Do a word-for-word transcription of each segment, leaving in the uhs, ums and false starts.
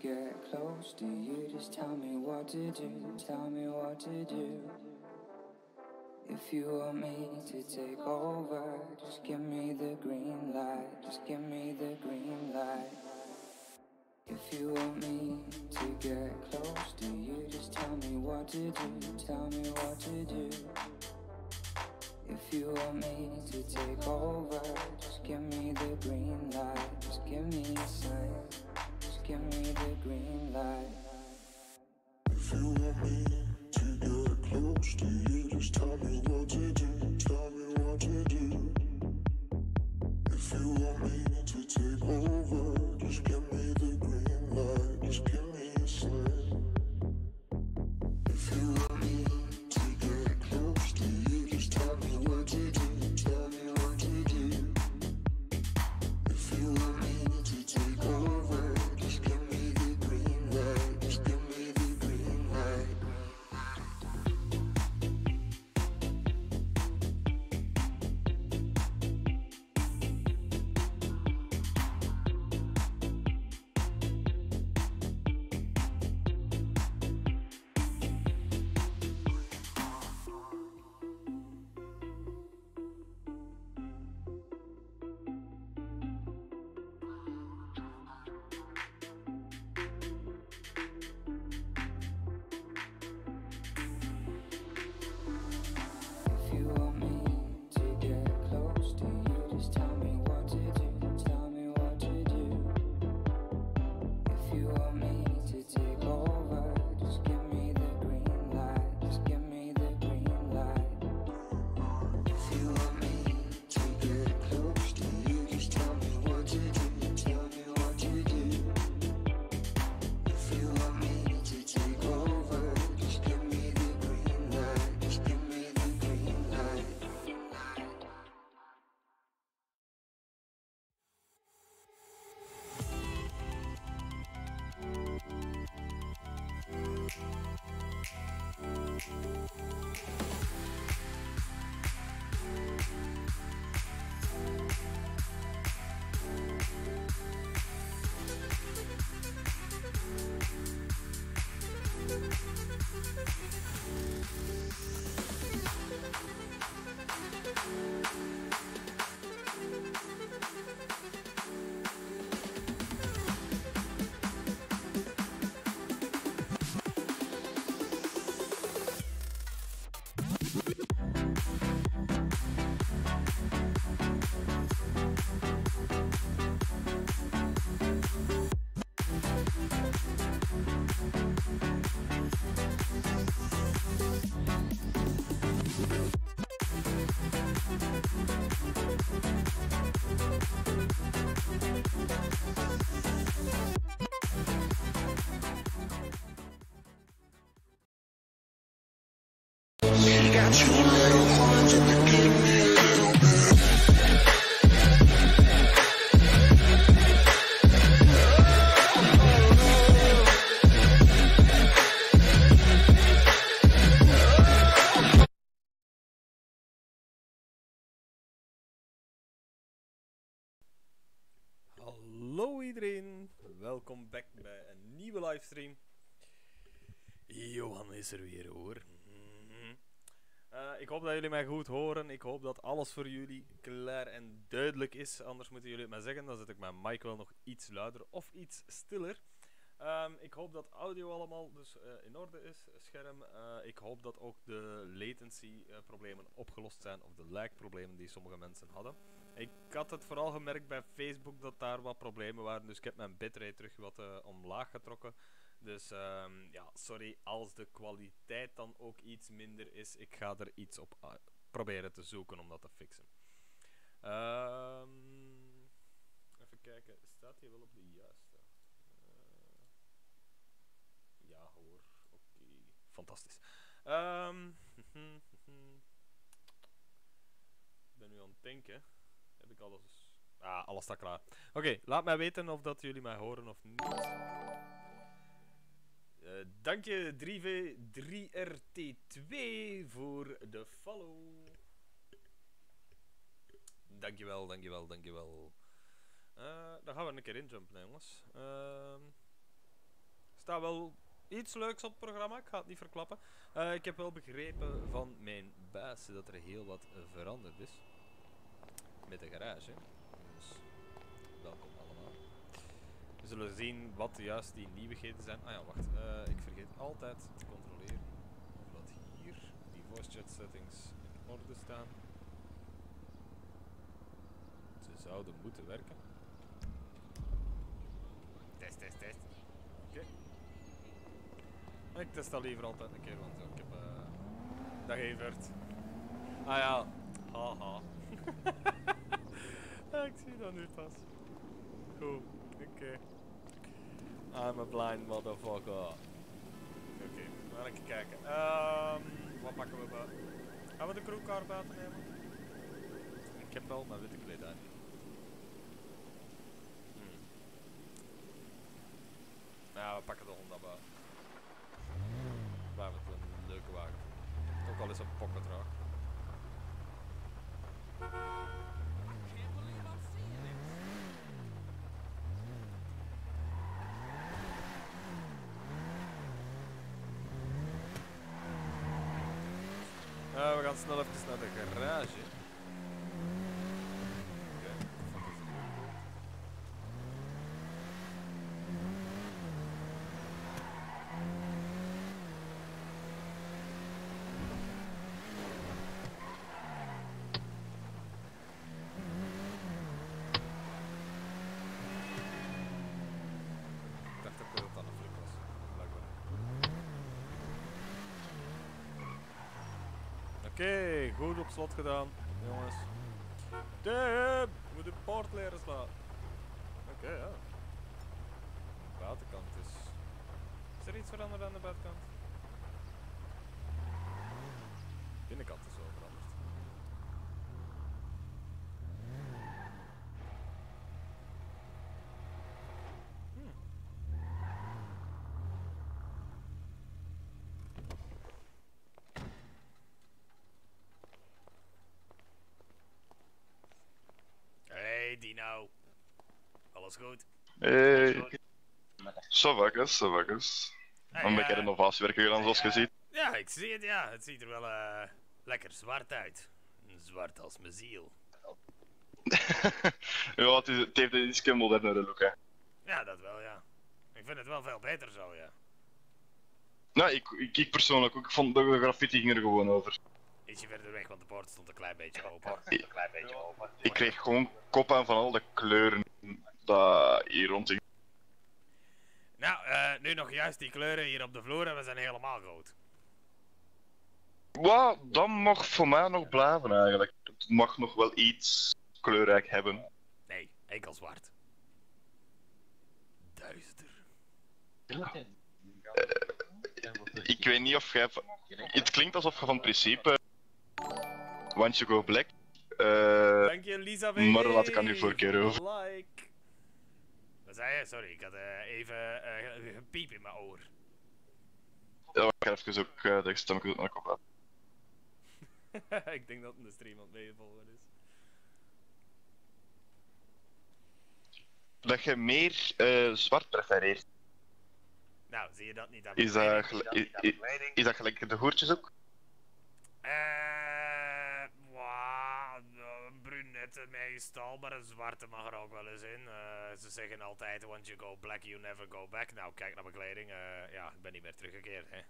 get close to you, just tell me what to do, tell me what to do. If you want me to take over, just give me the green light, just give me the green light. If you want me to get close to you, just tell me what to do, tell me what to do. If you want me to take over, just give me the green light, just give me a sign, just give me the green light. If you want me to get close to you, just tell me what to do, tell me what to do. If you want me to take over, just give me the green light, just give me a sign. If you want me to get close to you, just tell me what to do, tell me what to do. If you want me to take over, just give me the green light, just give me the green light. If you want me to get close to you, just tell me what to do, tell me what to do. If you want me to take over, just give me the green light, just give me the green light. If you want me to get close to you, just tell me what to do, tell me what to do. If you want me to take over, just give me the green light, just give me the green light. Got two little horns and they give me a little bit. Hallo iedereen, welkom back bij een nieuwe livestream. Johan is er weer hoor. Mhm. Uh, ik hoop dat jullie mij goed horen. Ik hoop dat alles voor jullie klaar en duidelijk is. Anders moeten jullie het mij zeggen. Dan zet ik mijn mic wel nog iets luider of iets stiller. Um, ik hoop dat audio allemaal dus uh, in orde is, scherm. Uh, ik hoop dat ook de latency uh, problemen opgelost zijn. Of de lag problemen die sommige mensen hadden. Ik had het vooral gemerkt bij Facebook dat daar wat problemen waren. Dus ik heb mijn bitrate terug wat uh, omlaag getrokken. Dus um, ja, sorry als de kwaliteit dan ook iets minder is. Ik ga er iets op uh, proberen te zoeken om dat te fixen. Um, even kijken, staat hij wel op de juiste? Uh, ja hoor, oké, okay. Fantastisch. Um, Ik ben nu aan het denken. Heb ik alles... Ah, alles staat klaar. Oké, okay, laat mij weten of dat jullie mij horen of niet. Uh, dank je drie V drie R T twee voor de follow. Dankjewel, dankjewel, dankjewel. Uh, dan gaan we een keer injumpen, hè, jongens. Uh, staat wel iets leuks op het programma, ik ga het niet verklappen. Uh, ik heb wel begrepen van mijn baas dat er heel wat uh, veranderd is. Met de garage. Dus welkom allemaal. We zullen zien wat juist die nieuwigheden zijn. Ah ja, wacht. Uh, ik vergeet altijd te controleren of dat hier die voice chat settings in orde staan. Ze zouden moeten werken. Test, test, test. Oké. Okay. Ik test dat liever altijd een keer, want ik heb... Uh... Dag Evert. Ah ja. Haha. Ik zie dat nu pas. Goed. Oké. Okay. I'm a blind motherfucker. Oké, okay. We gaan even kijken. Um, wat pakken we buiten? Gaan we de crewcar buiten nemen? Ik heb wel mijn witte kledij. Hmm. Ja, we pakken de Honda buiten. Waar we het een leuke wagen. Ook al is een pocketdraag. Uh, we gaan snel even naar de garage. Oké, okay. Wat is het? Ik dacht ook dat het aan een flip was. Blijkbaar. Oké, okay, goed op slot gedaan, jongens. Damn, we moeten de poort leren slaan. Oké, okay, ja. De buitenkant is... Is er iets veranderd aan de buitenkant? De binnenkant is wel veranderd. Hmm. Hey Dino, alles goed? Hey, Savakas, Savakas. Hey, Een beetje uh, renovatiewerk gedaan zoals je ziet. Ja, ik zie het, ja. Het ziet er wel uh, lekker zwart uit. Zwart als mijn ziel. Ja, het, is, het heeft een iets modernere look, hè. Ja, dat wel, ja. Ik vind het wel veel beter zo, ja. Nou, ik, ik, ik persoonlijk ook. Ik vond de graffiti ging er gewoon over. Ietsje verder weg, want de poort stond een klein beetje open. Een klein beetje open. Ik kreeg gewoon kop aan van al de kleuren dat hier rond. Nou, uh, nu nog juist die kleuren hier op de vloer en we zijn helemaal rood. Wat, dat mag voor mij nog blijven eigenlijk. Het mag nog wel iets kleurrijk hebben. Nee, enkel zwart. Duister. Uh, ik weet niet of jij... Het klinkt alsof je van principe... Want you go black. Uh, Dank je, Lisa W. Maar laat ik aan uw voorkeur over. Like. Wat zei je? Sorry, ik had uh, even uh, een piep in mijn oor. Ja, ik ga even ook uh, de stem naar de kop uit. Ik denk dat het de stream aan het meevolgen is. Dat je meer uh, zwart prefereert. Nou, zie je dat niet aan Is dat, gel is, is, is dat gelijk de hoertjes ook? Eh, uh, een brunette meestal, maar een zwarte mag er ook wel eens in. Uh, ze zeggen altijd, once you go black, you never go back. Nou, kijk naar mijn kleding. Uh, ja, ik ben niet meer teruggekeerd, hè.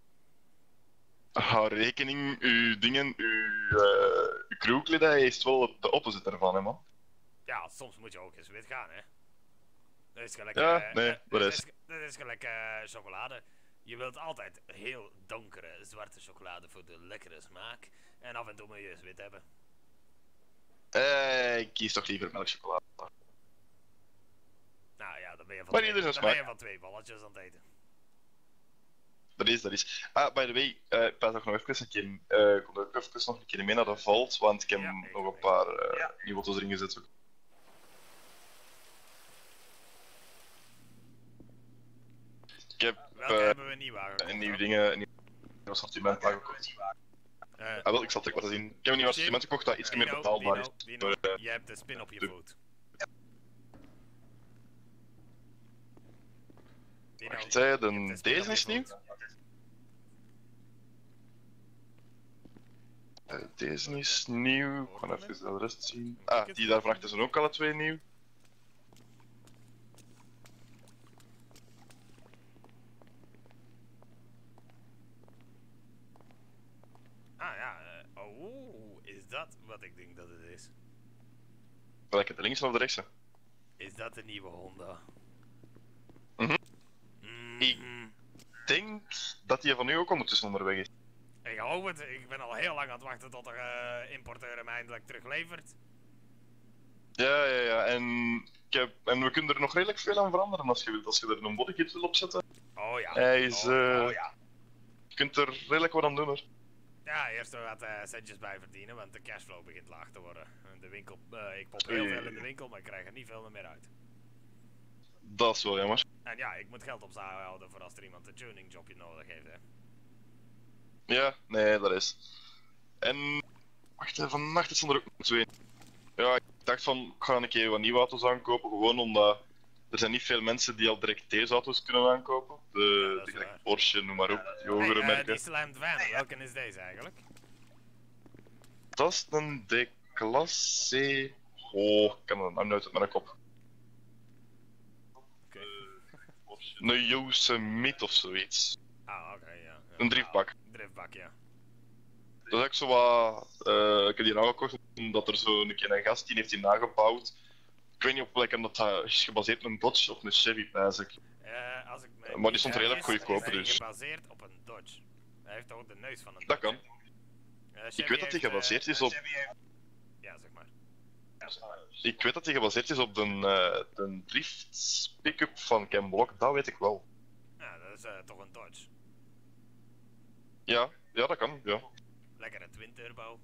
Hou rekening, uw dingen, uw, uh, uw crewkledij is wel de opposite ervan, hè, man. Ja, soms moet je ook eens wit gaan, hè. Dat is gelijk, ja, uh, nee, uh, dat dat is. is, dat is gelijk uh, chocolade. Je wilt altijd heel donkere, zwarte chocolade voor de lekkere smaak. En af en toe moet je eens wit hebben. Eh, ik kies toch liever melkchocolade. Nou ja, dan ben je van, Maar twee, ieder is dan ben je smaak. van twee balletjes aan het eten. Dat is, dat is. Ah, by the way, uh, ik pas nog even een keer, uh, kom ook even nog een keer mee naar de vault, want ik heb Ja, nog ik een ook. paar uh, Ja. nieuwe auto's erin gezet. Ik heb Welke uh, hebben we niet waar? een nieuwe dingen, een nieuw assortiment aangekocht. Uh, Ah, wel, ik zal het ook laten zien. Ik heb een nieuw assortiment gekocht dat iets meer Dino, betaalbaar Dino, is. Dino, Maar, uh, je hebt de spin op je de- voet. Dino, Wacht, Wacht, hè, Je de, hebt de speel deze is nog nieuw. niet. Eh, deze is nieuw. Ik ga even de rest zien. Moet ik Ah, het die daarvan achter zijn ook alle twee nieuw. Ah ja, eh, oh, is dat wat ik denk dat het is? Welke, de links of de rechtse? Is dat de nieuwe Honda? Mhm. Mhm. Ik denk dat die van u ook ondertussen onderweg is. Ik hoop het. Ik ben al heel lang aan het wachten tot de eh, importeur hem eindelijk teruglevert. Ja, ja, ja. En, ik heb, en we kunnen er nog redelijk veel aan veranderen als je wilt. Als je er een bodykit wil opzetten. Oh ja. Hij is, oh, eh, oh ja. Je kunt er redelijk wat aan doen hoor. Ja, eerst er wat eh, centjes bij verdienen, want de cashflow begint laag te worden. De winkel, eh, ik pop heel veel in de winkel, maar ik krijg er niet veel meer uit. Dat is wel jammer. En ja, ik moet geld opzij houden voor als er iemand een tuningjobje nodig heeft. Hè. Ja, nee, dat is. En wacht even, vannacht is er ook nog twee. Ja, ik dacht van, ik ga een keer wat nieuwe auto's aankopen, gewoon omdat er zijn niet veel mensen die al direct deze auto's kunnen aankopen. De, Ja, dat is de gelijk waar. Porsche, noem maar op, die hogere Hey, eh, merken. die slammed van, welke is deze eigenlijk? Dat is een D-klasse. Oh, ik kan hem uit met mijn kop. Oké. Een Yosemite of zoiets. Ah, oké, ja. ja. Een driftbak. Driftbak, ja. Dat is ook zo wat. Uh, ik heb die aangekocht omdat er zo een keer een gast die heeft die nagebouwd. Ik weet niet op welke dat dat is gebaseerd op een Dodge of een Chevy, pijs ik. Uh, als ik me Maar niet die stond vergis, redelijk goedkoop, is hij dus. gebaseerd op een Dodge. Hij heeft ook de neus van een Dat Dodge. kan. Uh, Chevy Ik weet dat hij heeft, eh, gebaseerd is op. Ja, zeg maar. Ik weet dat hij gebaseerd is op de, uh, de drift pick-up van Ken Block, dat weet ik wel. Ja, dat is uh, toch een Dodge. Ja, ja, dat kan, ja. Lekkere twin turbo.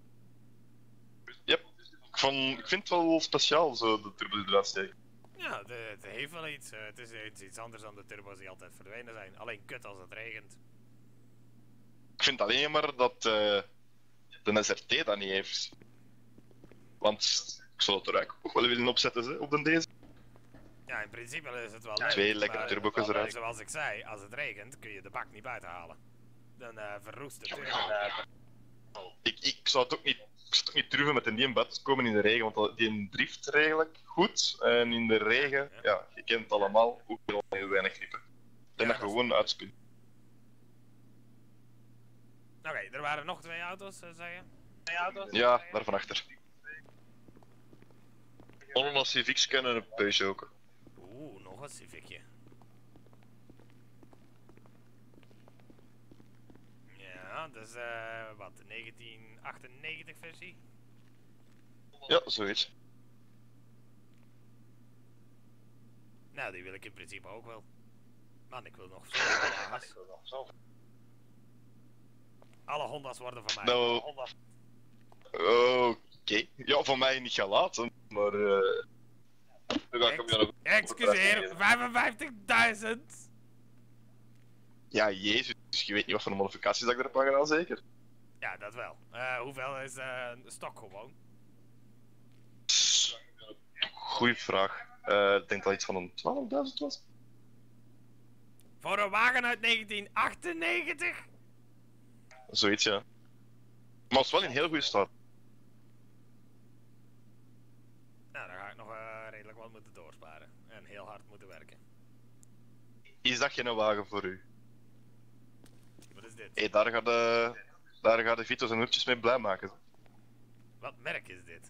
Yep. Ik, vond, ik vind het wel speciaal, zo, de turbo die eruit steekt. Ja, het, het heeft wel iets. Uh, het is iets, iets anders dan de turbo's die altijd verdwenen zijn. Alleen kut als het regent. Ik vind alleen jammer dat uh, de S R T dat niet heeft. Want ik zou het er eigenlijk ook wel willen opzetten hè, op de deze. Ja, in principe is het wel Ja, leuk. twee lekkere maar, turbo's maar eruit. zoals ik zei, als het regent kun je de bak niet buiten halen. Dan uh, verroest de turbo. Ja. Ik, ik zou het ook niet, ik zou het ook niet durven met een die buiten te komen in de regen, want die drift redelijk goed. En in de regen, ja, ja je kent het allemaal, ook heel, heel weinig grip. En Ja, dat gewoon uitspint. Oké, okay, er waren nog twee auto's, uh, zei je? Twee auto's? Ja, daar van achter. Honda Civics kennen een Peugeot ook. Oeh, nog een Civicje. Ja, dat is uh, wat, negentien achtennegentig versie? Ja, zoiets. Nou, die wil ik in principe ook wel. Man, ik wil nog zoveel wagens. Alle Honda's worden van mij. Nou, oké. Okay. Ja, van mij niet gelaten, maar uh, dan ga ik hem nog... Excuseer, vijfenvijftigduizend! Ja, jezus, je weet niet wat voor modificaties dat ik erop ga gedaan, zeker? Ja, dat wel. Uh, hoeveel is uh, stok gewoon? Goeie vraag. Uh, ik denk dat iets van een twaalfduizend was. Voor een wagen uit negentien achtennegentig? Zoiets, ja. Maar het is wel in heel goede staat. Nou, dan ga ik nog uh, redelijk wat moeten doorsparen. En heel hard moeten werken. Is dat geen wagen voor u? Wat is dit? Hé, hey, daar gaat de... Daar gaat de Vito's en hoedjes mee blij maken. Wat merk is dit?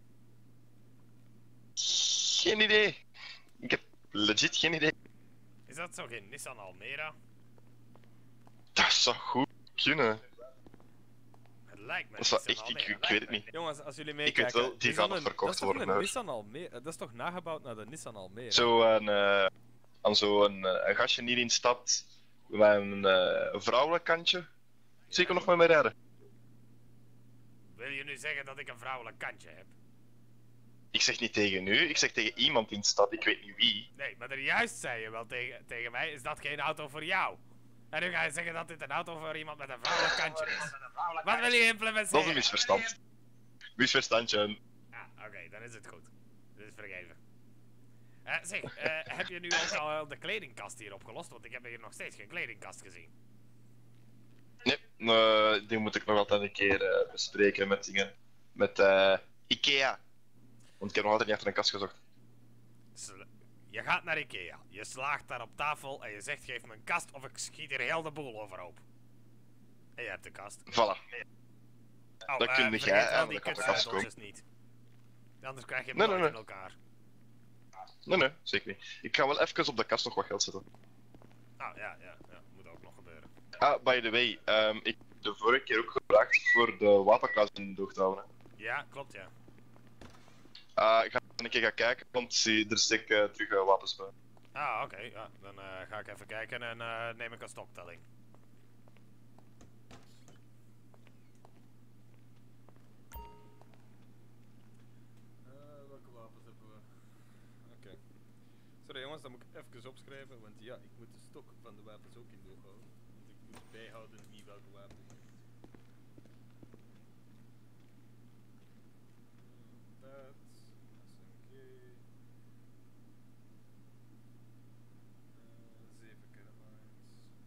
Geen idee. Ik heb legit geen idee. Is dat zo geen Nissan Almera? Dat zou goed kunnen. Het lijkt me Dat zou Nissan echt, ik, Almera. ik weet het niet. Jongens, als jullie Ik meekijken... weet wel, die is gaan dat nog een- verkocht dat is toch worden, een hoor. Nissan Almera? Dat is toch nagebouwd naar de Nissan Almera? Zo een, uh, aan zo'n uh, een gastje hier in de stad met een uh, vrouwelijk kantje. Zie ik er nog maar mee rijden. Wil je nu zeggen dat ik een vrouwelijk kantje heb? Ik zeg niet tegen u, ik zeg tegen iemand in de stad, ik weet niet wie. Nee, maar er juist zei je wel tegen, tegen mij, is dat geen auto voor jou? En nu ga je zeggen dat dit een auto voor iemand met een vrouwelijk kantje is. Wat wil je implementeren? Dat is een misverstand. Misverstandje. Ah, oké, okay, dan is het goed. Dit is vergeven. Uh, zeg, uh, heb je nu ook al de kledingkast hier opgelost? Want ik heb hier nog steeds geen kledingkast gezien. Nee, uh, die moet ik nog altijd een keer uh, bespreken met dingen. Met uh, Ikea. Want ik heb nog altijd niet achter een kast gezocht. Sla je gaat naar Ikea, je slaagt daar op tafel en je zegt geef me een kast of ik schiet hier heel de boel overhoop. En je hebt de kast. Voilà. Oh, Dat uh, kun je vergeet wel aan die de kant kast kutsleuteltjes niet. Anders krijg je hem Nee, nooit nee, in nee. elkaar. Nee, nee, zeker niet. Ik ga wel even op de kast nog wat geld zetten. Ah, ja, ja, ja. Moet ook nog gebeuren. Ah, by the way, um, ik heb de vorige keer ook gevraagd voor de waterklas in de doog te houden. Ja, klopt, ja. Uh, ik ga een keer gaan kijken, want zie, er stik uh, terug uh, wapens bij. Ah, oké. Okay, ja. Dan uh, ga ik even kijken en uh, neem ik een stoktelling. Uh, welke wapens hebben we? Oké. Okay. Sorry jongens, dat moet ik even opschrijven, want ja, ik moet de stok van de wapens ook in de oog houden. Want ik moet bijhouden wie welke wapen heeft. Dat, S M G. Uh, zeven carabines.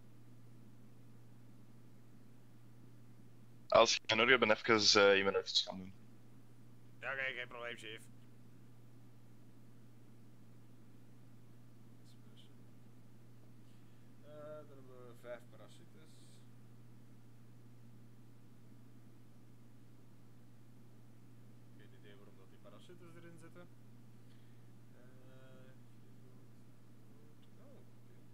Als je in orde bent, even uh, iemand even gaan doen. Ja, oké, okay, geen probleem, chef. Uh, dan hebben we vijf parachutes. Geen idee waarom dat die parachutes erin zitten. Uh, oh, oké.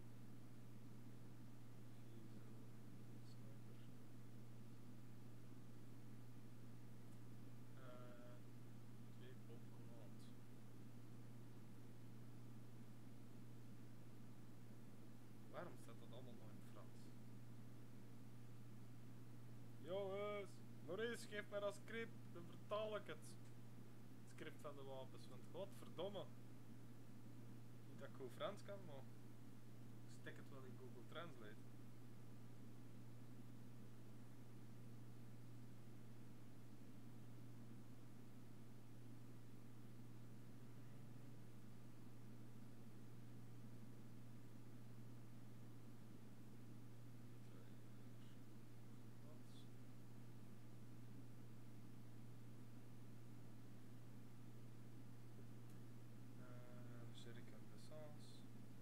Uh, twee bomb command. Waarom staat dat allemaal nog in het Frans? Jongens, Maurice, geef mij dat script, dan vertaal ik het. Het script van de wapens, want godverdomme. Niet dat ik goed Frans kan, maar ik stek het wel in Google Translate. Shuriken d'essence.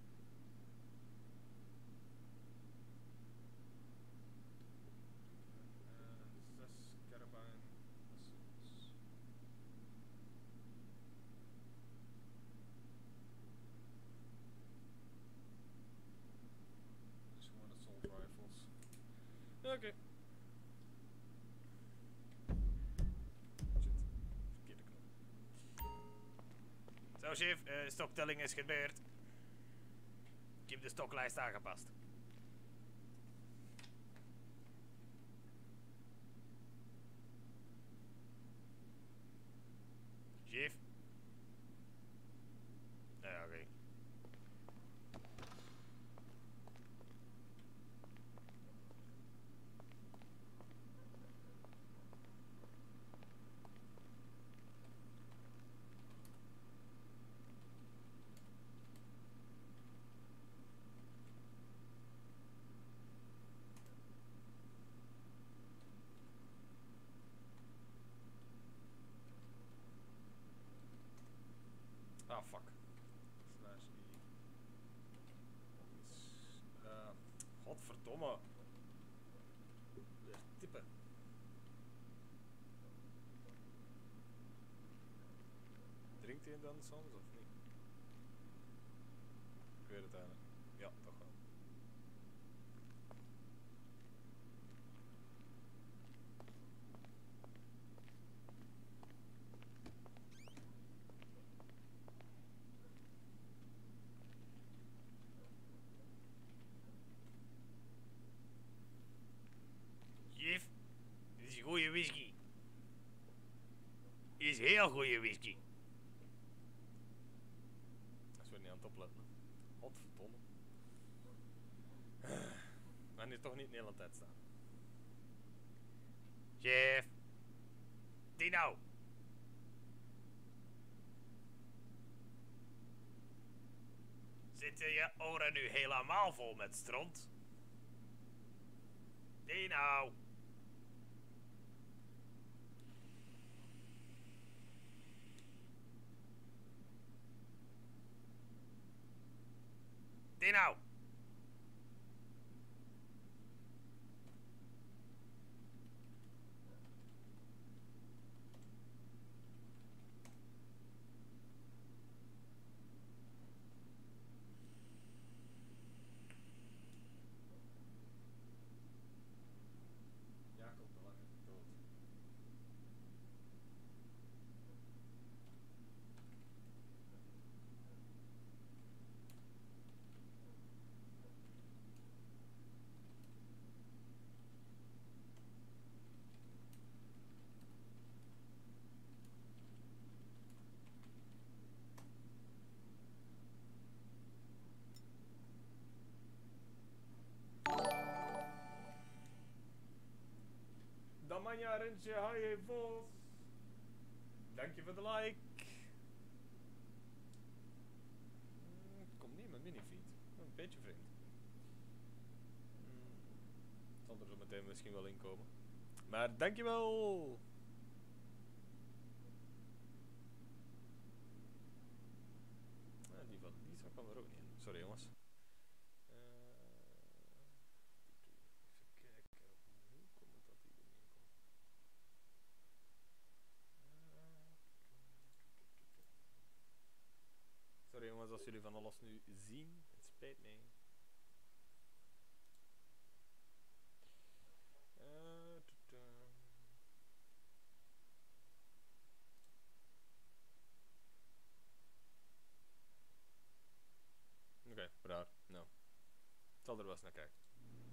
Zes carabine missiles. Dus gewoon assault rifles. Oké. Okay. Shit, verkeerde knop. Zo chef, uh, stoktelling is gebeurd. Ik heb de stoklijst aangepast. Chef? Ja, oké. Okay. Ah, fuck. Slash E. Uh, godverdomme. Weer typen. Drinkt hij dan soms of niet? Ik weet het eigenlijk. Ja, toch wel. Jef, dit is een goede whisky. Dit is heel goede whisky. Dat is weer niet aan het opletten. Godverdomme. Maar nu toch niet de hele tijd staan. Chef. Tino. ben nu helemaal vol met stront. Dino. Dino. Jacob de Lange, dood. Dan manja rentje, haaien vos. Dank je voor de like. Mm, het komt niet in mijn minifeed. Een beetje vreemd. Mm, het zal er zo meteen misschien wel in komen. Maar dankjewel. Ah, die van Lisa kwam er ook niet in. Sorry jongens. Eh, even kijken. Hoe komt het dat die er niet in komt? Sorry jongens, als jullie van alles nu zien, het spijt me. Uh, Oké, okay, raar. Nou. Ik zal er wel eens naar kijken.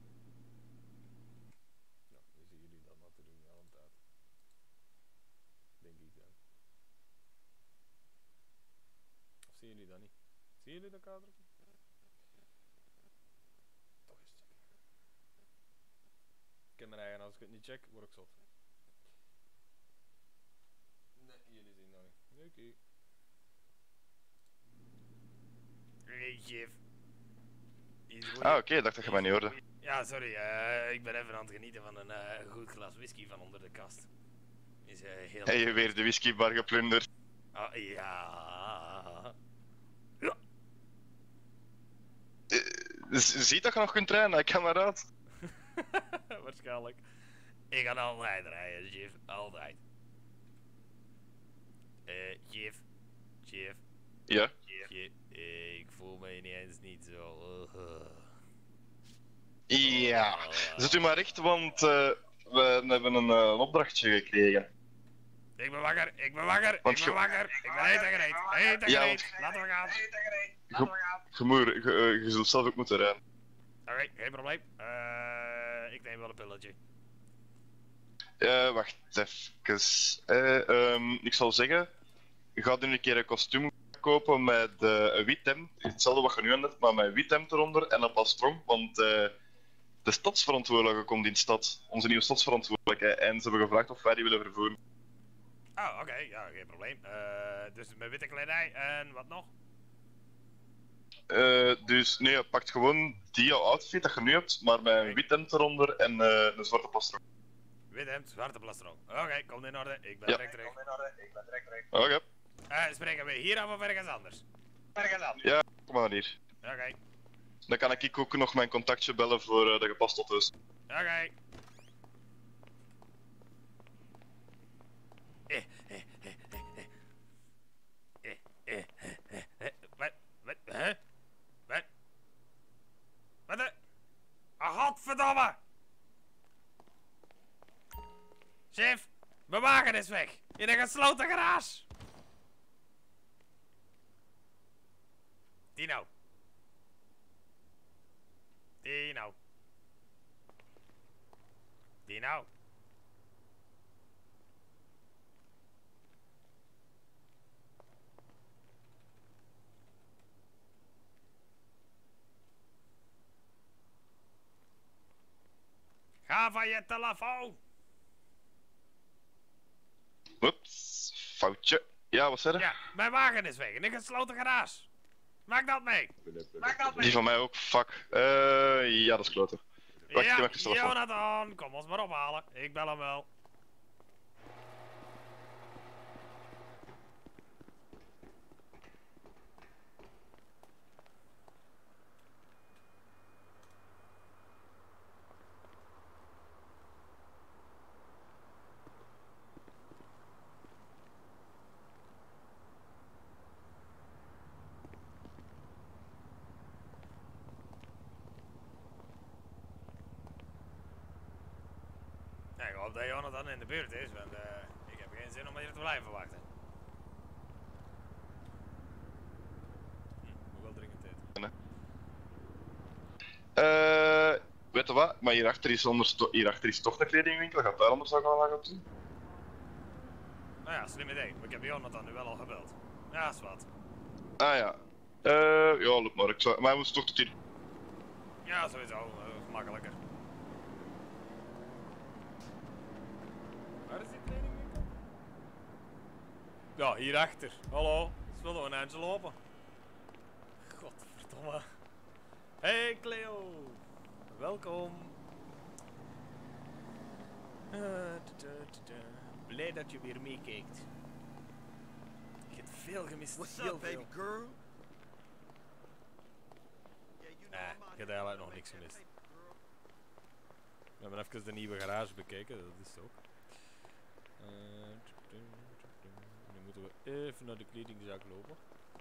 Nou, nu zien jullie dat natuurlijk al een tijd. Denk ik dan. Of zien jullie dat niet? Zien jullie dat kadertje? Toch eens checken. Ik ken mijn eigen, als ik het niet check, word ik zot. Nee, jullie zien dat niet. Oké. Okay. Hey, Jif. Ah, oké, okay, dacht dat je mij niet hoorde. Ja, sorry, uh, ik ben even aan het genieten van een uh, goed glas whisky van onder de kast. Is uh, heel. Heb je weer de whiskybar geplunderd? Ah, ja. Ja. Uh, ziet dat je nog kunt trainen, kameraad? Waarschijnlijk. Ik ga altijd rijden, Jif. Altijd. Eh, uh, Jif. Jif. Ja? Jif. Ik voel me ineens niet zo. Uh. Ja, zet u maar recht, want uh, we hebben een, uh, een opdrachtje gekregen. Ik ben wakker, ik ben wakker, want ik ben wakker, ik ben heet en gereed, heet en gereed, laten we gaan. Je, moet, je, uh, je zult zelf ook moeten rijden. Oké, okay, geen probleem. Uh, ik neem wel een pilletje. Uh, wacht even. Uh, um, ik zal zeggen, je gaat nu een keer een kostuum kopen met uh, een wit hemd, hetzelfde wat je nu aan hebt, maar met een wit hemd eronder en een pastrong, want uh, de stadsverantwoordelijke komt in de stad, onze nieuwe stadsverantwoordelijke, en ze hebben gevraagd of wij die willen vervoeren. Oh, oké, okay, ja, geen probleem. Uh, dus met witte kledij en wat nog? Uh, dus nee, je pakt gewoon die outfit dat je nu hebt, maar met een wit hemd eronder en uh, een zwarte pastrong. Wit hemd, zwarte pastrong. Oké, okay, komt in orde, ik ben ja. direct terug. Kom in orde, ik ben direct terug. Oké. Okay. Uh, spreken we hier af of ergens anders? Ergens anders. Ja, kom maar hier. Oké. Okay. Dan kan ik ook nog mijn contactje bellen voor uh, de gepaste dus. Oké. Okay. Eh, eh, eh, eh, eh, eh, eh, eh, wat, wat, hè? Wat? Wat de? Ah, godverdomme! Chef, mijn wagen is weg! In een gesloten garage! Dino. Dino. Dino. Ga van je telefoon! Oeps, foutje. Ja, wat zei je? Ja, mijn wagen is weg in een gesloten garage. Maak dat mee! Maak dat mee! Die van mij ook, fuck. Eh, ja, dat is kloten. Wacht, ik Ja, heb even telefoon. Jonathan, kom ons maar ophalen. Ik bel hem wel. Ja, ik hoop dat Jonathan in de buurt is, want uh, ik heb geen zin om hier te blijven wachten. Hm, moet wel dringend eten. Eh, weet je wat? Maar hierachter is, anders to hierachter is toch een kledingwinkel. Gaat daar anders ook al aan toe? Nou ja, slim idee. Ik heb Jonathan nu wel al gebeld. Ja, is wat. Ah ja. Eh, ja, loop maar. Ik zou... Maar hij moet toch tot hier. Ja, sowieso. Uh, makkelijker. Waar is die kledingwinkel? Ja, hierachter. Hallo. Ze willen een eindje lopen. Godverdomme. Hey Cleo. Welkom. Uh, tudu, tudu. Blij dat je weer meekijkt. Je hebt veel gemist. What's heel up, veel. baby girl? Yeah, you know Nee, I'm ik on heb it. eigenlijk nog niks gemist. We hebben even de nieuwe garage bekeken, dat is het ook. Uh, tudu, tudu. Nu moeten we even naar de kledingzaak lopen.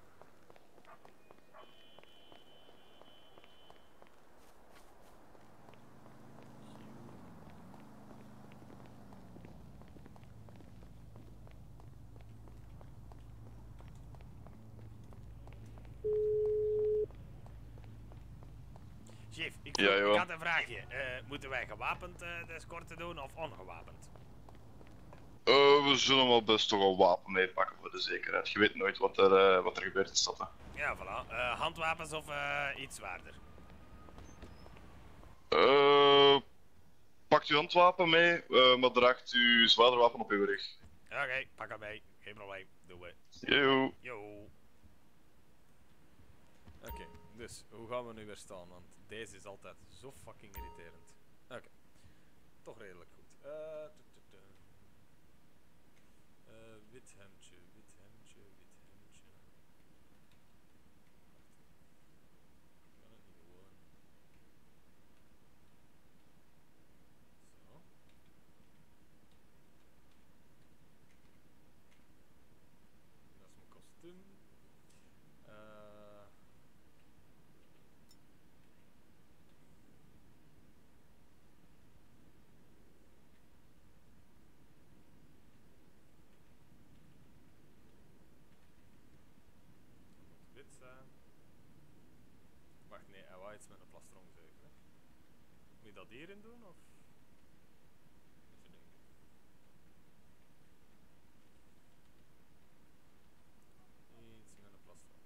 Chef, ik, Ja, vroeg- joh. ik had een vraagje. Uh, moeten wij gewapend uh, de escorte doen of ongewapend? Uh, we zullen wel best toch een wapen meepakken voor de zekerheid. Je weet nooit wat er, uh, wat er gebeurt in de stad. Hè. Ja, voilà. Uh, handwapens of uh, iets zwaarder? Uh, pakt uw handwapen mee, uh, maar draagt uw zwaarder wapen op uw rug. Oké, okay, pak hem mee. Geen probleem. Doen we. Yo. Yo. Oké, okay, dus hoe gaan we nu weer staan? Want deze is altijd zo fucking irriterend. Oké, okay. Toch redelijk goed. Uh, uh, wit hemdje, wit hemdje, wit hemdje. Kan het niet gewoon. Zo. Dat is mijn kostuum. Uh, Wit zijn. Wacht, nee, hij wou iets met een plastron zeker. Hè? Moet je dat hierin doen of? Even denken. Iets met een plastron.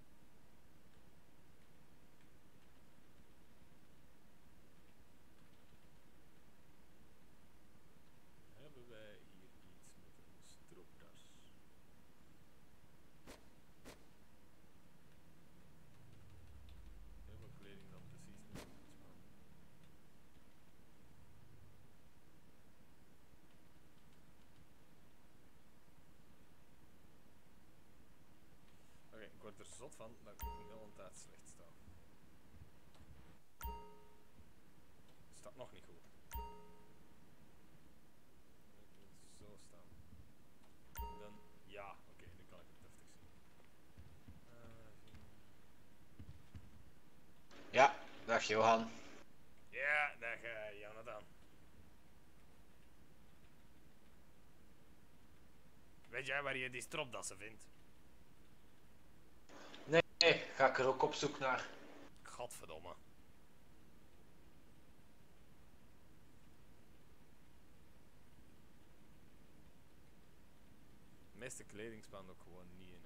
Hebben wij hier iets met een stropdas? Heel veel kleding dan precies niet iets van. Oké, okay, ik word er zot van dat ik de hele tijd slecht sta. Het staat nog niet goed. Ik moet zo staan. Dan, ja, oké, okay, nu kan ik het deftig zien. Uh, Ja, dag Johan. Ja, dag uh, Jonathan. Weet jij waar je die stropdassen vindt? Nee, ga ik er ook op zoek naar. Godverdomme. De meeste kleding staan ook gewoon niet in. Hè.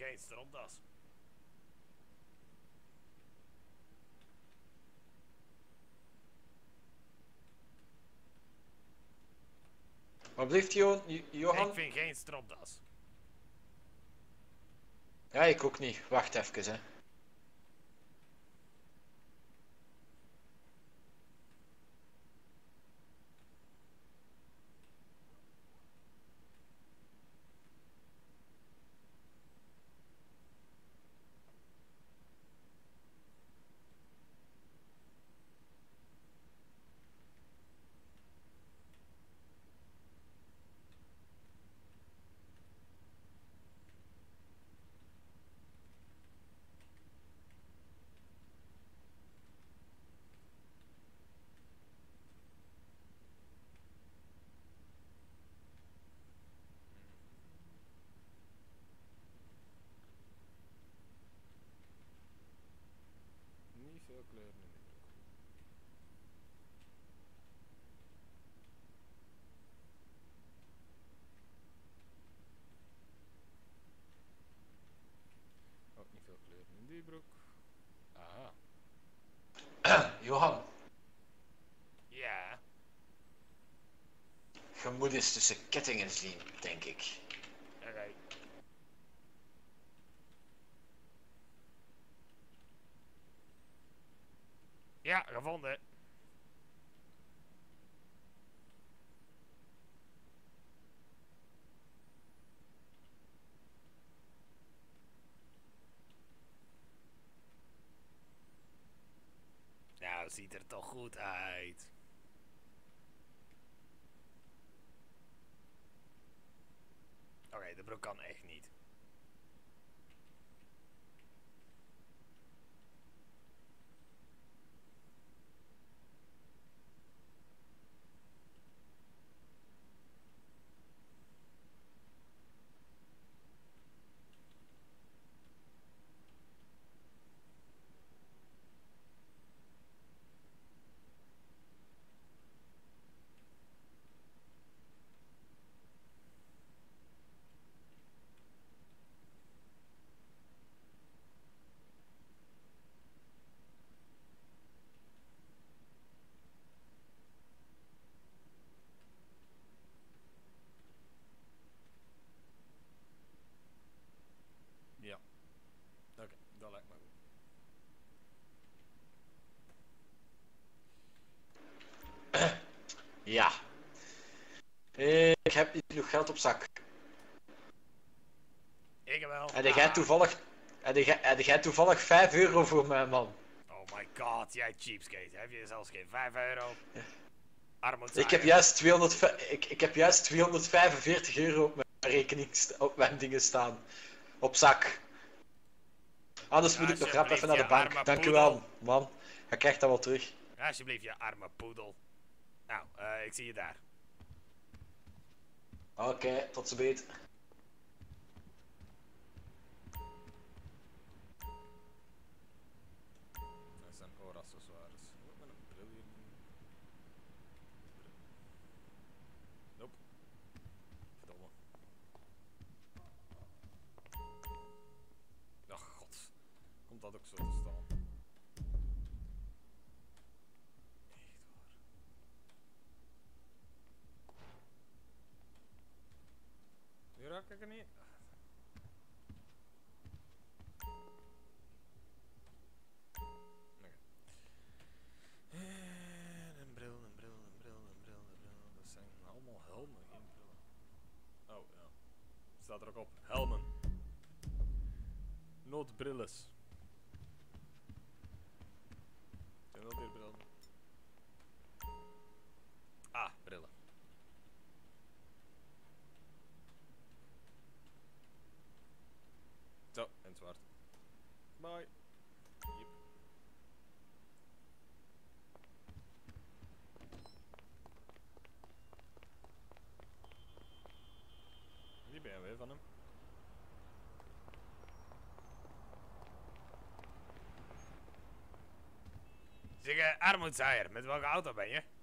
geen stropdas. Wat blijft Jo- Jo- Johan? Ik vind geen stropdas. Ja, ik ook niet. Wacht even, hè. Niet veel kleuren in die broek. Ook niet veel kleuren in die broek. Aha. Johan, Ja. je moet eens tussen kettingen zien, denk ik. Oké. Ja, gevonden. Nou, ziet er toch goed uit. Oké, de broek kan echt niet. Ja. Oké, dat lijkt me goed. Ja. Ik heb niet genoeg geld op zak. Ik wel. En jij Ah. toevallig... En jij, en jij toevallig vijf euro voor mij, man. Oh my god, jij cheapskate. Heb je zelfs geen vijf euro? Ja. Armoedzaaier. Ik heb juist tweehonderd, ik, ik heb juist tweehonderdvijfenveertig euro op mijn rekening, sta- op mijn dingen staan. Op zak. Anders moet ik nog rap even naar de Alsjeblieft, je bank. arme Dank u poedel. wel, man. Je krijgt dat wel terug. Alsjeblieft, je arme poedel. Nou, eh, ik zie je daar. Oké, tot ze beet. Dat zijn ooraccessoires. Moet met een bril hier doen. Nope. Verdomme. Ach god. Komt dat ook zo te staan? Echt waar. Nu raak ik er niet. Oké. En een bril, een bril, een bril, een bril, een bril. Dat zijn allemaal helmen, geen brillen. Oh ja. Staat er ook op. Helmen. Not brilles. Zijn dat weer brillen? Ah, brillen. Zo, in het zwart. Bye. Yep. Die B M W van hem. Zeg, uh, armoedzaaier, met welke auto ben je?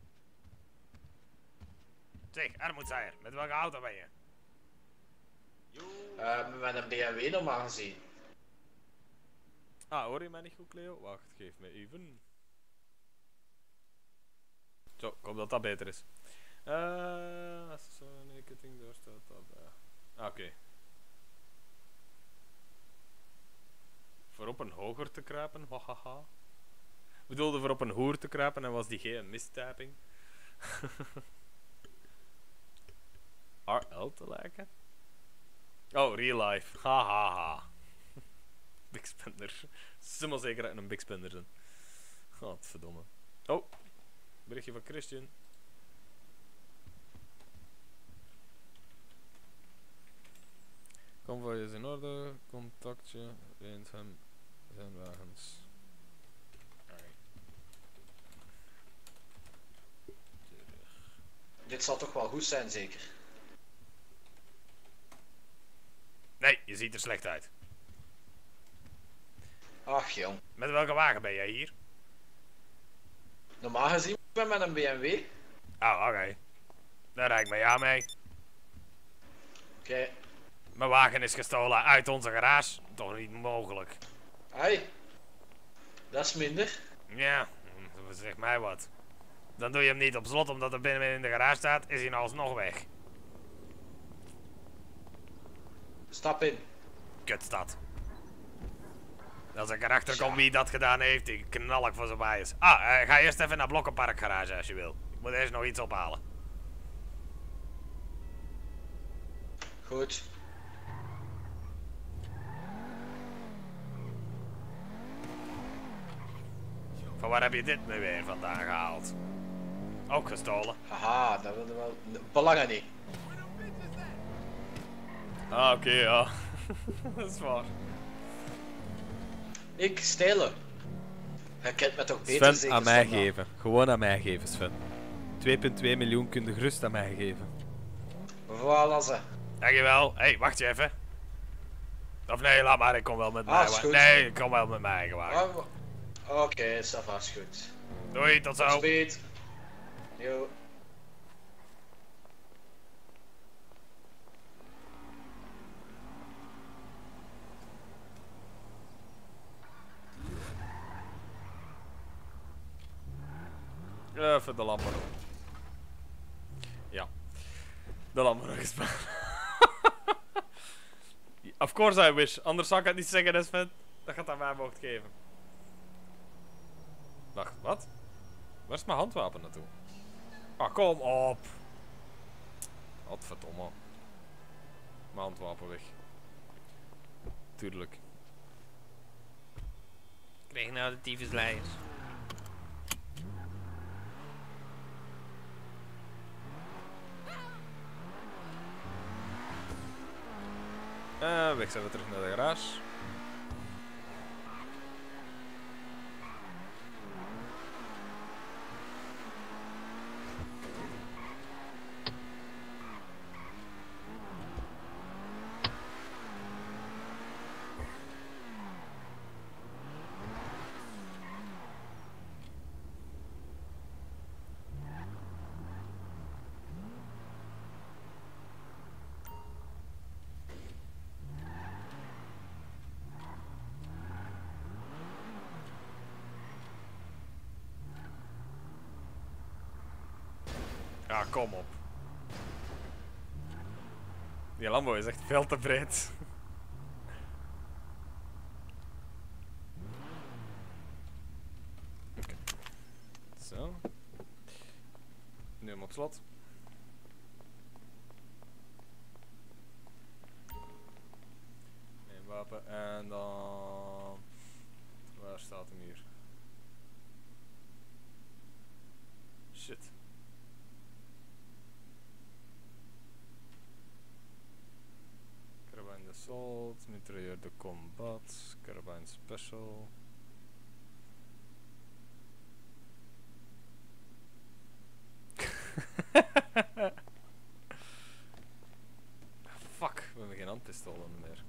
Zeg, armoedzaaier, met welke auto ben je? Uh, met een B M W normaal gezien. Ah, hoor je mij niet goed, Cleo? Wacht, geef me even. Zo, ik hoop dat dat beter is. Eh, als zo'n ketting daar staat dat bij. Ah, oké. Okay. Voor op een hoger te kruipen, hahaha. Ik bedoelde voor op een hoer te kruipen en was die geen mistyping. R L te lijken? Oh, real life. Hahaha. Big spender. Ze maar zeker uit een big spender zijn. Godverdomme. Oh, berichtje van Christian. Convoy is in orde. Contactje. Eens hem zijn wagens. Alright. Dit zal toch wel goed zijn, zeker? Nee, je ziet er slecht uit. Ach jong. Met welke wagen ben jij hier? Normaal gezien ben ik met een B M W. Oh, oké. Okay. Daar rijd ik met jou mee. Oké. Okay. Mijn wagen is gestolen uit onze garage. Toch niet mogelijk. Hé. Dat is minder. Ja, zeg mij wat. Dan doe je hem niet op slot omdat er binnen in de garage staat, is hij nou alsnog weg. Stap in. Kutstad. Als ik erachter kom wie dat gedaan heeft, die knal ik voor zijn bias. Ah, uh, ga eerst even naar Blokkenpark garage als je wil. Ik moet eerst nog iets ophalen. Goed. Van waar heb je dit nu weer vandaan gehaald? Ook gestolen. Haha, dat wilde wel. Belangen niet. Ah, oké, okay, ja. Dat is waar. Ik stelen. Je kent me toch beter. Sven, aan mij geven. Gewoon aan mij geven, Sven. twee komma twee miljoen kun je gerust aan mij geven. Voilà ze. Dankjewel. Hé, hey, wacht je even. Of nee, laat maar, ik kom wel met ah, mij. Nee, ik kom wel met mijn eigen wagen. Oh, Oké, okay, is dat vast goed. Doei, tot zo. Speed. Yo. Even de lampen. Ja. De lampen nog eens. Of course I wish. Anders zou ik het niet zeggen, dus Sven. Dat gaat aan mij mocht geven. Wacht, wat? Waar is mijn handwapen naartoe? Ah, kom op. Godverdomme. Mijn handwapen weg. Tuurlijk. Kreeg nou de tyfusleiers. Uh, weg zijn we terug naar de garage. Ja, kom op. Die Lambo is echt veel te breed. Oké. Zo. Nu hem op slot. Een wapen en dan... Waar staat hem hier? Shit. Carbine Assault, mitrailleur de combat, Carbine Special. Fuck, we hebben geen handpistolen meer.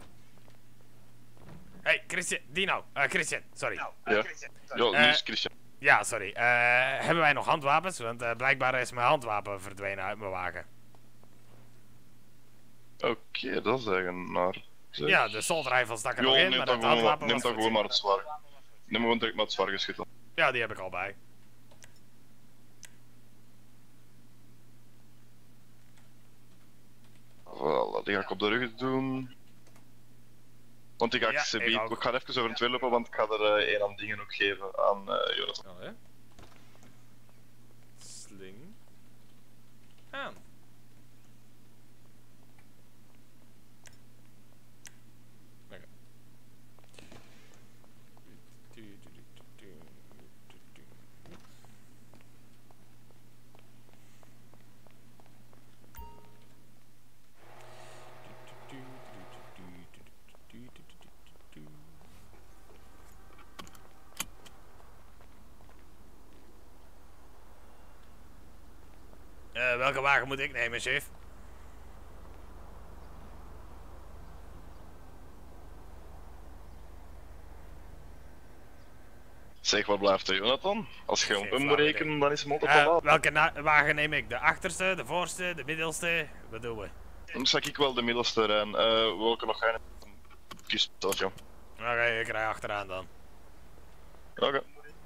Hey, Christian, Dino, uh, Christian, sorry. Ja, ja nu is Christian. Ja, sorry. Uh, hebben wij nog handwapens? Want uh, blijkbaar is mijn handwapen verdwenen uit mijn wagen. Oké, okay, dat is eigenaar. Zeg. Ja, de assault rifle stak er nog Jo, in, neem maar dan het gewoon, maar, handwapen neem was dan goed. gewoon maar het zwaar. Neem gewoon direct maar het zwaar geschiet dan. Ja, die heb ik al bij. Voilà, die ga ik op de rug doen. Want ik ga, Ja, ik, ik ook. ik ga even over het twee lopen, want ik ga er uh, een aan dingen ook geven aan uh, Jonas. Oh, ja. Sling. Aan. Oké. Uh, welke wagen moet ik nemen, chef? Zeg, wat blijft er, Jonathan? Als je op hem moet rekenen, dan is hem altijd Uh, te laat. welke wagen neem ik? De achterste, de voorste, de middelste? Wat doen we? Dan zag ik wel de middelste rijden. Uh, welke nog gaan? Kies zelf, joh. Oké, okay, ik rij achteraan dan. Oké. Okay.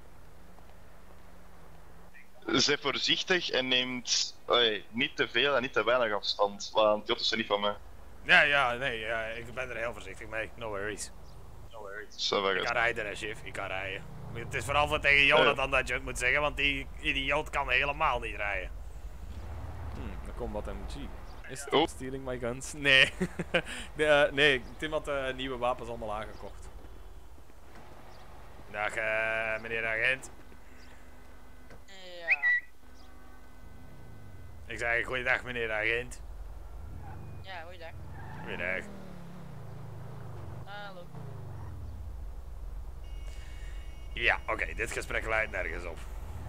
Zij voorzichtig en neemt hey, niet te veel en niet te weinig afstand, want die auto's zijn niet van mij. Ja, ja, nee, ja, ik ben er heel voorzichtig mee. No worries. No worries. Zo, ik kan rijden, hè, chef. Ik kan rijden. Het is vooral voor tegen Jonathan ja. dat je het moet zeggen, want die idioot kan helemaal niet rijden. Hmm, de Combat M G. Is het oh. stealing my guns? Nee. de, uh, nee, Tim had uh, nieuwe wapens allemaal aangekocht. Dag, uh, meneer de agent. Ja. Ik zeg goeiedag, meneer de agent. Ja, goeiedag. Goeiedag. Hallo. Ja, oké, okay, dit gesprek leidt nergens op.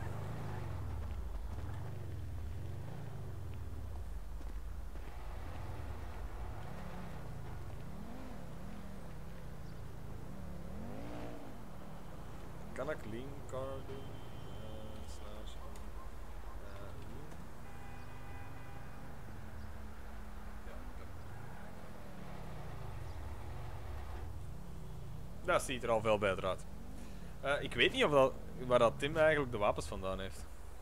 Kan ik lean car doen? Uh, slash, uh, ja, dat ziet er al veel beter uit. Uh, ik weet niet of dat, waar dat Tim eigenlijk de wapens vandaan heeft.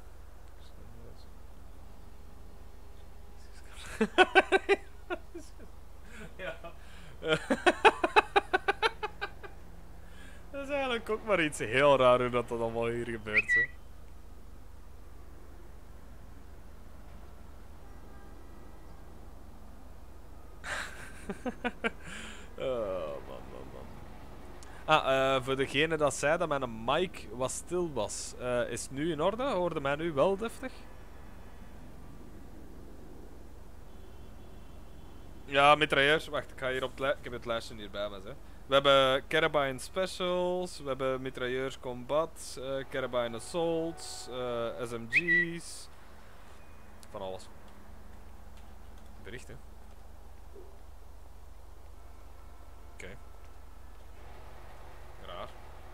ja. Dat is eigenlijk ook maar iets heel raar hoe dat, dat allemaal hier gebeurt. Hè. Oh, man, man, man. Ah, uh, voor degene dat zei dat mijn mic wat stil was, uh, is het nu in orde? Hoorde mij nu wel deftig? Ja, mitrailleurs. Wacht, ik ga hier op het lijstje. Ik heb het lijstje hierbij me. Hè. We hebben Carabine Specials, we hebben mitrailleurs Combat, uh, Carabine Assaults, uh, S M G's. Van alles. Berichten. Oké. Okay. Raar.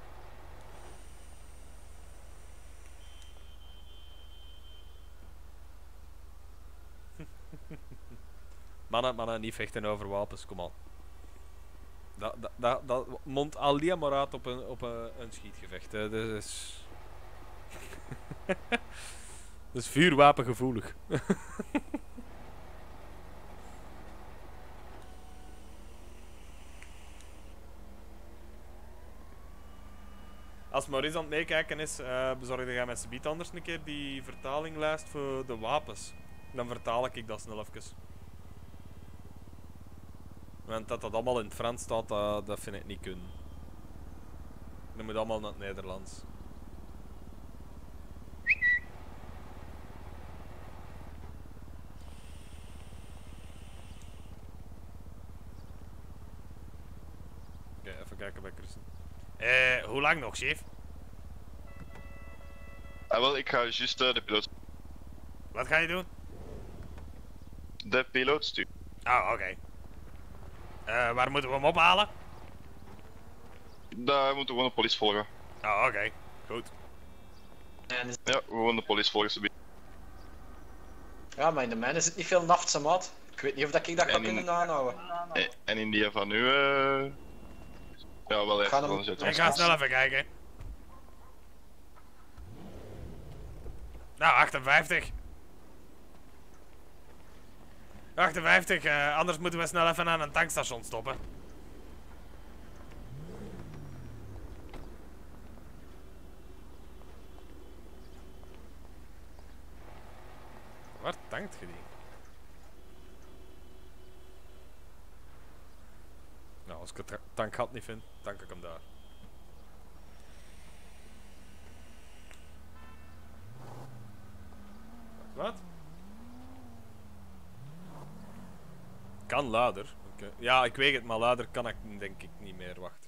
mannen, mannen, niet vechten over wapens, kom aan. Dat, dat, dat, dat mondt alleen maar uit op een, op een, een schietgevecht. Hè. Dat is... dat is vuurwapengevoelig. Als Maurice aan het meekijken is, uh, bezorgde jij met Sabiet anders een keer die vertalinglijst voor de wapens. Dan vertaal ik dat snel even. Want dat dat allemaal in het Frans staat, dat, dat vind ik niet kunnen. Dat moet allemaal naar het Nederlands. Oké, okay, even kijken bij Christen. Eh, hoe lang nog, chef? Ah, wel, ik ga juist uh, de piloot... Wat ga je doen? De piloot sturen. Oh, oké. Okay. Uh, waar moeten we hem ophalen? Daar moeten we gewoon de politie volgen. Oh, oké. Okay. Goed. Ja, gewoon de politie volgen. Ja, maar in de mijne zit niet veel naft, maat. Ik Ik weet niet of dat ik dat En kan in- kunnen aanhouden. En, en in die van u, eh ja, wel Gaan even hem- dan zitten. Ik ga snel even kijken. Nou, achtenvijftig. achtenvijftig, eh, anders moeten we snel even aan een tankstation stoppen. Waar tankt je die? Nou, als ik het ta- tankgat niet vind, tank ik hem daar. Wat? Kan lader. Oké. Ja, ik weet het, maar lader kan ik denk ik niet meer. Wacht.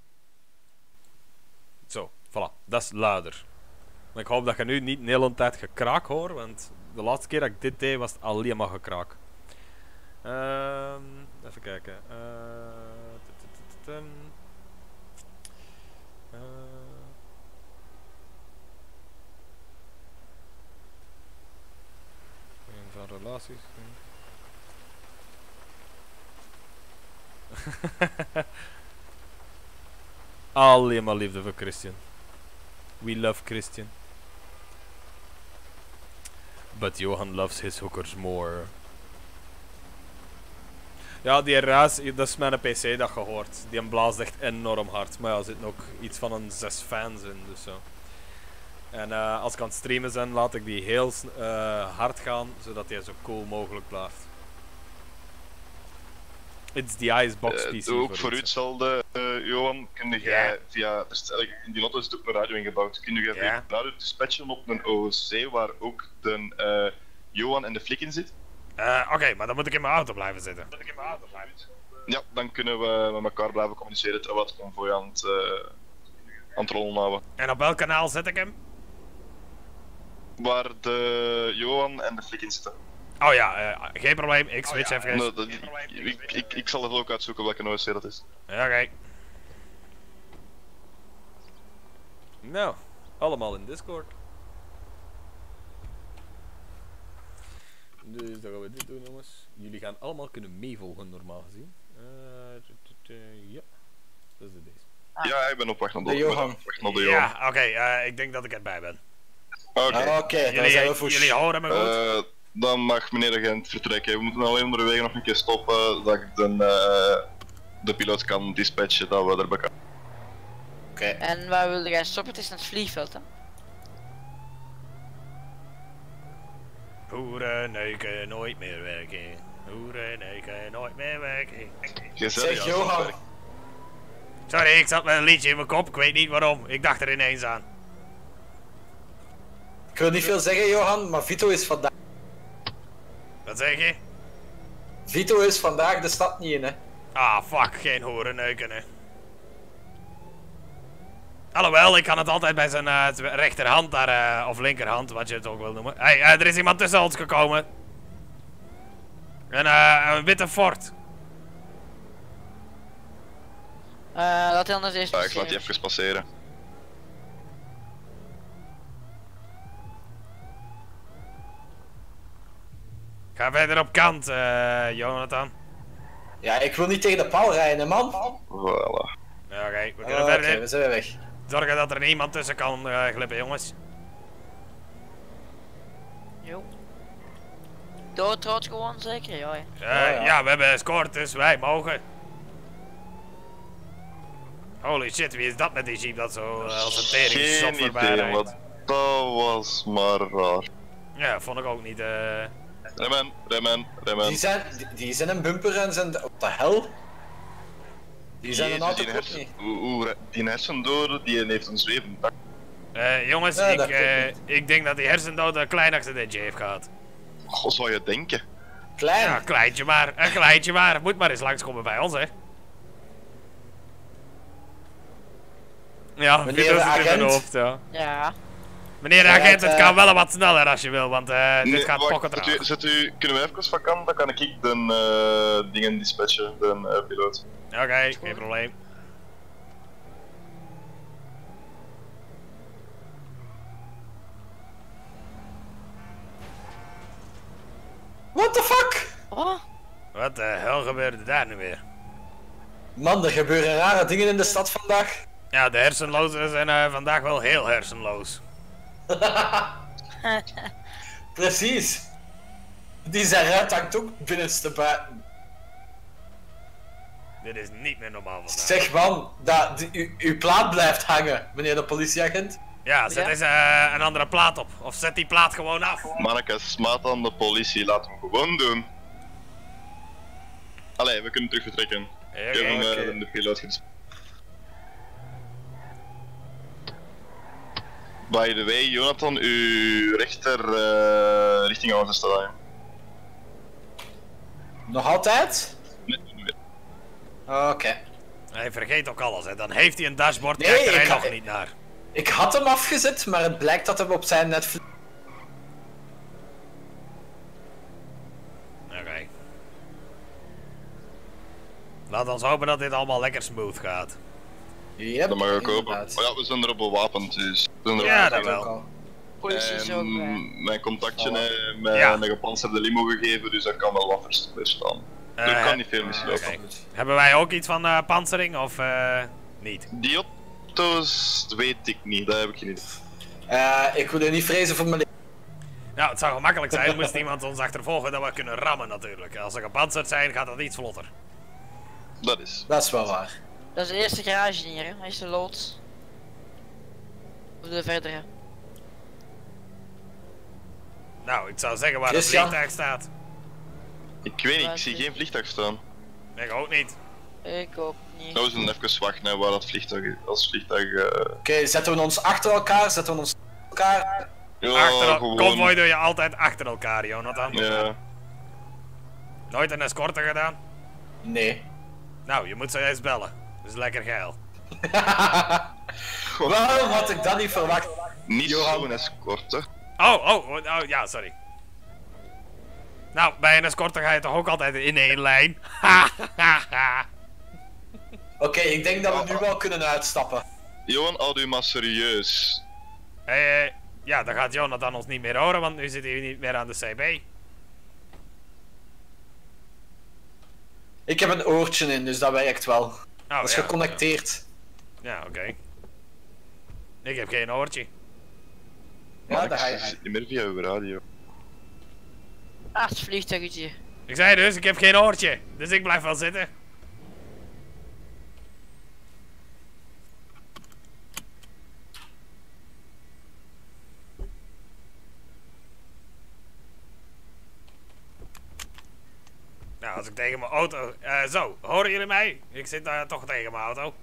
Zo, voilà. Dat is luider. Maar ik hoop dat je nu niet de hele tijd gekraak hoort, want de laatste keer dat ik dit deed was het alleen maar gekraak. Ehm even kijken. Eh, tutututum. Eh. Een van relaties. Alleen maar liefde voor Christian. We love Christian. But Johan loves his hookers more. Ja, die ruis, dat is mijn P C dat gehoord. Die blaast echt enorm hard. Maar ja, er zitten ook iets van een zes fans in, dus zo. En uh, als ik aan het streamen ben, laat ik die heel uh, hard gaan, zodat die zo cool mogelijk blijft. It's the Icebox Uh, P C. ook voor u iets, hè. hetzelfde, uh, Johan, kun jij Ja. via, er is eigenlijk in die auto is ook een radio ingebouwd, kun je Ja. via de radio dispatchen op een O C waar ook de uh, Johan en de flik in zit? Uh, Oké, okay, maar dan moet ik in mijn auto blijven zitten. Ja, dan kunnen we met elkaar blijven communiceren terwijl het convoy aan het, uh, aan het rollen houden. En op welk kanaal zet ik hem? Waar de Johan en de flik in zitten. Oh ja, uh, geen probleem. Ik switch Oh, ja, even. nou, dat, ik, ik, ik, ik zal het ook uitzoeken welke O C dat is. Oké. Okay. Nou, allemaal in Discord. Dus dan gaan we dit doen, jongens. Jullie gaan allemaal kunnen meevolgen, normaal gezien. Uh, ja, dat is de deze. Ja, ik ben op weg naar de, De Johan. op weg naar de Johan. Ja, oké, okay, uh, ik denk dat ik erbij ben. Oké. Okay. Oké, okay, dan Jullie, zijn we voor. jullie horen me goed? Uh, dan mag meneer de agent vertrekken. We moeten alleen onderweg nog een keer stoppen, dat ik de, uh, de piloot kan dispatchen, dat we erbij kunnen. Oké. Okay. En waar wilde jij stoppen? Het is naar het vliegveld, hè? Hoeren, neuken, nooit meer werken. Hoeren, neuken, nooit meer werken. Gezellig, Zeg ja, Johan. werk. Sorry, ik zat met een liedje in mijn kop. Ik weet niet waarom. Ik dacht er ineens aan. Ik wil niet veel zeggen, Johan, maar Vito is vandaag. Wat zeg je? Vito is vandaag de stad niet in, hè? Ah, fuck. Geen hoeren, neuken, hè. Alhoewel, ik kan het altijd bij zijn uh, rechterhand daar, uh, of linkerhand, wat je het ook wil noemen. Hey, uh, er is iemand tussen ons gekomen. Een, uh, een witte Ford. Uh, laat hij anders eerst Ja, ik laat die passeren. even passeren. Ga verder op kant, uh, Jonathan. Ja, ik wil niet tegen de paal rijden, hè, man. Voilà. Ja, Oké, okay, we Oké, kunnen verder. okay, we zijn weer weg. Zorgen dat er niemand tussen kan uh, glippen, jongens. Jo. Doodrood gewoon zeker? Ja, ja. Uh, ja. ja, we hebben scoort, dus wij mogen. Holy shit, wie is dat met die jeep dat zo uh, als een tering zot Geen voorbij idee, rijdt? wat dat was maar raar. Ja, vond ik ook niet. Uh... Remmen, remmen, remmen. Die zijn, die, die zijn een bumper en zijn... Wat de hel? Die zijn een Jezus, auto die, goed hersen, niet. hoe, hoe, die hersendoor, die heeft een zwevend dak. Uh, jongens, Ja, ik, dat uh, klopt ik denk dat die hersendood een klein accidentje heeft gehad. God, zou je denken? Klein. Ja, kleintje maar, een kleintje maar. Moet maar eens langskomen bij ons, hè. Ja, Meneer Vito de zit in mijn agent. hoofd, ja. Ja. Meneer de Ja, agent, het het, kan eh, wel wat sneller als je wil, want uh, dit Nee, gaat wacht, pokken zet u, traag. zet u, kunnen we even van kant, dan kan ik de uh, dingen dispatchen, de uh, piloot. Oké, okay, geen probleem. What the fuck? Oh, Wat? Wat de hel gebeurde daar nu weer? Man, er gebeuren rare dingen in de stad vandaag. Ja, de hersenlozen zijn eh, vandaag wel heel hersenloos. Precies. Die zijn ruit hangt ook binnenste buiten. Dit is niet meer normaal vandaag. Zeg man, dat, die, u, uw plaat blijft hangen, meneer de politieagent. Ja, zet Ja? eens eh, een andere plaat op. Of zet die plaat gewoon af. Mannekes, smaat aan de politie, laten we gewoon doen. Allee, we kunnen terug vertrekken. Oké, Ik heb hem eh, oké. in de file uitgespeeld. By the way, Jonathan, uw rechter uh, richting Autostrade. Nog altijd? Nee, niet meer. Oké. Hij vergeet ook alles, hè. Dan heeft hij een dashboard, Nee, kijkt er hij ik ga- nog niet naar. Ik had hem afgezet, maar het blijkt dat hem op zijn net... Oké. Laat ons hopen dat dit allemaal lekker smooth gaat. Yep, Dat mag ik hopen. inderdaad. Maar ja, we zijn erop bewapend, dus... We zijn erop Ja, bewapend. dat Ook wel. al. Politie is ook... En eh, mijn contactje Oh. eh, met Ja. een gepantserde limo gegeven, dus dat kan wel wat vers- verstaan. Eh, er kan niet veel mislopen. oké. Hebben wij ook iets van eh pantsering of eh niet? Die auto's weet ik niet, dat heb ik geen idee. Eh, ik wil er niet vrezen voor mijn leven. Nou, het zou gemakkelijk zijn, moest iemand ons achtervolgen dat we kunnen rammen natuurlijk. Als ze gepantserd zijn, gaat dat iets vlotter. Dat is. Dat is wel waar. Dat is de eerste garage hier, hè. Hij is de loods. Of de verdere. Nou, ik zou zeggen waar het Christian? vliegtuig staat. Ik weet niet, Waar ik zie is- geen vliegtuig staan. Ik ook niet. Ik ook niet. Nou, we zijn even wachten naar waar dat vliegtuig is. Als vliegtuig. eh Oké, zetten we ons achter elkaar, zetten we ons achter elkaar. ja, achter el- gewoon. Convoy doe je altijd achter elkaar, Jonathan. Ja. Nooit een escorte gedaan? Nee. Nou, je moet ze eens bellen. Dat is lekker geil. Waarom had ik dat niet verwacht? Niet Johan. zo'n escorte. Oh, oh, oh, oh, ja, sorry. Nou, bij een escorte ga je toch ook altijd in één lijn? Ha, ha, ha. Oké, ik denk dat we nu wel kunnen uitstappen. Johan, houd u maar serieus. Eh, ja, dan gaat Jonathan ons niet meer horen, want nu zit hij niet meer aan de C B. Ik heb een oortje in, dus dat werkt wel. Oh, Dat is ja, geconnecteerd. Ja, oké. Ik heb geen oortje. Ja, Maar daar ga ik je. zit niet meer via uw radio. Ah, het vliegtuigetje. Ik zei dus, ik heb geen oortje. Dus ik blijf wel zitten. Nou, als ik tegen mijn auto... eh, zo, horen jullie mij? Ik zit daar toch tegen mijn auto.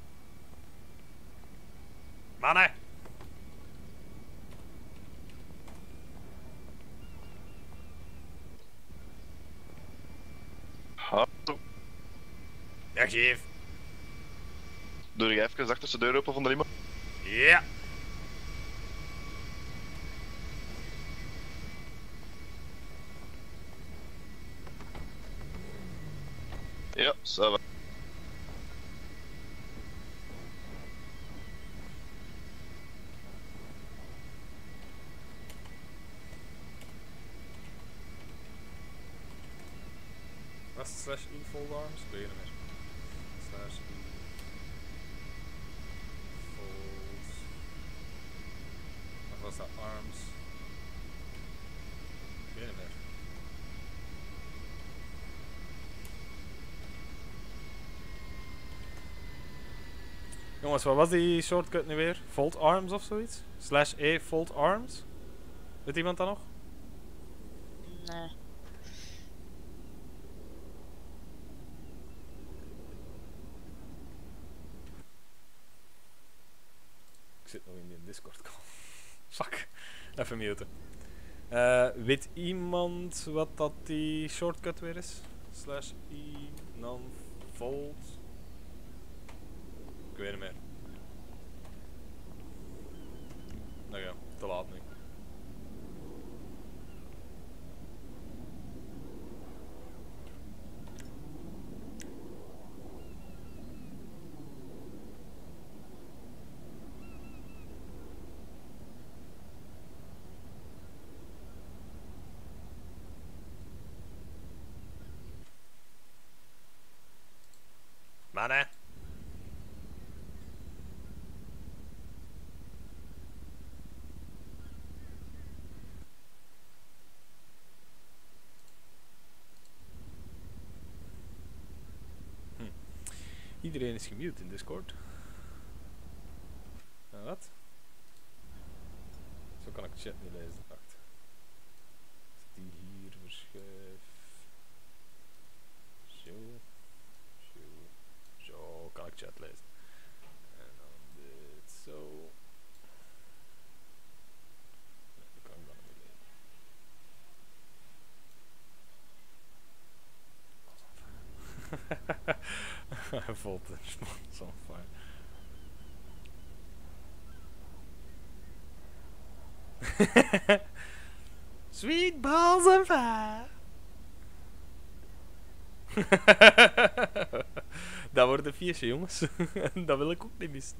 Mannen. Hallo. Ja, chief. Doe je even de achterste deur open van de limo? Ja. Ja, ça va. Was het slash E fold arms? Ik weet het niet meer. Slash E fold. Of was dat arms? Ik weet het niet meer. Jongens, wat was die shortcut nu weer? Fold arms of zoiets? Slash E fold arms? Weet iemand dat nog? Nee. Ik zit nog in die Discord call. Fuck. Even muten. Eh, weet iemand wat dat die shortcut weer is? Slash E non-fold. Ik weet het meer. Nou ja, te laat nu. Mannen. Hm. Iedereen is gemute in Discord. Nou, wat? Zo kan ik de chat niet lezen. Wacht. Als ik die hier verschuif. Zo. Zo. Zo kan ik chat lezen. En dan dit zo. Nee, dat kan ik dan niet lezen. Voltage, man. It's on fire. Sweet balls on fire. Dat wordt een feestje, jongens. Dat wil ik ook niet missen.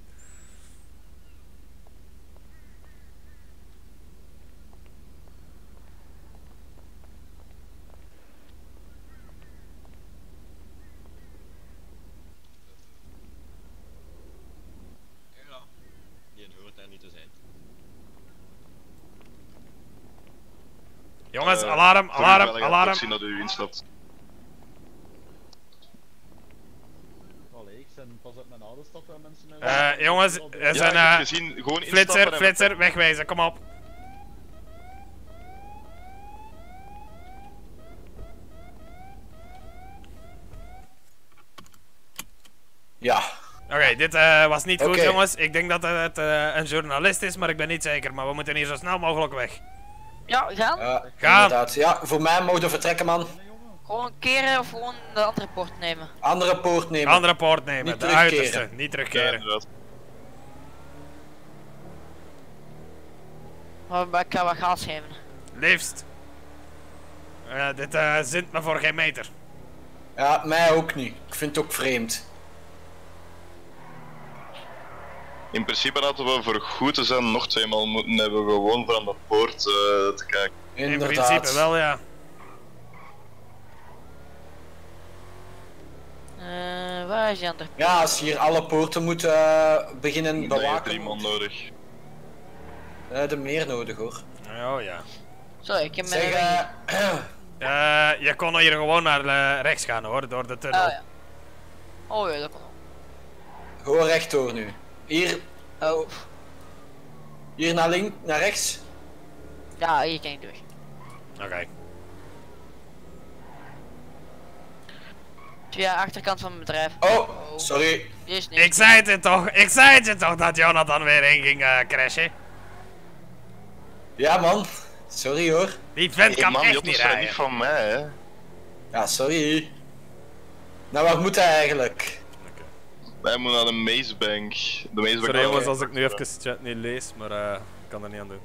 Ja, die hoort daar niet te zijn. Jongens, Eh, alarm, voor alarm, u wel, alarm. Ik zie dat u instapt. Allee, ik ben pas op mijn oude stap en mensen mij... Eh, jongens, er Ja, zijn ik heb eh gezien, gewoon instappen flitser, en- flitser, wegwijzen, kom op. Ja. Oké, dit eh, was niet goed, Oké. jongens. Ik denk dat het eh, een journalist is, maar ik ben niet zeker. Maar we moeten hier zo snel mogelijk weg. Ja, gaan. Ja, Gaan. inderdaad. Ja, voor mij mogen vertrekken, man. Gewoon keren of gewoon de andere poort nemen. Andere poort nemen. Andere poort nemen, Niet de terugkeren. uiterste. Niet Ja, terugkeren. inderdaad. Maar ik ga wat gas geven. Liefst. Eh, dit eh, zint me voor geen meter. Ja, mij ook niet. Ik vind het ook vreemd. In principe hadden we voor goed te zijn nog tweemaal moeten hebben, gewoon van de poort eh, te kijken. In Inderdaad. principe wel, ja. Eh, waar is die andere? Ja, als hier alle poorten moeten eh, beginnen Nee, bewaken, drie man nodig. we hebben meer nodig hoor. Oh ja. Sorry, ik heb mijn... Zeg, weg. eh, Eh, je kon hier gewoon naar eh, rechts gaan hoor, door de tunnel. Oh ja. Oh ja, dat kan ook. gewoon rechtdoor nu. Hier, Oh. hier naar links, naar rechts. Ja, hier kan ik door. Oké. Via de achterkant van mijn bedrijf. Oh, sorry. Die is niet. Ik zei het je toch, ik zei het je toch dat Jonathan weer in ging eh, crashen. Ja man, sorry hoor. Die vent Hey, kan man, echt dat niet is niet rijden. van mij, hè. Ja, sorry. Nou, waar moet hij eigenlijk? Wij moeten naar de Mazebank. De Mazebank. Sorry jongens als ik nu even chat niet lees, maar eh, ik kan er niet aan doen.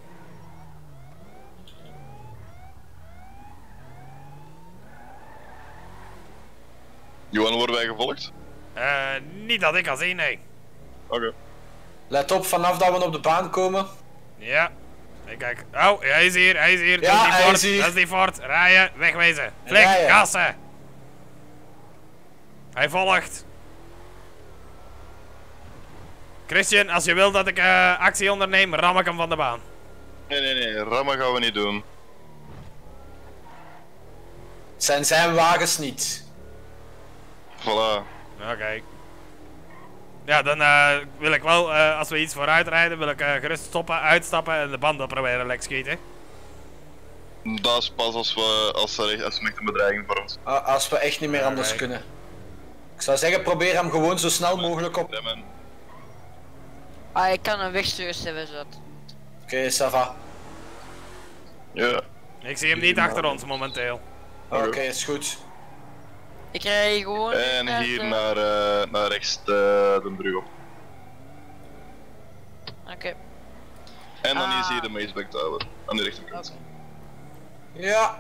Johan, worden wij gevolgd? Eh, niet dat ik kan zien, nee. Oké. Let op vanaf dat we op de baan komen. Ja. Ik kijk. Oh, hij is hier, hij is hier. Ja, dat is die hij Ford, is hier. dat is die Ford. Rijden, wegwezen. Flik, Rijden. gassen. Hij volgt. Christian, als je wil dat ik eh, actie onderneem, ram ik hem van de baan. Nee, nee, nee, rammen gaan we niet doen. Het zijn zijn wagens niet. Voilà. Oké. Ja, dan eh, wil ik wel, eh, als we iets vooruit rijden, wil ik eh, gerust stoppen, uitstappen en de banden proberen lek schieten. Dat is pas als we als er als er echt een bedreiging vormt. A- Als we echt niet meer anders Oké. kunnen. Ik zou zeggen, probeer hem gewoon zo snel mogelijk op. Remmen. Ah, ik kan een wegstuur hebben zodat. Oké, ça va. Ja. Ik zie hem niet achter ons momenteel. Oké, is goed. Ik rij gewoon. En uit, hier eh, naar, eh, naar rechts de, de brug op. Oké. En dan Ah. is hier de Mazebank Tower. Aan de rechterkant. Oké. Ja.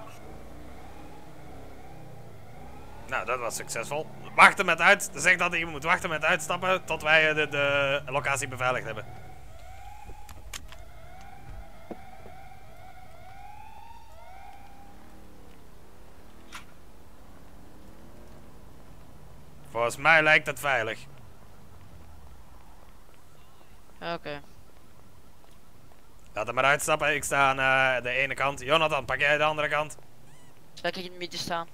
Nou, dat was succesvol. Wachten met uit. Zeg dat je moet wachten met uitstappen tot wij eh, de, de locatie beveiligd hebben. Volgens mij lijkt het veilig. Oké. Okay. Laat hem maar uitstappen. Ik sta aan uh, de ene kant. Jonathan, pak jij de andere kant? Zal ik in het midden staan?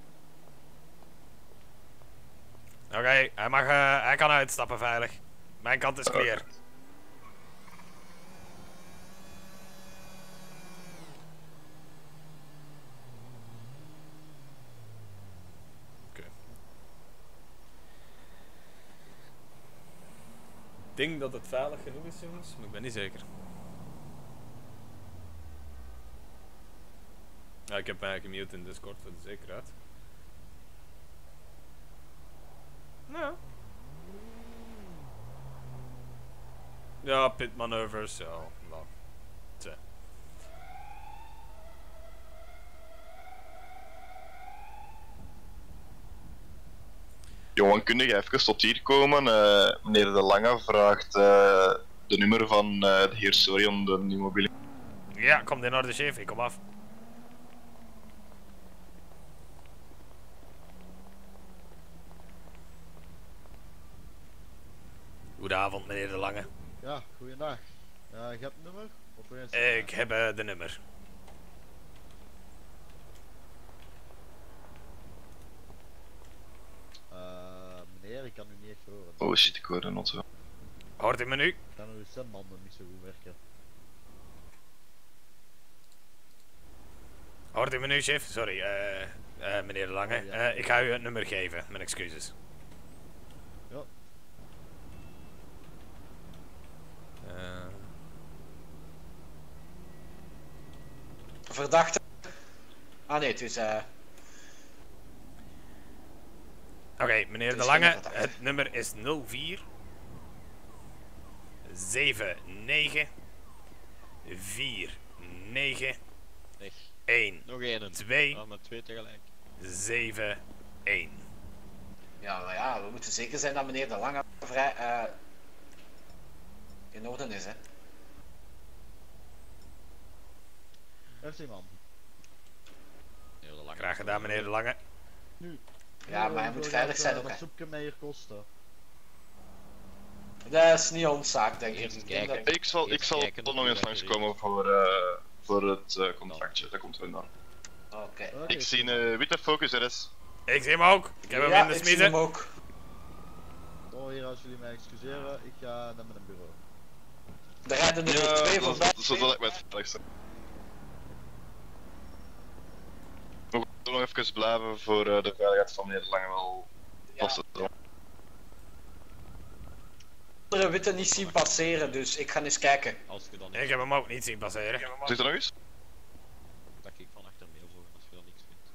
Oké, okay, hij mag, uh, hij kan uitstappen veilig. Mijn kant is clear. Oké. Ik denk dat het veilig genoeg is, jongens, maar ik ben niet zeker. Ja, ik heb mij gemute in Discord voor de zekerheid. Nou. Ja, pit maneuvers, ja. Nou. Tja. Johan, kun je even tot hier komen? Uh, meneer De Lange vraagt uh, de nummer van uh, de heer Sorion, de immobilie. Ja, komt in orde, chef. Ik kom af. Goedenavond, meneer De Lange. Ja, goeiedag. Uh, je hebt het nummer? Of wil je het Ik heb uh, de nummer. Uh, meneer, ik kan u niet echt horen. Oh shit, ik hoor de not zo. Hoort u me nu? Ik kan uw stembanden niet zo goed werken. Hoort u me nu, chef? Sorry, uh, uh, meneer De Lange. Oh, ja. uh, ik ga u het nummer geven, mijn excuses. Ja. Uh... Verdachte. Ah nee, het is eh. Uh... Oké, okay, meneer Het De is Lange, geen verdachte. het nummer is nul vier zeven negen vier negen Nee, één nog één. twee Ah, met twee tegelijk. zeven één. Ja, maar ja, we moeten zeker zijn dat meneer De Lange vrij uh, in orde is, hè. Merci man. Heel de lange Graag gedaan, meneer De Lange. Nu. Ja, maar hij moet veilig zijn ook, Dat hè. soepje mij hier kosten. Dat is niet ons zaak, denk ik. Eerst Ik denk kijken. dat- Ik zal, ik Eerst zal kijken toch of nog eens we langskomen voor, uh, voor het uh, contractje. Dat komt wel dan. Oké. Oké, Ik zie een uh, witte Focus R S. Ik zie hem ook. Ik heb hem Ja, in de ik zie hem smiezen. ook. Oh, hier, als jullie mij excuseren, ik ga naar mijn bureau. Er rijden er Ja, twee dat, voorbij. dat, dat lijkt mij het veiligste. We moeten nog even blijven voor uh, de veiligheid van meneer De Lange wel vast te stellen. andere witte niet zien passeren, dus ik ga eens kijken. Als je dan Ik niks heb hem ook niet zien passeren. Zit er nog eens? dat ik van achter mail volgen als je dan niks vindt.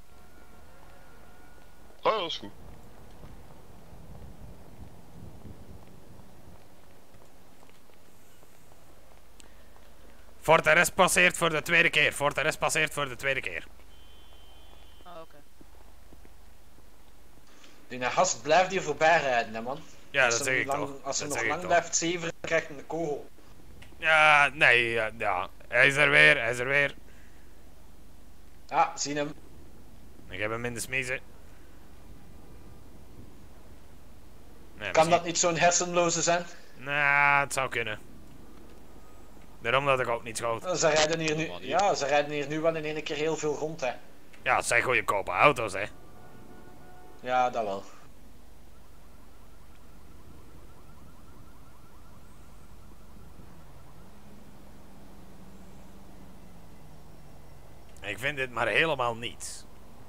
Oh, dat is goed. Fort R S passeert voor de tweede keer. Fort R S passeert voor de tweede keer. Oh, oké. Okay. Die gast blijft hier voorbij rijden, hè, man. Ja, Als dat hij zeg ik lang- toch. Als hij Dat nog zeg ik lang toch. blijft zeveren, krijgt hij een kogel. Ja, nee, ja, ja. Hij is er weer, hij is er weer. Ja, zien hem. Ik heb hem in de smiezen. Nee, Kan misschien- dat niet zo'n hersenloze zijn? Nou, het zou kunnen. Daarom dat ik ook niet schoot. Uh, Ze rijden hier nu, ja, ze rijden hier nu wel in één keer heel veel rond, hè. Ja, het zijn goedkope auto's, hè. Ja, dat wel. Ik vind dit maar helemaal niets.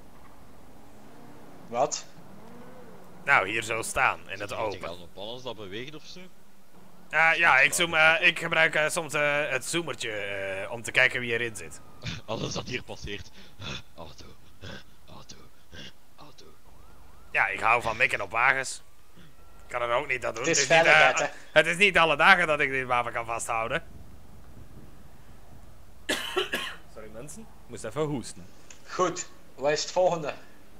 Wat? Nou, hier zo staan, in het Zit er open. al op alles dat beweegt of zo? Uh, ja, ik, zoom, uh, ik gebruik uh, soms uh, het zoomertje uh, om te kijken wie erin zit. Alles dat hier passeert. Auto, auto, auto. Ja, ik hou van mikken op wagens. Ik kan er ook niet aan doen. Het is niet, uh, veiligheid, hè. het is niet alle dagen dat ik dit wapen kan vasthouden. Sorry mensen, ik moest even hoesten. Goed, wat is het volgende?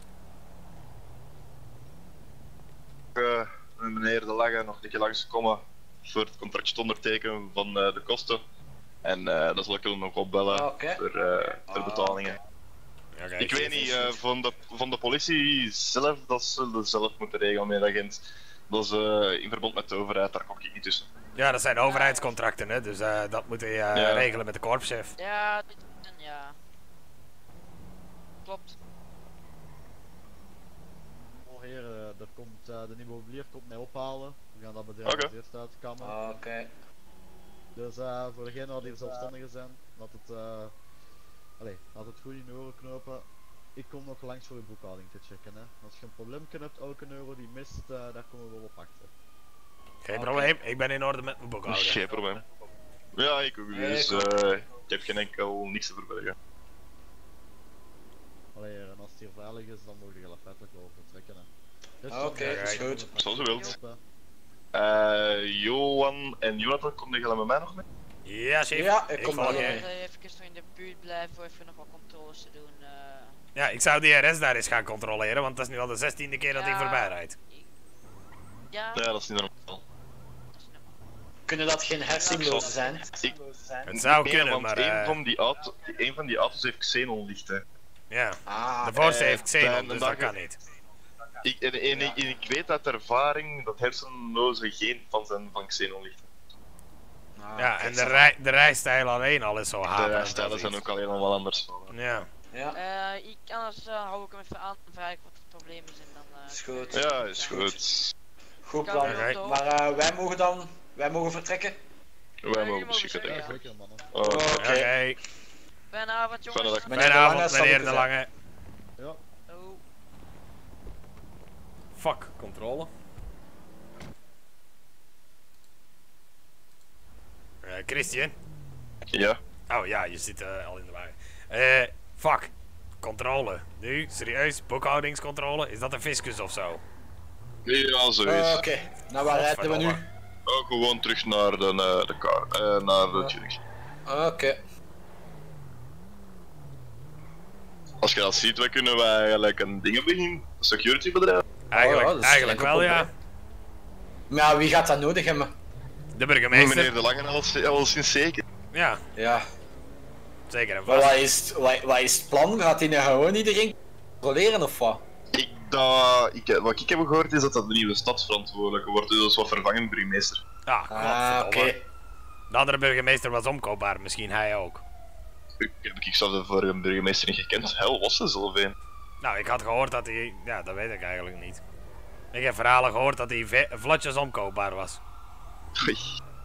Uh, meneer De Lange nog een keer langskomen voor het contractje te ondertekenen van uh, de kosten. En uh, dan zal ik hem nog opbellen Oké. voor, uh, voor Ah, betalingen. Oké, Oké, Ik chief. weet niet, eh, van, de, van de politie zelf, dat zullen ze zelf moeten regelen met de agent. Dat is eh, in verband met de overheid, daar kom ik niet tussen. Ja, dat zijn overheidscontracten, hè, dus eh, dat moet je eh, Ja. regelen met de korpschef. Ja, dit, ja. Klopt. Oh heren, er komt, uh, de nieuwe mobilier komt mij ophalen. We gaan dat bedrijf Oké. als eerste uitkammen. Ah, Oké. Dus uh, voor degenen die zelfstandigen zijn, laat het, uh, allee, laat het goed in je oren knopen. Ik kom nog langs voor je boekhouding te checken. Hè. Als je een probleem hebt, elke euro die mist, uh, daar komen we wel op achter. Geen Oké. probleem, ik ben in orde met mijn boekhouder. Geen probleem. Ja, ik ook. Nee, Dus ik ook. eh, ik heb geen enkel niks te verbergen. Allee heren, en als het hier veilig is, dan mogen jullie feitelijk wel vertrekken. Hè. Dus Ah, Oké, is goed. Zoals u wilt. Op, Eh, Johan en Jonathan, komen jullie met mij nog mee? Ja, chef. Ja, ik kom volg wel je. mee. Uh, even nog in de buurt blijven, even nog wat controles te doen. eh. Ja, ik zou die R S daar eens gaan controleren, want dat is nu al de zestiende keer dat hij Ja. voorbij rijdt. Ja, Ja, dat is niet normaal. dat is normaal. Kunnen dat geen hersenlozen zijn? Ik, Het zou nee, kunnen, want maar... een, eh, van die auto, een van die auto's heeft xenonlichten. ja, Ah, de Force eh, heeft Xenon, en dus dan dat ga- kan niet. Ik, en, en, ik- en ik weet uit ervaring dat hersenlozen geen fan zijn van xenonlichten. ah, Ja, oké, en de, zo. rij, de rijstijl alleen al is zo De haat. rijstijlen zijn ook al helemaal anders. Ja, Ja, Eh, ik, anders uh, hou ik hem even aan en vraag ik wat het probleem is en dan... eh, Is goed. Ja, is goed. goed Kan plan. wel door. Maar eh, wij mogen dan, wij mogen vertrekken? Wij jullie mogen mogen beschikken, zeggen, denk ik. Zeker mannen. Oh, Oké. oké. Fijne avond jongens. Fijne dag. Meneer Fijne De Lange avond, zal meneer ik De het Lange. Ja. Oh. Fuck, controle. Eh, Christian? ja. Oh ja, je zit eh, al in de wagen. Eh, fuck. Controle. Nu, serieus? Boekhoudingscontrole? Is dat een fiscus of zo? Ja, zo Eh, is. Oké, nou waar rijden we nu? Oh, gewoon terug naar de, eh, de car, eh, naar de tuning. Oké. Als je dat ziet, dan kunnen wij eigenlijk een ding beginnen. Een security bedrijf. Eigenlijk, ja, dat is eigenlijk geen wel, ja. probleem. Maar ja, wie gaat dat nodig hebben? De Meneer burgemeester. De Lange al, al sinds zeker. Ja, Ja, zeker en maar vast. wat is, het- wat, wat is het plan? Gaat hij nou gewoon iedereen controleren of wat? Ik, dat, ik, wat ik heb gehoord is dat dat de nieuwe stadsverantwoordelijke wordt, dus dat is wat vervangend burgemeester. Ah, Ah, oké. godverdomme. De andere burgemeester was omkoopbaar, misschien hij ook. Ik heb ik zelf de vorige burgemeester niet gekend. Hel was ze zelf een. Nou, ik had gehoord dat hij... Ja, dat weet ik eigenlijk niet. Ik heb verhalen gehoord dat hij ve- vlotjes omkoopbaar was. Oei.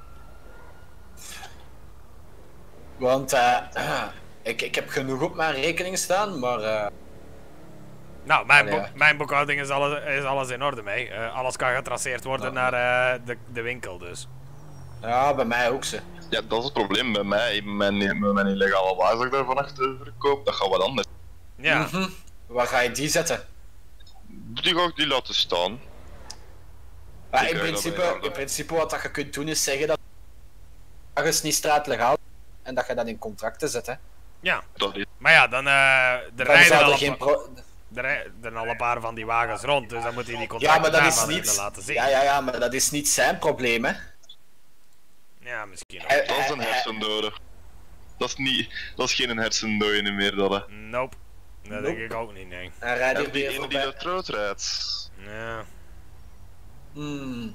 Want eh, ik, ik heb genoeg op mijn rekening staan, maar eh, Nou, mijn, Allee, boek- ja. mijn boekhouding is alles, is alles in orde mee. Eh, alles kan getraceerd worden Ja. naar eh, de, de winkel dus. ja, bij mij ook ze. Ja, dat is het probleem bij mij. Mijn, met mijn illegale waas dat ik daar vannacht eh, verkoop, dat gaat wat anders. Ja, Mhm. Waar ga je die zetten? Die ga ik die laten staan. Ja, Ik in, krijg dat principe, bij orde. in principe wat dat je kunt doen is zeggen dat ergens niet straatlegaal en dat je dat in contracten zet. Hè. ja. Dat is. Maar ja, dan, eh er, Dan rijden zou al er een geen pa- pro- er rijden al een paar van die wagens rond, dus dan moet hij die Ja, contracten maar dat is daarvan niet. laten zien. Ja, ja, ja, maar dat is niet zijn probleem, hè? Ja, misschien ook. Hij- Dat is een hij- hij- hersendode. Dat is niet. Dat is geen hersendode meer, dat hè. Nope. Dat Nope. denk ik ook niet, nee. Hij rijdt En hier die weer ene die voorbij. dat rood rijdt. Ja. Hmm.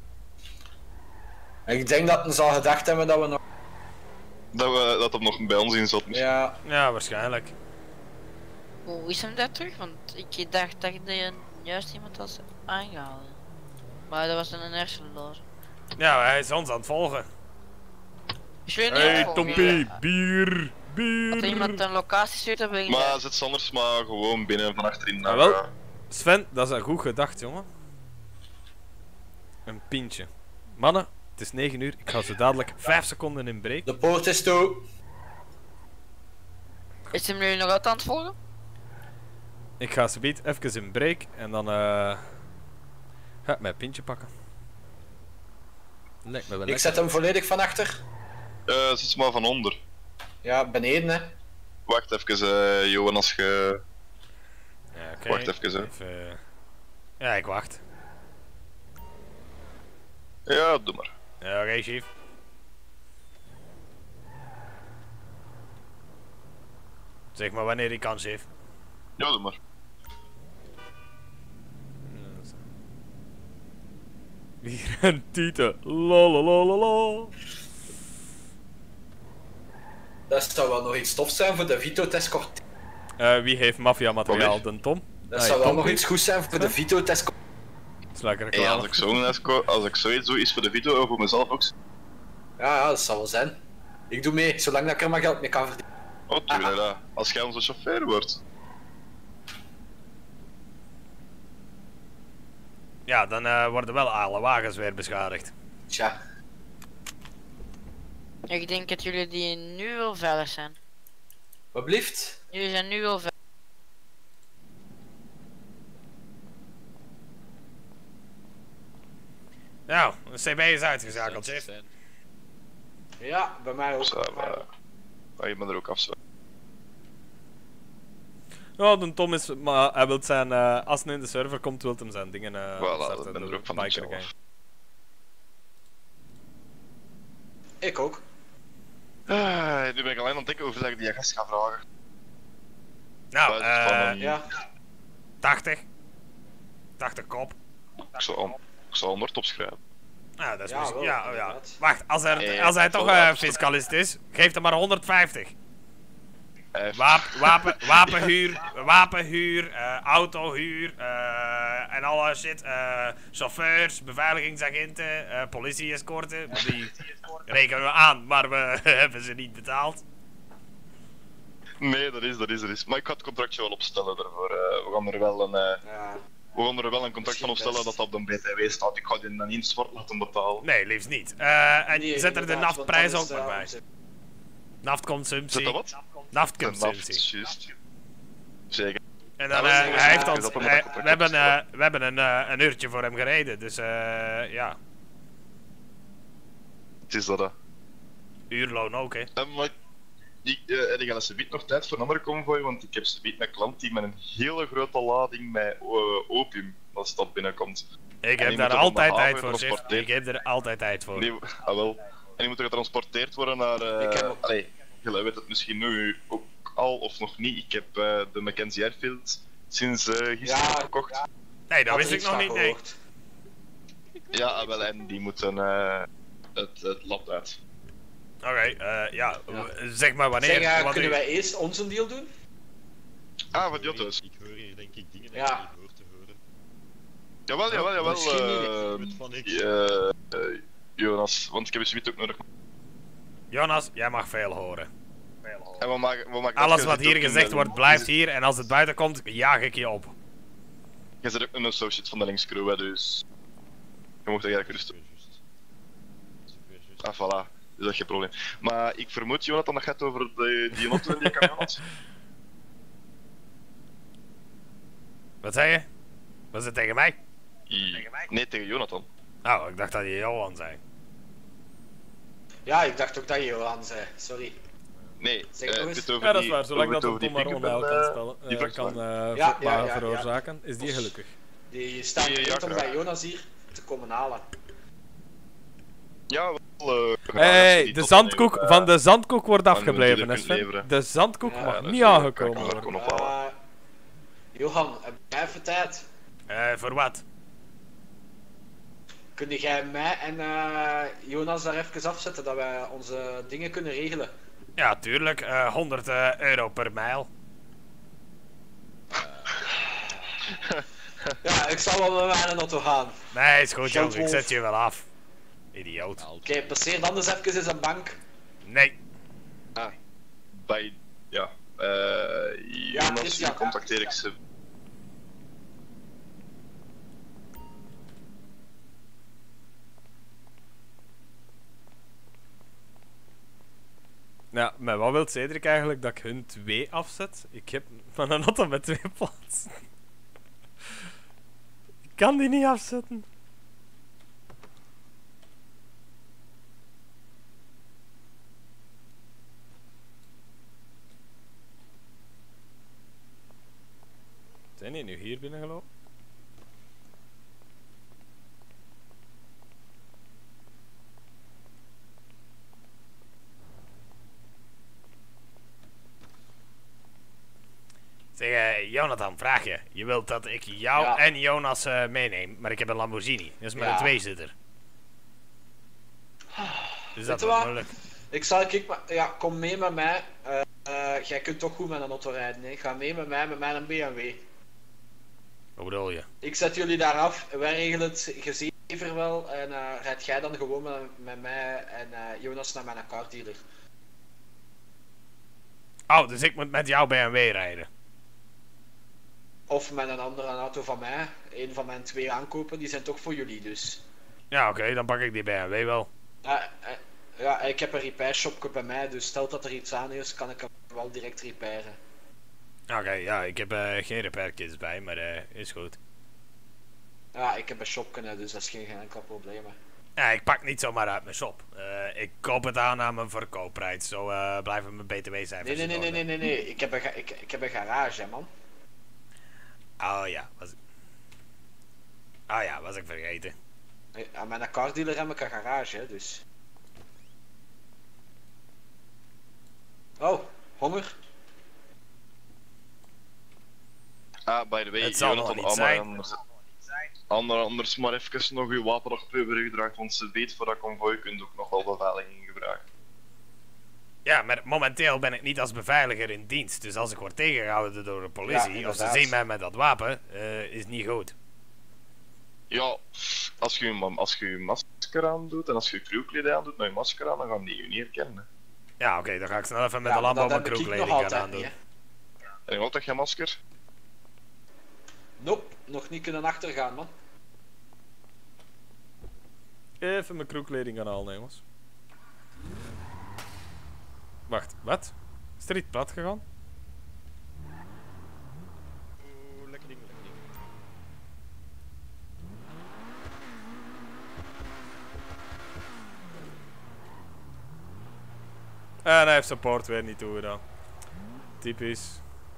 Ik denk dat hij zal gedacht hebben dat we nog. Dat, we, dat hem nog bij ons in zat. Ja, Ja, waarschijnlijk. Hoe is hem dat terug? Want ik dacht dat er juist iemand was aangehouden. Maar dat was dan een hersenloos. Ja, hij is ons aan het volgen. Is jullie niet Hey, aan het volgen? Tompie, bier, Had iemand bier. een locatie stuurt, dan ben je... Maar zet ze anders maar gewoon binnen van achterin. Ah, naar, wel. eh, Sven, dat is een goed gedacht, jongen. Een pintje. Mannen, het is negen uur. Ik ga zo dadelijk vijf seconden in break. de poort is toe. Is hem jullie nog altijd aan het volgen? Ik ga subiet even in break en dan eh ga ik mijn pintje pakken. Lijkt me wel Ik lekker. zet hem volledig van achter. eh, zet ze maar van onder. Ja, beneden, hè? Wacht even, eh, Johan, als je. Ja, oké. Wacht even, hè. Even... Ja, ik wacht. Ja, doe maar. Ja, oké, chief. Zeg maar wanneer ik kan, chief. Ja, doe maar. Hier een tieten. Lololololo. Dat zou wel nog iets tof zijn voor de Vito-test kort. Uh, wie heeft maffia materiaal? Probeer. De Tom? Dat Ah, zou ja, wel Tom nog iets goeds zijn voor de Vito-test kort. is lekker Hey, als ik zo esco- als ik zoiets doe, is voor de video of voor mezelf ook. Ja, ja, dat zal wel zijn. Ik doe mee, zolang dat ik er maar geld mee kan verdienen. Oh, tuurlijk, ja. Als jij onze chauffeur wordt. Ja, dan uh, worden wel alle wagens weer beschadigd. Tja. Ik denk dat jullie die nu wel veilig zijn. Wat blieft? Jullie zijn nu wel veilig. Nou, de C B is uitgeschakeld, chef. Zijn. Ja, bij mij ook. Zo, maar... Oh, je bent er ook af, zo. Ja, de Tom is, maar hij wil zijn, uh, als hij in de server komt, wil hem zijn dingen uh, Voilà, starten, dat ben de er ook van biker mezelf. gang. Ik ook. Ah, nu ben ik alleen aan het denken hoeveel ik die gast ga vragen. Nou, Buiten van eh een- Ja. tachtig. tachtig kop. Ik zal, ik zal honderd opschrijven. Nou, dat is Ja, misschien... wel, Ja, ja. inderdaad. Wacht, als, er, Eh, als hij dat toch wel een waar. fiscalist is, geef hem maar honderdvijftig. Hij heeft- Waap, wapen, wapenhuur, wapenhuur, uh, autohuur uh, en alle shit. Uh, chauffeurs, beveiligingsagenten, uh, politie-escorten. Maar die rekenen we aan, maar we hebben ze niet betaald. Nee, dat is, dat is, dat is. Maar ik ga het contractje wel opstellen daarvoor. Uh, we gaan er wel een, uh, Ja. we gaan er wel een contract van Misschien opstellen dat dat op de B T W staat. Ik ga die dan niet sport laten betalen. Nee, liefst niet. Uh, en Nee, zet er de inderdaad, naftprijs want ook dan maar is, bij. uh, Zet Naftconsumptie. dat wat? Naftconsumptie. Naft, juist. Zeker. En dan, Ja, uh, we zijn hij heeft zaken ons, dat we met hij- dat contract we hebben, uh, opstellen. we hebben een, uh, een uurtje voor hem gereden, dus uh, ja, Het is dat, hè. uurloon ook, hè. Uh, maar ik, uh, heb je subiet nog tijd voor een andere convoy? Want ik heb subiet een klant die met een hele grote lading met uh, opium dat stad binnenkomt. Ik die heb moet daar er van altijd de tijd haven voor, chef. getransporteerd. Ik heb er altijd tijd voor. Nee, ah wel. En die moet er getransporteerd worden naar... Uh, Ik heb ook- Allee, jullie weet het misschien nu ook al of nog niet. Ik heb uh, de Mackenzie Airfield sinds uh, gisteren Ja. gekocht. Nee, dat had wist er ik iets nog van niet, nee. gehoord. Ja, ah, wel, en die moeten uh, het, het lab uit. Oké, okay, uh, ja, Ja. w- zeg maar wanneer. Zeg, uh, wat kunnen u- wij eerst onze deal doen? Ah, wat jot dus. Ik hoor hier denk ik dingen Ja. dat ik niet hoor te horen. Jawel, jawel, jawel. misschien niet. Uh, Ik weet van niks. uh, uh, Jonas, want ik heb subiet ook nodig. Jonas, jij mag veel horen. En we maken, we maken Alles dat wat je hier zit ook gezegd in de- wordt, blijft hier. En als het buiten komt, jaag ik je op. Je zit ook een associate van de linkscrew, hè, dus... Je mocht eigenlijk rustig... Super juist. Super juist. Ah, voilà. Dus dat is geen probleem. Maar ik vermoed, Jonathan, dat gaat over de, die auto en die camion had. Wat zei je? Was het tegen mij? I- Nee, tegen Jonathan. Oh, ik dacht dat je Johan zei. Ja, ik dacht ook dat je Johan zei. Sorry. Nee, Zeg eh, nog eens. dit over Ja, dat is die- waar. Zolang over dat het een over Tom die maar pick-up onheil en, kan, eh, spellen, die eh, kan vrachtwagen. uh, Ja, ja, ja, ja, veroorzaken, is die Of- gelukkig. Die staat Ja, ja, gereed om graag. bij Jonas hier te komen halen. Ja, wel... eh, graag als je Hey, die de tot zandkoek dan, eh, van de zandkoek wordt aan afgebleven, de hè kunt Sven? leveren. De zandkoek Ja, mag dat niet is wel- aangekomen kan ik wel worden. ophalen. Uh, Johan, heb jij even tijd? Eh, voor wat? Kun jij mij en uh, Jonas daar even afzetten, dat wij onze dingen kunnen regelen? Ja, tuurlijk. eh, honderd eh, euro per mijl. Ja, ik zal wel met mijn auto gaan. Nee, is goed, jongen. Ik Geldwolf. zet je wel af. Idioot. Oké, passeer anders even eens een bank. Nee. Bij... Ja. eh Jonas, Christian. contacteer ik ze. Ja, maar wat wil Cedric eigenlijk? Dat ik hun twee afzet? Ik heb van een auto met twee plaatsen. Ik kan die niet afzetten. Zijn die nu hier binnengelopen? Zeg, eh, Jonathan, vraag je. Je wilt dat ik jou Ja. en Jonas eh, meeneem, maar ik heb een Lamborghini. Dat is maar Ja. een tweezitter. Dus dat je wordt wat? moeilijk. Ik zal ik maar, ja, kom mee met mij. Eh, eh, jij kunt toch goed met een auto rijden, hè? Ga mee met mij met mijn B M W. Wat bedoel je? Ik zet jullie daar af, wij regelen het gezever wel en eh rijd jij dan gewoon met, met mij en eh, Jonas naar mijn cardealer. Oh, dus ik moet met jouw B M W rijden. Of met een andere auto van mij, een van mijn twee aankopen, die zijn toch voor jullie dus. Ja, oké, dan pak ik die B M W wel. Ja, eh, ja, ik heb een repair shopje bij mij, dus stel dat er iets aan is, kan ik hem wel direct repairen. Oké, ja, ik heb eh, geen repair kits bij, maar eh, is goed. Ja, ik heb een shopje, hè, dus dat is geen, geen enkel probleem. Hè. Ja, ik pak niet zomaar uit mijn shop. Eh, ik koop het aan aan mijn verkoopprijs, zo eh, blijven mijn B T W-cijfers. Nee, nee, nee, nee, nee, nee, nee, ik heb een, ga- ik, ik heb een garage, hè, man. Oh ja, was Oh ja, was ik vergeten. Nee, aan mijn cardealer heb ik een garage, hè, dus. Oh, honger? Ah, by the way, Het zal Jonathan, nog niet allemaal zijn. anders, ander, anders maar even nog uw wapen nog teruggedraagt, want ze weet voor dat konvooi kunt ook nog wel beveiliging gebruiken. Ja, maar momenteel ben ik niet als beveiliger in dienst. Dus als ik word tegengehouden door de politie, Ja, of ze inderdaad. zien mij met dat wapen, eh, is niet goed. Ja, als je, je ma- als je je masker aandoet en als je je crewkleding aandoet met je masker aan, dan gaan die je niet herkennen. Hè. Ja, oké, dan ga ik snel even met Ja, de maar Lambo dat mijn heb ik nog crewkleding gaan altijd niet, aandoen. hè. En je altijd geen masker? Nope, nog niet kunnen achtergaan, man. Even mijn crewkleding gaan halen, jongens. Wacht, wat? Is er iets plat gegaan? Oeh, lekker ding, lekker ding. En hij heeft support weer niet toegedaan. Typisch.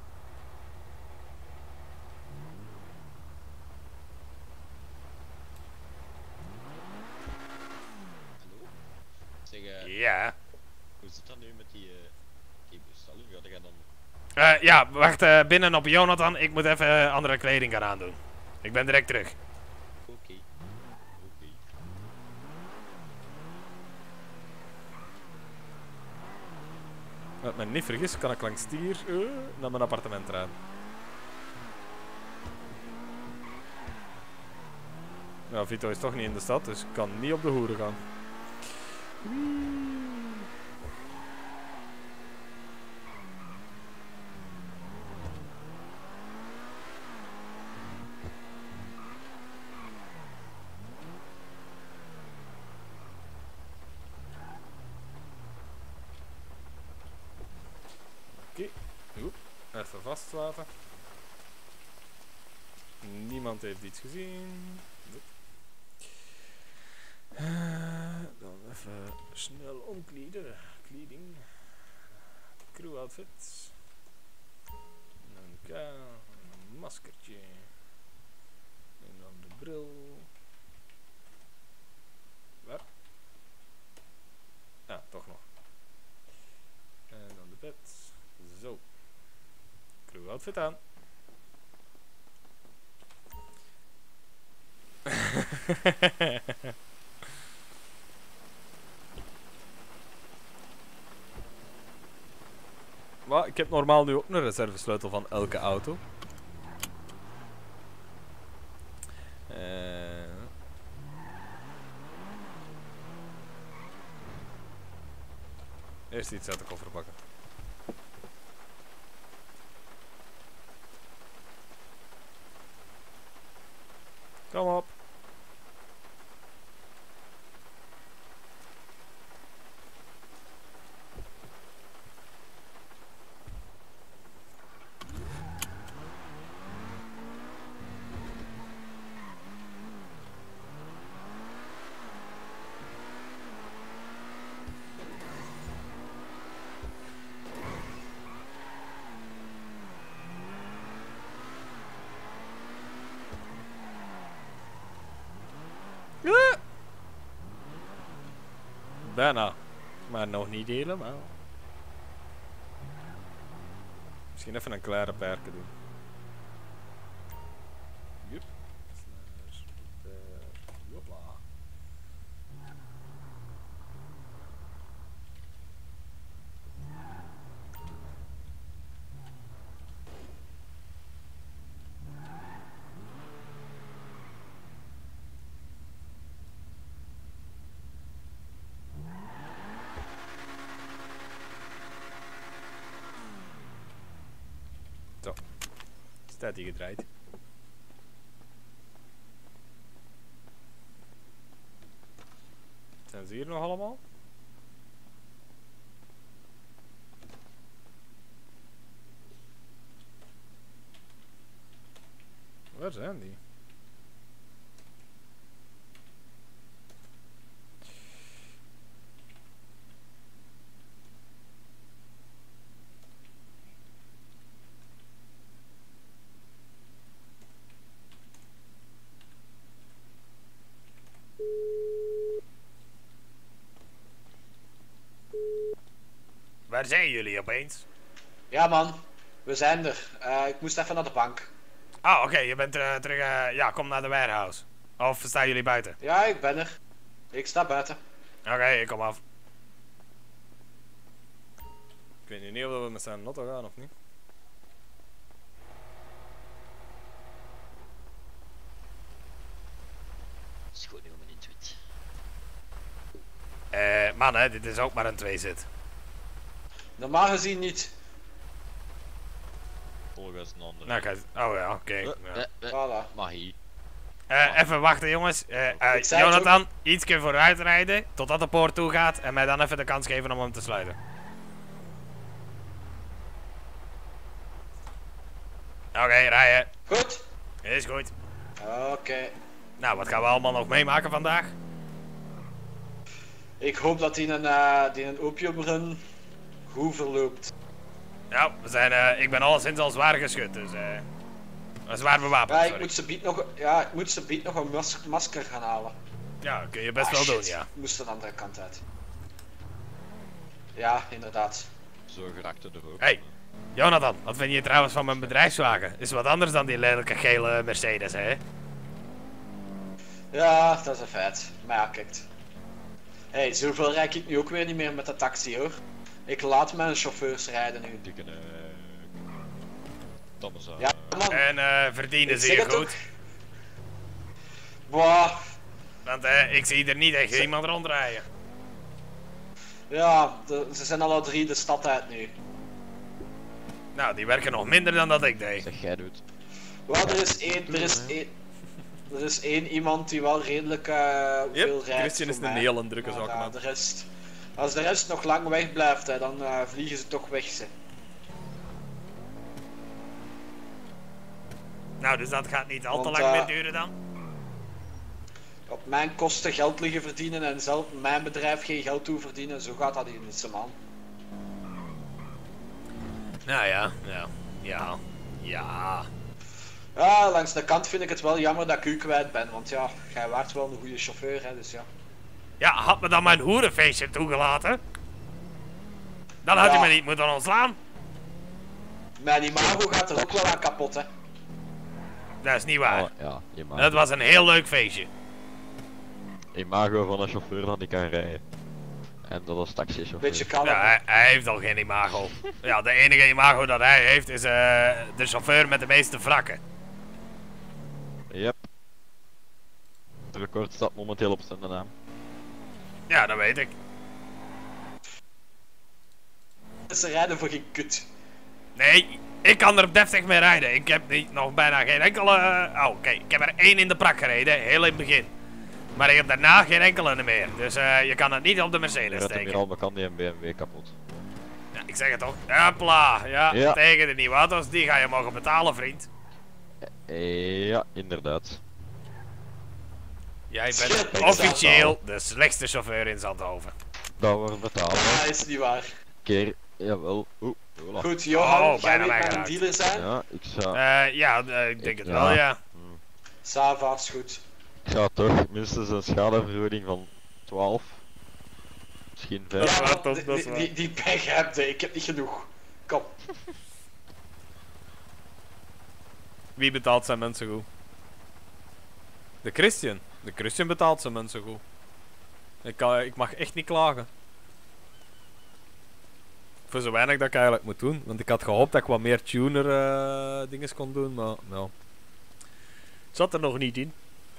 Hallo? Zeg, eh, Ja. hoe zit dat nu met die, eh die bestelling? Ga jij dan... Eh, ja, wacht eh, binnen op Jonathan. Ik moet even eh, andere kleding gaan aandoen. Ik ben direct terug. Oké. Oké. Als ik me niet vergis, kan ik langs hier eh, naar mijn appartement rijden. Ja, Vito is toch niet in de stad, dus ik kan niet op de hoeren gaan. Oké, Oep. Even vastlaten. Niemand heeft iets gezien. Oep. Eh, dan even snel omkleden. Kleding. Crew outfit. Een K. Een maskertje. En dan de bril. Waar? Ja, toch nog. En dan de pet. Zo. Crew outfit aan. Maar ik heb normaal nu ook een reservesleutel van elke auto. Eh. Eerst iets uit de koffer pakken. Kom op. Ja. Bijna. Maar nog niet helemaal. Misschien even een klare perken doen. Jup. Slash repair. Jopla. Zo. Staat hij gedraaid. Zijn ze hier nog allemaal? Waar zijn die? Waar zijn jullie opeens? Ja man, we zijn er. Eh, ik moest even naar de bank. Ah, oké, je bent uh, terug. Uh, ja, kom naar de warehouse. Of staan jullie buiten? Ja, ik ben er. Ik sta buiten. Oké, okay, ik kom af. Ik weet nu niet of we met zijn notto gaan of niet. Dat is goed nu om een intuït. Eh, man, hè, dit is ook maar een twee-zit. Normaal gezien niet. Volgens een andere. Nou, kijk. Oh ja, oké. Okay. Uh, Ja. uh, uh, Voilà. Magie. Uh, even wachten, jongens. Uh, uh, Ik zei Jonathan, ietsje vooruit rijden totdat de poort toe gaat en mij dan even de kans geven om hem te sluiten. Oké, okay, rijden. Goed? Is goed. Oké. Okay. Nou, wat gaan we allemaal nog meemaken vandaag? Ik hoop dat die een, uh, die een opiumrun goed verloopt. Nou, we zijn, uh, ik ben alleszins al zwaar geschud, dus uh, zwaar bewapend. Ja, ik sorry. moet ze biedt nog, ja, ik moet ze biedt nog een mas masker gaan halen. Ja, kun je best ah, wel shit. doen, ja. Ik moest de andere kant uit. Ja, inderdaad. Zo geraakte er ook. Hey, Jonathan, wat vind je trouwens van mijn bedrijfswagen? Is wat anders dan die lelijke gele Mercedes, hè? Ja, dat is een feit. Maar ja, kijk. Hé, hey, zoveel rijd ik nu ook weer niet meer met de taxi hoor. Ik laat mijn chauffeurs rijden nu. Dikke nek. Thomas aan. Ja, man. En uh, verdienen Ik ze zeg je het goed? ook. Boah. Want uh, ik zie er niet echt iemand rondrijden. Ja, de, ze zijn alle drie de stad uit nu. Nou, die werken nog minder dan dat ik deed. Zeg jij doet. Wel, er is één, er is één, er is één iemand die wel redelijk uh, veel Yep, rijdt. Christian is voor een mij. heel drukke Maar, zakman. uh, de rest, als de rest nog lang weg blijft, hè, dan uh, vliegen ze toch weg. Ze. Nou, dus dat gaat niet al te Want, lang uh, meer duren dan? Op mijn kosten geld liggen verdienen en zelf mijn bedrijf geen geld toe verdienen, zo gaat dat hier niet zo man. Nou ja, ja, ja, ja. Ja, langs de kant vind ik het wel jammer dat ik u kwijt ben, want ja, jij waart wel een goede chauffeur, hè, dus ja. Ja, had me dan mijn hoerenfeestje toegelaten? Dan had Ja. je me niet moeten ontslaan. Mijn imago gaat er ook wel aan kapot, hè. Dat is niet waar. Oh, ja, imago. Dat was een heel leuk feestje. Imago van een chauffeur dat die kan rijden. En dat is taxichauffeur. Beetje kalm. Ja, hij, hij heeft al geen imago. Ja, de enige imago dat hij heeft is uh, de chauffeur met de meeste wrakken. Yep. Het record staat momenteel op zijn naam. Ja, dat weet ik. Ze rijden voor geen kut. Nee, ik kan er deftig mee rijden. Ik heb niet, nog bijna geen enkele... Uh, oh, oké. Ik heb er één in de prak gereden, heel in het begin. Maar ik heb daarna geen enkele meer. Dus uh, je kan het niet op de Mercedes Je rijdt hem hier steken. al bekend die een B M W kapot. Ja, ik zeg het toch. Hopla. Ja, Ja. tegen de nieuwe auto's, die ga je mogen betalen, vriend. Eh, ja, inderdaad. Jij Shit, bent ik officieel de slechtste chauffeur in Zandhoven. Dat wordt betaald. Ja, is niet waar. Keer, jawel. Oeh, voilà. Goed, Johan, Oh, jij bijna weet mijn weggeraakt. dealer zijn? Ja, ik zou, Uh, ja, uh, ik denk Ik- het wel, ja. ja. Sava, is goed. ik zou toch minstens een schadevergoeding van twaalf. Misschien Dat is vijf. waar, Ja, Tom, die, dat is die, waar. die, die pech heb je, ik heb niet genoeg. Kom. Wie betaalt zijn mensen goed? De Christian. De Christian betaalt zijn mensen goed. Ik, kan, ik mag echt niet klagen. Voor zo weinig dat ik eigenlijk moet doen. Want ik had gehoopt dat ik wat meer tuner uh, dinges kon doen, maar nou. Het zat er nog niet in.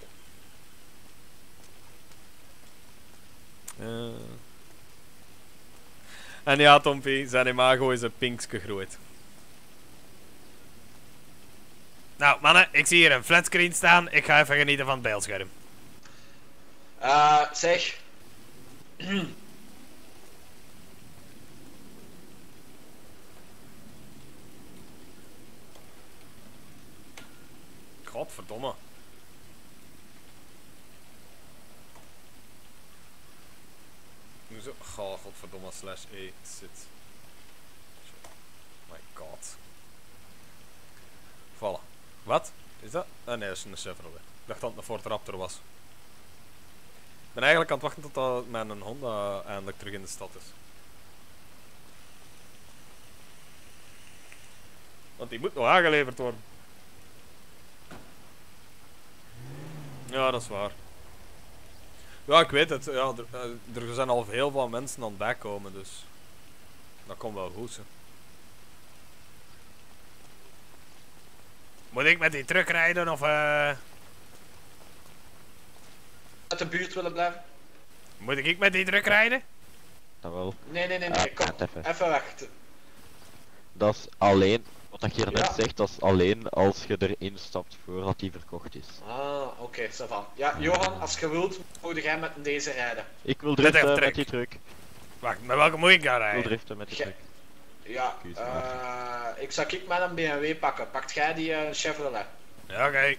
Uh. En ja, Tompie, zijn imago is een pinkske groeit. Nou, mannen, ik zie hier een flatscreen staan. Ik ga even genieten van het beeldscherm. Uh, zeg. Godverdomme. Hoezo? Oh, godverdomme, slash E, zit. My god. Vallen. Wat? Is dat? Ah nee, dat is een Chevrolet. Ik dacht dat het een Ford Raptor was. Ik ben eigenlijk aan het wachten tot dat mijn Honda eindelijk terug in de stad is. Want die moet nog aangeleverd worden. Ja, dat is waar. Ja, ik weet het. Ja, er, er zijn al heel veel mensen aan het bijkomen, dus dat komt wel goed, hè. Moet ik met die truck rijden of eh? Uh... Uit de buurt willen blijven? Moet ik met die truck rijden? Dat wel. Nee, nee, nee, nee. Ah, Kom, even. even wachten. Dat is alleen, wat ik hier Ja. net zeg, dat is alleen als je erin stapt voordat die verkocht is. Ah, oké, okay, ça va. Ja, Johan, als je wilt, moet jij met deze rijden. Ik wil Met driften een met, truck. die truck. Wacht, met welke moet ik gaan Ik wil rijden? driften met die Ge- truck. Ja, Kies uh, ik zou ik met een B M W pakken. Pakt jij die uh, Chevrolet? Ja, oké. Okay.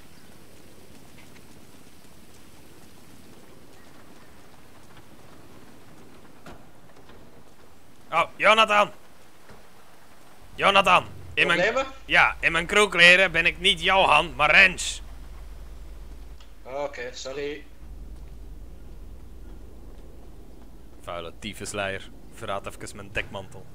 Oh, Jonathan! Jonathan! In mijn, Problemen? ja, in mijn kroekleren ben ik niet Johan, maar Rens. Oké, okay, sorry. Vuile tyfusleier. Verraad even mijn dekmantel.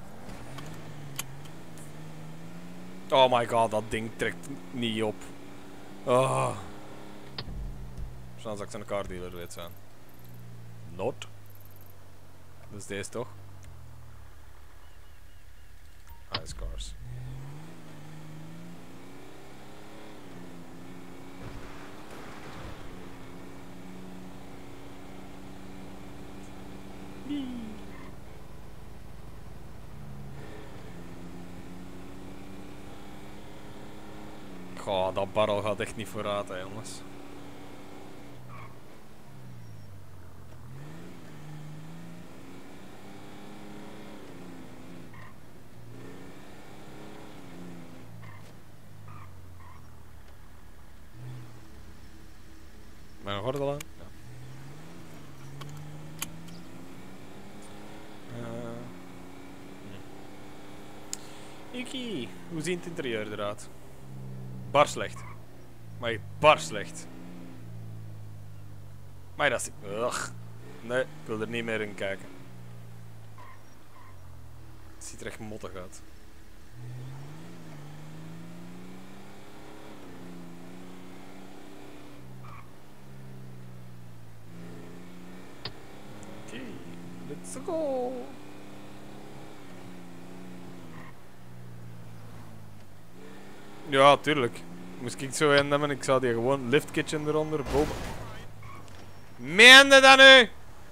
Oh my god, dat ding trekt niet op. Oh. Zoals ik een car dealer weet zijn. Not. Dat is deze toch? Ice cars. Goh, dat barrel gaat echt niet vooruit, hè, jongens. Mijn gordel aan? Ja. Uh, hm. Iki, hoe ziet het interieur eruit? Bar slecht. Maar echt bar slecht. Maar dat is... Ugh. Nee, ik wil er niet meer in kijken. Het ziet er echt mottig uit. Oké, okay, let's go. Ja, tuurlijk. Moest ik zo een nemen, ik zou die gewoon lift kitchen eronder boven. Meende dat nu?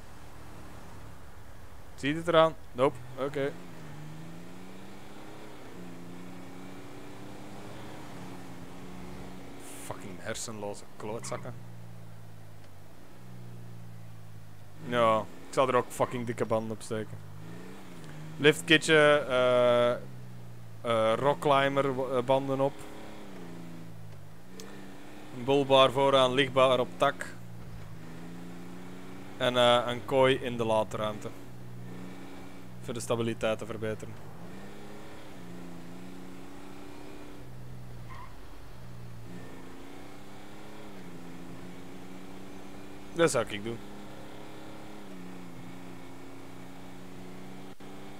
Zie je het eraan? Nope, oké. Okay. Fucking hersenloze klootzakken. Ja, ik zal er ook fucking dikke banden op steken. Lift kitchen, uh, uh, rock climber banden op. Een bullbar vooraan, lichtbaar op tak. En uh, een kooi in de laadruimte. Voor de stabiliteit te verbeteren. Dat zou ik doen.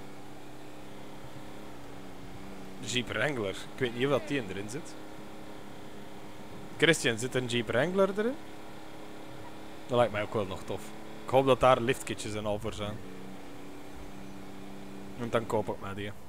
Jeep Wrangler. Ik weet niet of dat die erin zit. Christian, zit een Jeep Wrangler erin? Dat lijkt mij ook wel nog tof. Ik hoop dat daar liftkitjes en al voor zijn. En dan koop ik maar die.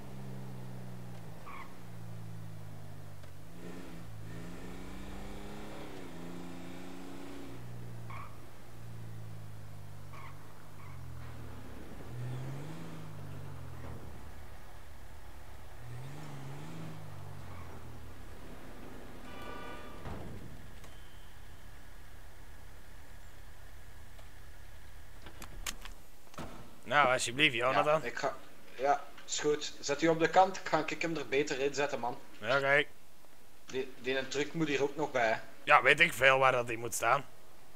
Nou, alsjeblieft, Jonathan. Ja, ik ga... Ja, is goed. Zet u op de kant, ga ik hem er beter in zetten, man. Ja, kijk. Die, die een truck moet hier ook nog bij. Ja, weet ik veel waar dat die moet staan.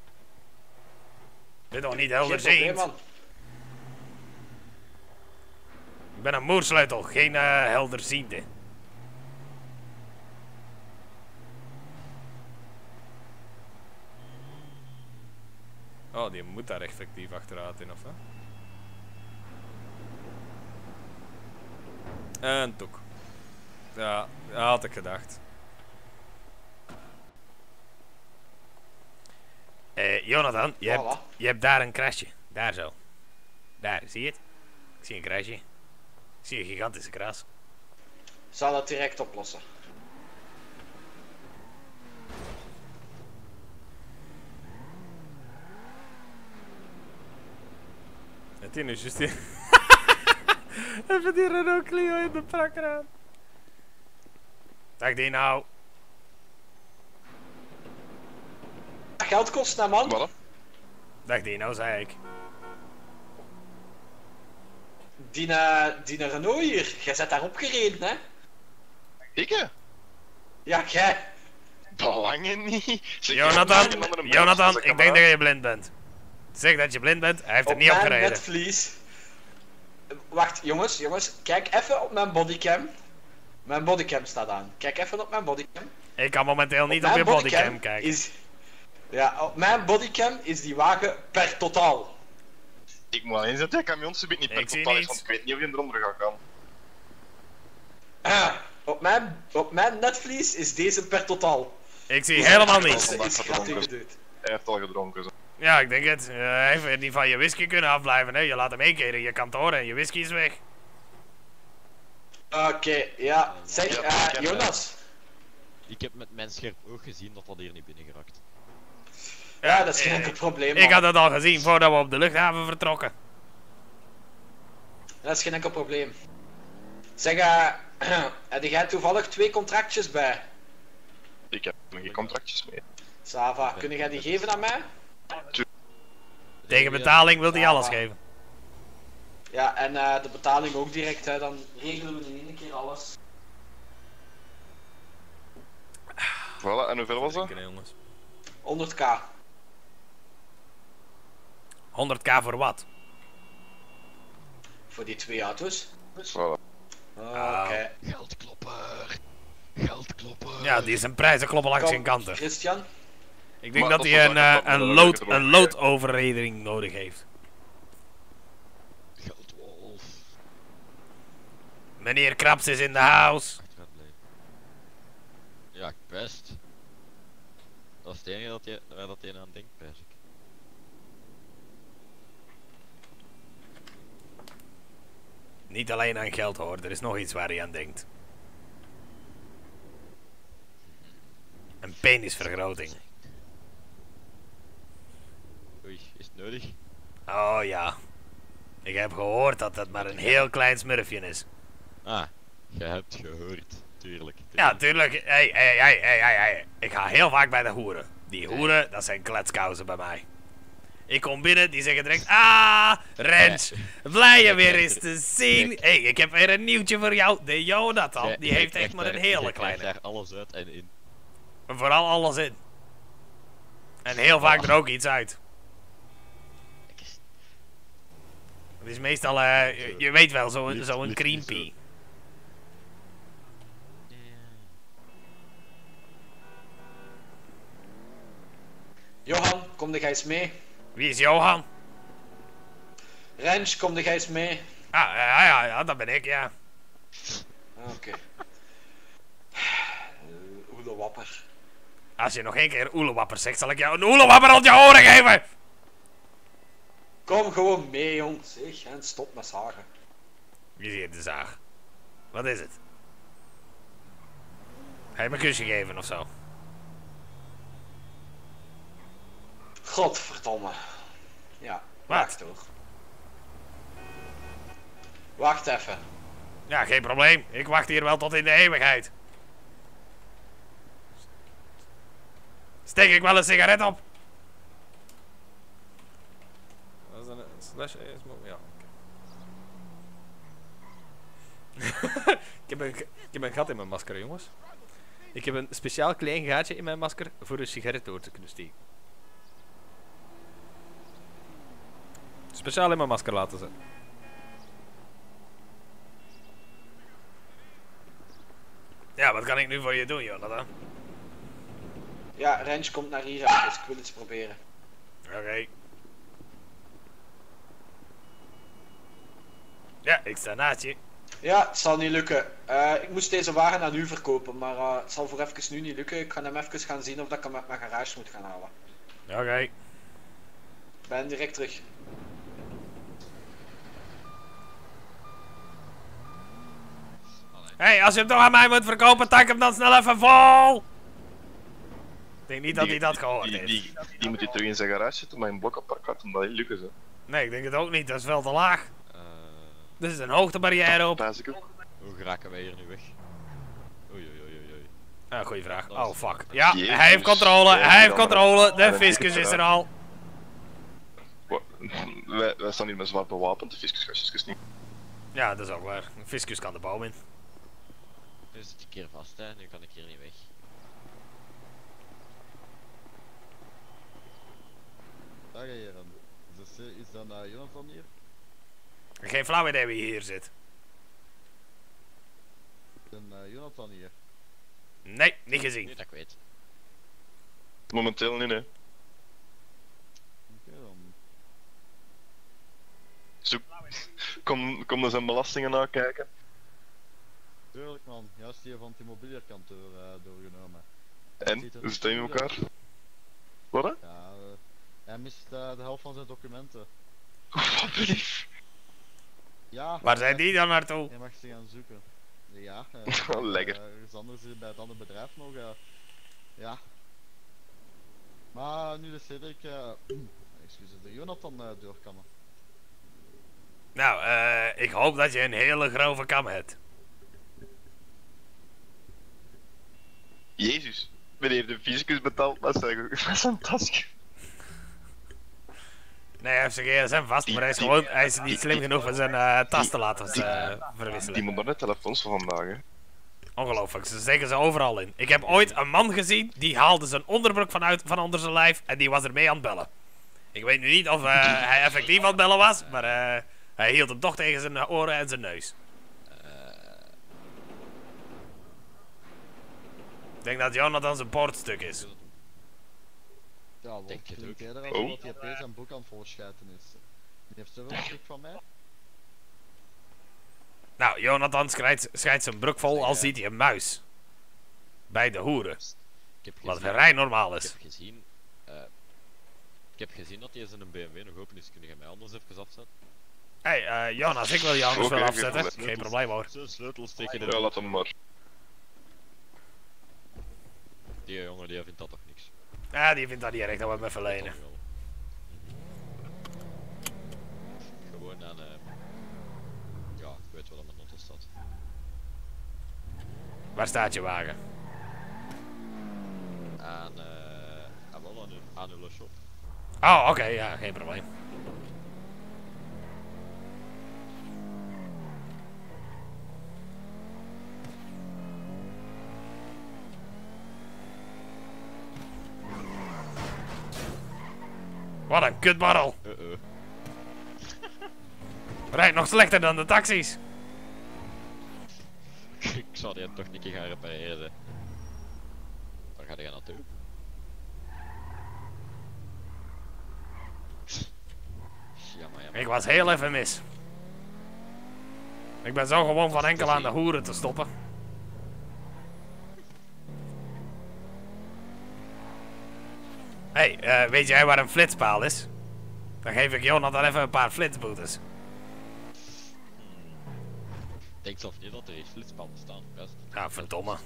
Dit nog niet Geen helder probleem, zien. man. Ik ben een moersleutel, geen uh, helderziende. Oh, die moet daar effectief achteruit in, of hè? En toek. Ja, dat had ik gedacht. Eh, Jonathan, je, Voilà. hebt, je hebt daar een crashje. Daar zo. Daar, zie je het? Ik zie een crashje. Ik zie een gigantische kras. Zal dat direct oplossen. Het is nu juist die... Even die Renault Clio in de prakraam. Zeg die nou. Geld kost, hè, man. Wat? Dag die nou, zei ik. Die, uh, die Renault hier, jij zet daarop gereden, hè? Ik hè? Ja, jij. Belangen niet. Zeg, Jonathan, je hebt een Jonathan, best, ik denk dat je blind bent. Zeg dat je blind bent, hij heeft er Op niet op mijn gereden. netvlies. Wacht, jongens, jongens, kijk even op mijn bodycam. Mijn bodycam staat aan. Kijk even op mijn bodycam. Ik kan momenteel niet op, mijn je bodycam kijken. Is, ja, op mijn bodycam is die wagen per totaal. Ik moet alleen zeggen dat die camion subiet niet per Ik zie totaal is, niets. want ik weet niet of je eronder gaat gaan. Ah, op, mijn, op mijn netvlies is deze per totaal. Ik zie helemaal Dat niets. is, is gratis, dude. Hij heeft al gedronken. Zo. Ja, ik denk het. Uh, hij heeft weer niet van je whisky kunnen afblijven. Hè. Je laat hem één keer in je kantoor en je whisky is weg. Oké, ja. Zeg, Ja, eh, ik heb, Jonas. Ik heb met mijn scherp oog gezien dat dat hier niet binnen geraakt. Ja, dat is geen eh, enkel probleem, Ik man. had het al gezien voordat we op de luchthaven vertrokken. Dat is geen enkel probleem. Zeg, eh, heb jij toevallig twee contractjes bij? Ik heb nog geen contractjes mee. Sava, kun jij die geven aan mij? Tegen betaling wil hij Ja, alles maar- geven. Ja, en eh, de betaling ook direct, hè. Dan regelen we in één keer alles. Voilà, en hoeveel was dat? Denken, hè, jongens. honderd k. honderd k voor wat? Voor die twee auto's. Voilà. Oké. Geldklopper. Geldklopper. Ja, die is een prijzenkloppen langs Kom, zijn kanten. Christian. Ik denk Maar dat dat hij was een, wel eh, grappig, een, dat lood, ik het een ook loodoverreding nodig heeft. Geldwolf. Meneer Kraps is in de house. Achteruit blijven. Ja, best. Dat is het enige dat je, waar dat je aan denkt, pijs ik. Niet alleen aan geld hoor, er is nog iets waar hij aan denkt. Een penisvergroting. Oei, is het nodig? Oh ja. Ik heb gehoord dat dat maar een heel klein smurfje is. Ah, je hebt gehoord. Tuurlijk. Ja, tuurlijk. Hey, hey, hey, hey, hey, hey. Ik ga heel vaak bij de hoeren. Die hoeren, dat zijn kletskousen bij mij. Ik kom binnen, die zeggen direct... Ah, Rens, blij je weer eens te zien. Hé, hey, ik heb weer een nieuwtje voor jou. De Jonathan, Jij- die jij heeft echt krijgt maar een daar- hele jij krijgt kleine. daar alles uit en in. Vooral alles in. En heel vaak er ook iets uit. Kijk eens. Het is meestal, eh, je, je weet wel, zo'n Licht- zo licht cream niet zo. pie. Johan, kom de eens mee. Wie is Johan? Rens, kom de eens mee. Ah, ja, ja, ja, dat ben ik, ja. Oké. Oele wapper. Als je nog één keer oelewapper zegt, zal ik jou een oelewapper rond je oren geven! Kom gewoon mee, jong. Zeg, en stop met zagen. Wie ziet de zaag? Wat is het? Ga je me een kusje geven of zo? Godverdomme. Ja, Wat? wacht hoor. Wacht even. Ja, geen probleem. Ik wacht hier wel tot in de eeuwigheid. Steek ik wel een sigaret op? Dat is een slash A S mode. Ja. ik, heb een, ik heb een gat in mijn masker, jongens. Ik heb een speciaal klein gaatje in mijn masker voor een sigaret door te kunnen steken. Speciaal in mijn masker laten zetten. Ja, wat kan ik nu voor je doen, Jonathan? Ja, Rens komt naar hier uit, dus ik wil iets proberen. Oké. Okay. Ja, ik sta naast je. Ja, het zal niet lukken. Uh, ik moest deze wagen aan u verkopen, maar uh, het zal voor even nu niet lukken. Ik ga hem even gaan zien of dat ik hem uit mijn garage moet gaan halen. Oké. Okay. Ik ben direct terug. Hé, hey, als je hem toch aan mij moet verkopen, tank hem dan snel even vol! Ik denk niet dat hij dat gehoord die, heeft. Die, die, die moet hij terug in zijn garage zetten, maar in blok apart gaat hem dat niet lukken zo. Nee, ik denk het ook niet, dat is veel te laag. Uh, Er is een hoogtebarrière op. Hoe geraken wij hier nu weg? Oei oei oei oei. Ah, goeie vraag. Oh fuck. Ja, Jezus. hij heeft controle, Ja, hij heeft dan- controle. De dan- fiscus is er al. Wa- Wij, wij staan hier met zwaar bewapend, de fiscusgastjes niet. Ja, dat is ook waar. Een fiscus kan de boom in. Nu zit ik hier vast, hè. Nu kan ik hier niet weg. Dag heren. Is, is dan uh, Jonathan hier? Geen flauw idee wie hier zit. Is dan uh, Jonathan hier? Nee, niet gezien. Nu dat ik weet. Momenteel niet, hè. Oké okay, dan. Zoek. Kom, kom naar zijn belastingen nakijken. Tuurlijk man, juist hier van het immobilierkantoor uh, doorgenomen. En? Ziet er Hoe zit hij in goed elkaar? Wat hè? Ja, uh, hij mist uh, de helft van zijn documenten. Wat lief. Ja. Waar zijn die dan naartoe? Je mag ze gaan zoeken. Ja, uh, Lekker. Uh, ergens anders bij het andere bedrijf nog. Uh, ja. Maar nu de Cedric, uh, excuses, de Jonathan uh, doorkammen. Nou, eh, ik hoop dat je een hele grove kam hebt. Jezus. Meneer de fiscus betaalt met zijn, met zijn tasje. Nee, hij heeft zijn gsm vast, maar hij is gewoon, hij is niet slim genoeg om zijn uh, tas te laten uh, Die verwisselen. moderne telefoons van vandaag, hè. Ongelooflijk, ze steken ze overal in. Ik heb ooit een man gezien, die haalde zijn onderbroek vanuit, van onder zijn lijf en die was ermee aan het bellen. Ik weet nu niet of uh, hij effectief aan het bellen was, maar uh, hij hield hem toch tegen zijn oren en zijn neus. Ik denk dat Jonathan zijn poortstuk is. Ja, wat Denk het klinkt ook. eerder Oh. alsof hij opeens een boek aan het volschijten is. Die heeft zoveel schrik van mij. Nou, Jonathan schrijft, schijnt zijn broek vol als ziet hij een muis. Bij de hoeren. Ik heb Wat gezien, vrij normaal ik is. heb gezien, uh, ik heb gezien dat hij eens in een B M W nog open is. Kun je mij anders even afzetten? Hé, hey, uh, Jonas, ik wil je anders Oké, wel geen afzetten. probleem. Geen probleem hoor. Zijn sleutels steken Ja, erin. laat hem maar. Die jongen die vindt dat toch niks. Ja, die vindt dat niet erg dat we hem even Dat lenen. toch wel. Gewoon aan, uh, ja, ik weet wel dat mijn auto staat. Waar staat je wagen? Aan, uh, ah, wel aan, uw- aan uw shop. Oh, oké, okay, ja, geen probleem. Wat een kutbarrel. Uh-uh. Rijdt nog slechter dan de taxis. Ik zou die toch niet gaan repareren. Hè. Waar ga je naartoe? Jammer, jammer. Ik was heel even mis. Ik ben zo gewoon van enkel aan de hoeren te stoppen. Hé, hey, uh, weet jij waar een flitspaal is? Dan geef ik Jonathan even een paar flitsboetes. Ik denk zelf niet dat er iets flitspalen staan, best. Ja, verdomme.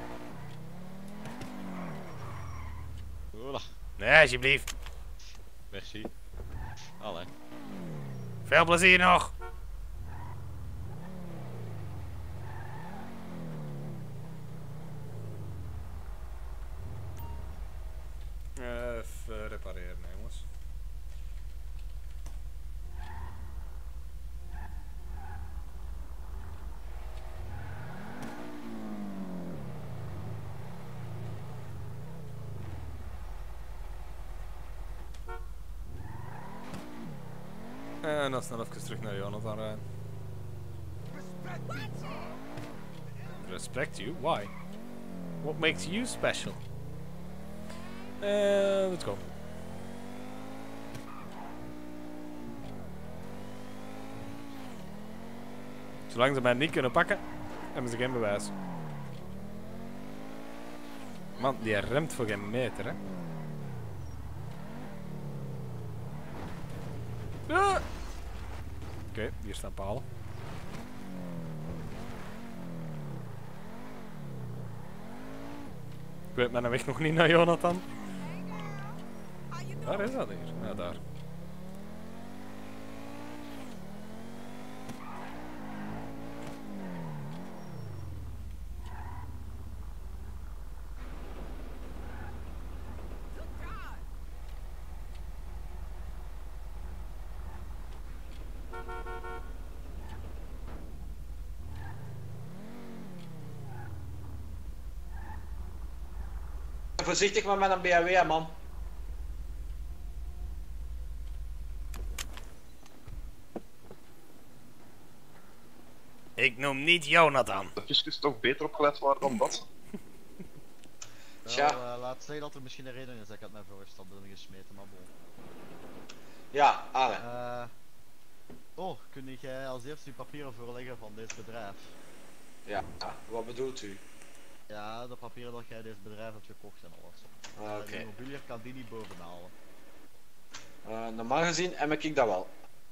Hola, Nee, alsjeblieft. merci. Allee. Veel plezier nog. Even repareren, jongens. En dan snel even terug naar Jonathan rijden. Respect you? Why? What makes you special? Uh, let's go. Zolang ze mij niet kunnen pakken, hebben ze geen bewijs. Man, die remt voor geen meter, hè. Ah! Oké, okay, hier staan palen. Ik weet mijn weg nog niet naar Jonathan. Waar is dat hier? Ja, daar. Voorzichtig maar met een B M W, man. Ik noem niet Jonathan. Dat is toch beter opgelet waren dan dat? Tja. Wel, uh, laat zeggen dat er misschien een reden is dat ik het mij voorgesteld ben gesmeten, maar bon. Ja, Arne. Uh, oh, kun jij als eerste uw papieren voorleggen van dit bedrijf? Ja, wat bedoelt u? Ja, de papieren dat jij dit bedrijf hebt gekocht en alles. Ah, Uh, Oké. de immobilier kan die niet bovenhalen. Uh, normaal gezien heb ik dat wel.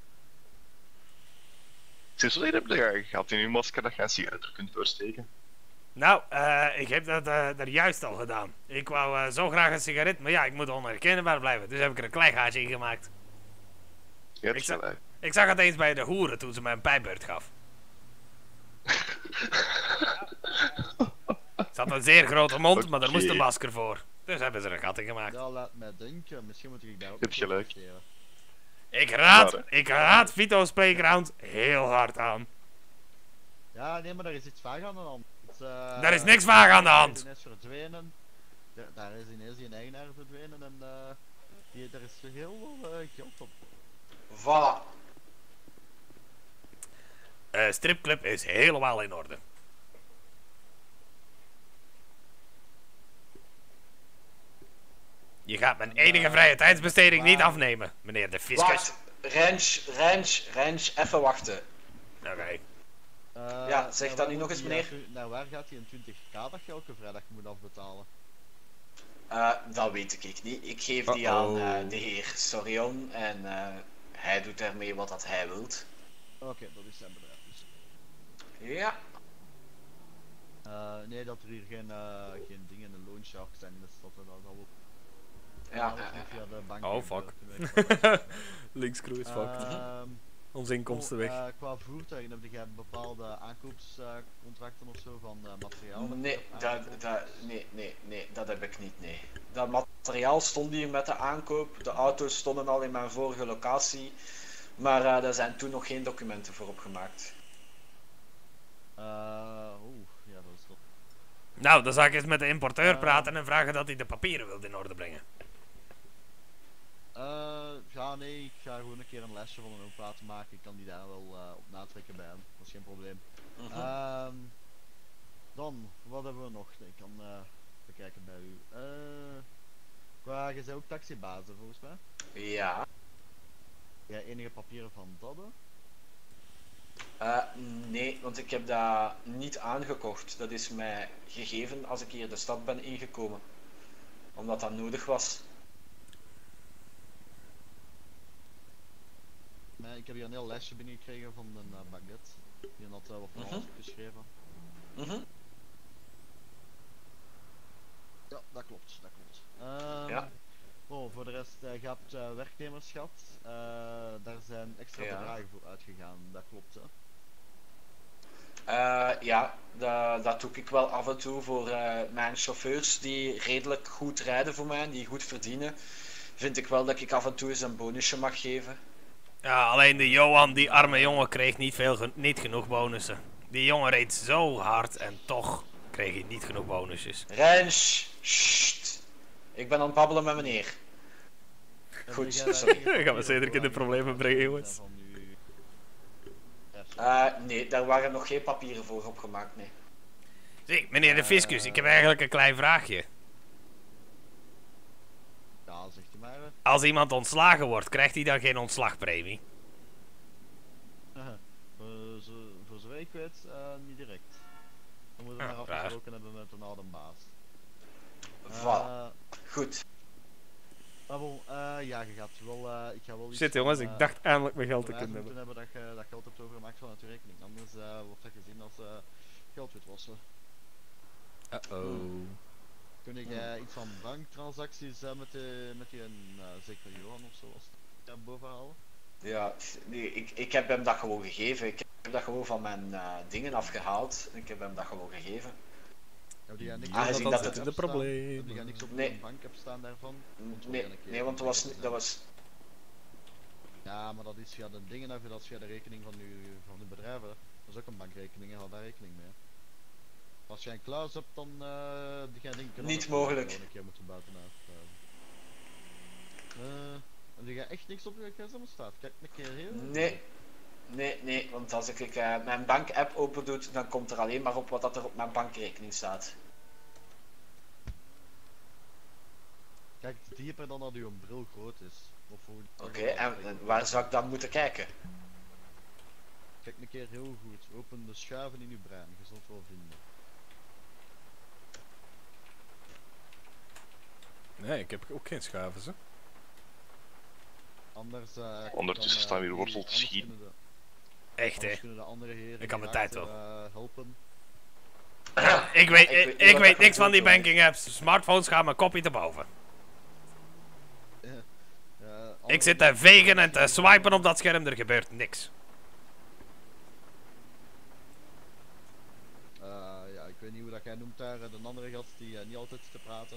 Sinds wanneer heb je gehad in uw masker dat je een sigaret er kunt doorsteken? Nou, uh, ik heb dat uh, er juist al gedaan. Ik wou uh, zo graag een sigaret, maar ja, ik moet onherkenbaar blijven. Dus heb ik er een klein gaatje in gemaakt. Je hebt Ik zag- gelijk. Ik zag het eens bij de hoeren toen ze mij een pijpbeurt gaf. Ze had een zeer grote mond, maar daar moest een Oké. masker voor. Dus hebben ze er een gat in gemaakt. Ja, laat mij denken, misschien moet ik daar ook Je hebt nog gelijk. investeren. Ik raad, Ja, ik raad Vito's Playground heel hard aan. Ja, nee, maar daar is iets vaag aan de hand. Het, uh, Daar is niks vaag aan de hand. Die is verdwenen. Da- daar is ineens die eigenaar verdwenen en uh, die, daar is heel veel uh, geld op. Voilà. Uh, stripclub is helemaal in orde. Je gaat mijn enige vrije tijdsbesteding niet afnemen, meneer de fiscus. Wacht, range, range, range, even wachten. Oké. Uh, Ja, zeg naar dat waar nu nog moet eens, die, meneer. uh, Naar waar gaat hij een twintig k dat je elke vrijdag moet afbetalen? Uh, dat weet ik niet. Ik geef die Uh-oh. aan uh, de heer Sorion en uh, hij doet ermee wat dat hij wilt. Oké, dat is zijn bedrijf dus. Ja. Uh, nee, dat er hier geen, uh, geen dingen in de loonshark zijn in de stad, dat zal ook. Ja, alles ja, moet ja. via de bank Oh, gebeuren, fuck. weet je wel. Linkscrew is fucked. Ehm, Onze inkomsten weg. oh, uh, qua voertuigen heb jij bepaalde aankoopscontracten of zo van uh, materiaal? dat je Nee, hebt dat, aangekocht? dat, nee, nee, nee, dat heb ik niet, nee. Dat materiaal stond hier met de aankoop, de auto's stonden al in mijn vorige locatie, maar uh, daar zijn toen nog geen documenten voor opgemaakt. Uh, Oeh, ja, dat is toch. Nou, dan zal ik eens met de importeur Uh. praten en vragen dat hij de papieren wil in orde brengen. Uh, ja, nee, ik ga gewoon een keer een lesje van een opa laten maken. Ik kan die daar wel uh, op natrekken bij hem, dat is geen probleem. Mhm. Ehm, dan, wat hebben we nog? Ik kan uh, bekijken bij u. Uh, qua, je bent ook taxibazen volgens mij. Ja. Jij enige papieren van dat? hè? Uh, nee, want ik heb dat niet aangekocht. Dat is mij gegeven als ik hier de stad ben ingekomen. Omdat dat nodig was. Maar ik heb hier een heel lijstje binnengekregen van een uh, baguette. Die had uh, wat van Mhm. alles geschreven. Mhm. Ja, dat klopt, dat klopt. Ehm, Ja. Oh, voor de rest, uh, je hebt uh, werknemers gehad. Uh, daar zijn extra Ja. bedragen voor uitgegaan, dat klopt hè? Uh, ja, dat, dat doe ik wel af en toe voor uh, mijn chauffeurs die redelijk goed rijden voor mij, die goed verdienen. Vind ik wel dat ik af en toe eens een bonusje mag geven. Ja, alleen de Johan, die arme jongen, kreeg niet, veel ge- niet genoeg bonussen. Die jongen reed zo hard en toch kreeg hij niet genoeg bonusjes. Rens, sst. Ik ben aan het babbelen met meneer. Goed, Heb jij sorry. daar geen Gaan we papieren Cedric in de voor problemen aangegeven brengen, zijn jongens? van uw- Ja, sorry. Uh, nee, daar waren nog geen papieren voor opgemaakt, nee. Zie, meneer de fiscus, ik heb eigenlijk een klein vraagje. Ja, zegt u maar. hè. Als iemand ontslagen wordt, krijgt hij dan geen ontslagpremie? voor, zo, voor zover ik weet, uh, niet direct. Dan moeten we Ah, maar raar. afgesproken hebben met een oude baas. Voilà. Eh, Goed. Maar bon, uh, ja, je gaat wel, uh, ik ga wel iets Shit van, jongens, uh, ik dacht eindelijk mijn geld te bewijs kunnen moeten hebben. hebben dat je dat geld hebt overgemaakt vanuit je rekening. Anders uh, wordt dat gezien als uh, geldwitwassen. Uh-oh. Kun je iets van banktransacties uh, met, de, met die uh, zeker Johan of zo was ja, boven halen? Ja, nee, ik, ik heb hem dat gewoon gegeven. Ik heb dat gewoon van mijn uh, dingen afgehaald. Ik heb hem dat gewoon gegeven. Heb je niks Aangezien op dat de het- bank de staan? problemen. Heb je niks op Nee. de bank-app staan daarvan? Want we Nee, gaan een keer nee want dat was, kijken. dat was... Ja, maar dat is via de dingen af, dat is via de rekening van uw van de bedrijven. Dat is ook een bankrekening, je houdt daar rekening mee. Als jij een kluis hebt, dan uh, die gaan denken Niet dat mogelijk. we een keer moeten buitenuit. Uh, uh, heb je echt niks op je gsm staat? Kijk een keer heel. Nee. Nee, nee, want als ik uh, mijn bank-app open doe, dan komt er alleen maar op wat dat er op mijn bankrekening staat. Kijk dieper dan dat uw bril groot is. Oké, okay, en, en waar zou ik dan moeten kijken? Kijk een keer heel goed. Open de schuiven in uw brein, je zult het wel vinden. Nee, ik heb ook geen schuiven, hè. Anders, uh, Ondertussen dan, staan we uh, hier wortel te anders schieten. kunnen de- Echt, hè. anders kunnen de andere heren Ik kan mijn graag, tijd wel. uh, helpen. Ik weet, ik ik, weet niet ik wat weet dat niks van die gaat doen, banking apps. Smartphones gaan mijn kopje te boven. Uh, Ik andere zit te mensen vegen en te kunnen- swipen op dat scherm, er gebeurt niks. Uh, ja, ik weet niet hoe dat jij noemt daar, uh, de andere gast die uh, niet altijd te praten.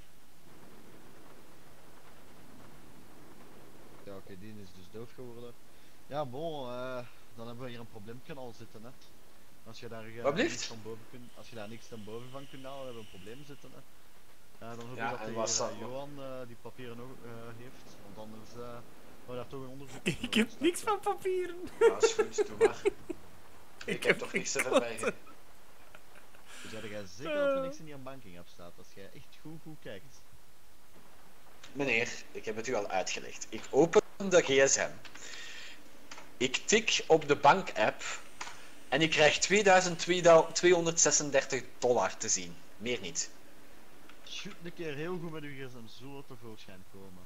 Ja, oké, okay, die is dus dood geworden. Ja, bon, uh, dan hebben we hier een probleempje al zitten, hè. Als je daar uh, Wat blieft? niks van boven kunt, als je daar niks van boven van kunt halen, hebben we een probleem zitten, hè. Uh, dan hoop Ja, je dat en de was heer, dat- uh, Johan uh, die papieren ook uh, heeft, want anders uh, we daar toch een onderzoek Ik doen heb straks, niks hè. van papieren. Ja, is goed, doe maar. Ik, Ik heb heb toch geen niks te kloten. verbergen. Dus heb jij zeker dat er niks in je banking app staat, als jij echt goed goed kijkt. Meneer, ik heb het u al uitgelegd. Ik open de gsm. Ik tik op de bank-app en ik krijg tweeduizend tweehonderdzesendertig dollar te zien. Meer niet. Shoot een keer heel goed met uw gsm, zo wat tevoorschijn komen.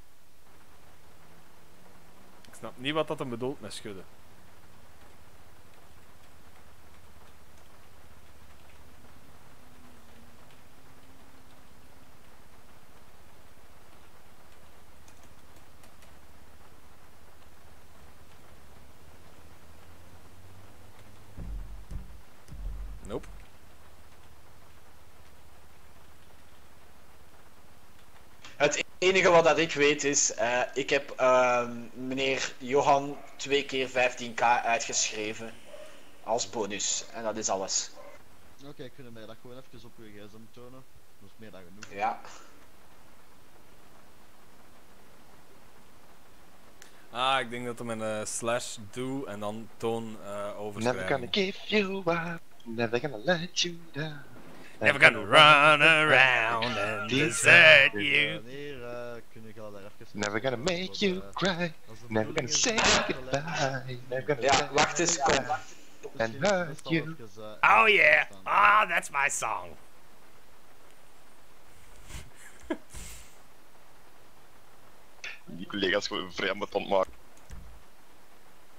Ik snap niet wat dat hem bedoelt met schudden. Nope. Het enige wat dat ik weet is, uh, ik heb uh, meneer Johan twee keer vijftien k uitgeschreven als bonus. En dat is alles. Oké, okay, kunnen wij dat gewoon even op uw gsm tonen? Dat is meer dan genoeg. Ja. Ah, ik denk dat hem een uh, slash do en dan toon uh, Never overschrijven. gonna give you up, never gonna let you down. Never gonna run around and desert you. Wanneer uh, kunnen we daar even... Never gonna make you cry, never gonna say goodbye, never gonna Ja, wacht eens, kom. and hurt you. Oh yeah, ah, that's my song. Die collega's gewoon vrij met aan het maken.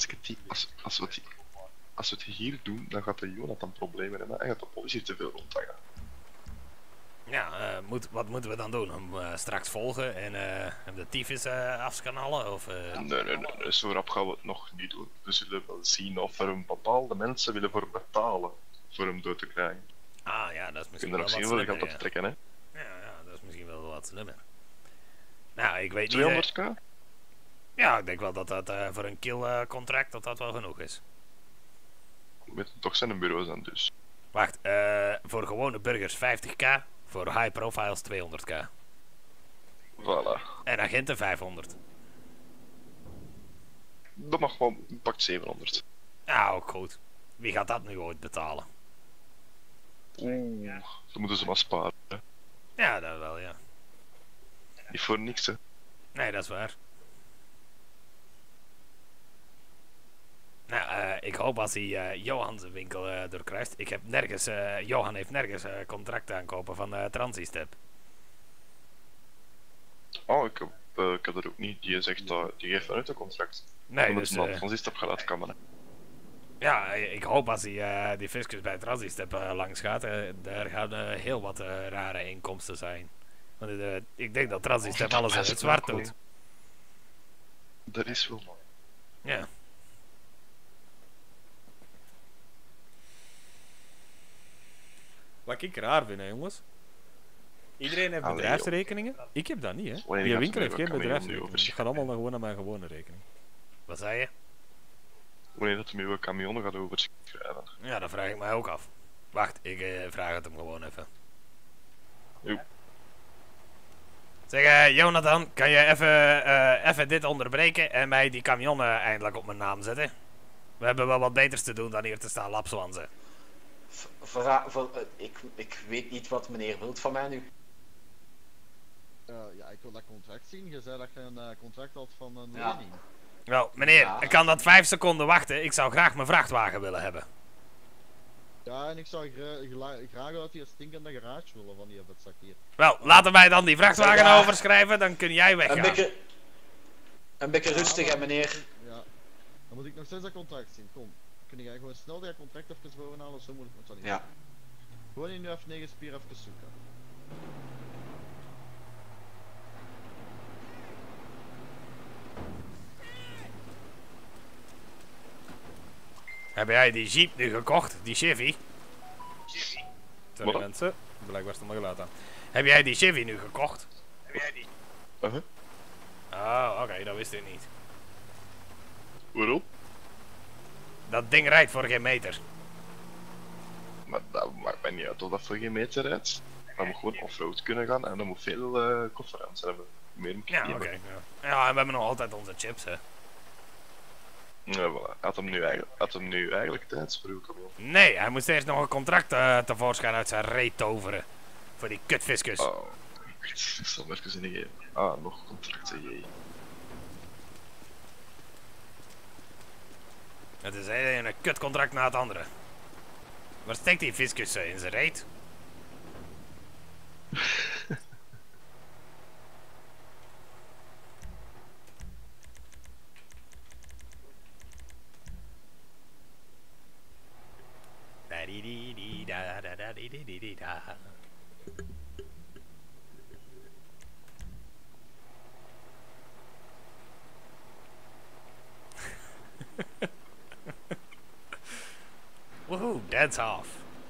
als, ik het die, als, als, we het, die- als we het hier doen, dan gaat de Jonathan problemen hebben en gaat de politie te veel rondhangen. Ja, eh, moet, wat moeten we dan doen? Hem eh, straks volgen en eh, hem de tyfus eh afskanalen? Of, eh, Nee, nee, nee, nee, zo rap gaan we het nog niet doen. We zullen wel zien of er een bepaalde mensen willen voor betalen voor hem dood te krijgen. Ah ja, dat is We misschien kunnen wel nog wat zien wat ik slimmer. had Ja. trekken, hè. Ja, ja, dat is misschien wel wat slimmer. Nou, ik weet niet... eh, tweehonderd k? ja, ik denk wel dat dat eh, voor een kill eh, contract dat dat wel genoeg is. Met toch zijn een bureau aan dus. Wacht, eh, voor gewone burgers vijftig k, voor high profiles tweehonderd k. Voilà. En agenten vijfhonderd. Dat mag wel, pakt zevenhonderd. Ja, ook goed. Wie gaat dat nu ooit betalen? Oeh. Dan moeten ze maar sparen. Hè. Ja, dat wel, ja. Niet voor niks, hè. Nee, dat is waar. Nou, eh, ik hoop als hij eh Johan zijn winkel eh, doorkruist. Ik heb nergens, eh, Johan heeft nergens eh, contract aankopen van eh Transistep. Oh, ik heb, eh, ik heb dat ook niet. Die zegt dat, die geeft vanuit een contract. Nee, Dan dus... moet je eh, van Transistep gaan laten kammen, hè. ja, ik hoop als hij eh, die fiscus bij Transistep eh, langs gaat. eh, daar gaan eh, heel wat eh, rare inkomsten zijn. Want eh, ik denk dat Transistep dat alles in best het zwart wel, doet. Dat is wel mooi. Ja. Wat ik raar vind, hè, jongens. Iedereen heeft Allee, bedrijfsrekeningen. Ik heb dat niet, hè. Wanneer Die gaat winkel er heeft nu geen wat camion nu bedrijfsrekening. Het gaat allemaal naar, gewoon naar mijn gewone rekening. Wat zei je? Wanneer dat hij met uw camion gaat overschrijven. Ja, dat vraag ik mij ook af. Wacht, ik eh, vraag het hem gewoon even. Jo. Zeg, eh, Jonathan, kan je even, eh, even dit onderbreken en mij die camion eh, eindelijk op mijn naam zetten? We hebben wel wat beters te doen dan hier te staan lapswansen. V- vra- voor- eh, ik, ik weet niet wat meneer wilt van mij nu. Eh, ja, ik wil dat contract zien. Je zei dat je een eh, contract had van een Ja. lening. Wel, meneer, Ja. ik kan dat vijf seconden wachten. Ik zou graag mijn vrachtwagen willen hebben. Ja, en ik zou gra- gla- graag uit die stinkende garage willen van die vetzak hier. Wel, laten wij dan die vrachtwagen Ja. overschrijven, dan kun jij Een weggaan. beetje, een beetje rustig, hè, meneer. Ja. Dan moet ik nog steeds dat contract zien. Kom. Kun jij gewoon snel dat contract even bovenhalen? Zo moeilijk moet dat niet. Ja. Gewoon in je F negen spier even zoeken. Heb jij die Jeep nu gekocht? Die Chevy? Sorry Wat? mensen, blijkbaar stond mijn geluid aan. Heb jij die Chevy nu gekocht? Uh-huh. Oh, oké, dat wist ik niet. Waarom? Dat ding rijdt voor geen meter. Maar dat maakt mij niet uit of dat voor geen meter rijdt. Dan moet gewoon offroad kunnen gaan en dan moet veel uh, kofferruimte hebben. Meer moet ik Ja, niet oké. hebben. ja. ja, en we hebben nog altijd onze chips, hè. Ja, voilà. Had hem nu eigenlijk, had hem nu eigenlijk tijd voor uw camion. Nee, hij moest eerst nog een contract eh, tevoorschijn uit zijn reet toveren. Voor die kutviskus. Oh, ik zal hem even in de geven. Ah, nog contracten, jee. Het is een, een kutcontract na het andere. Waar steekt die viskus eh, in zijn reet? Da-di-di-di-da-da-da-di-di-di-da. Woohoo, dance off.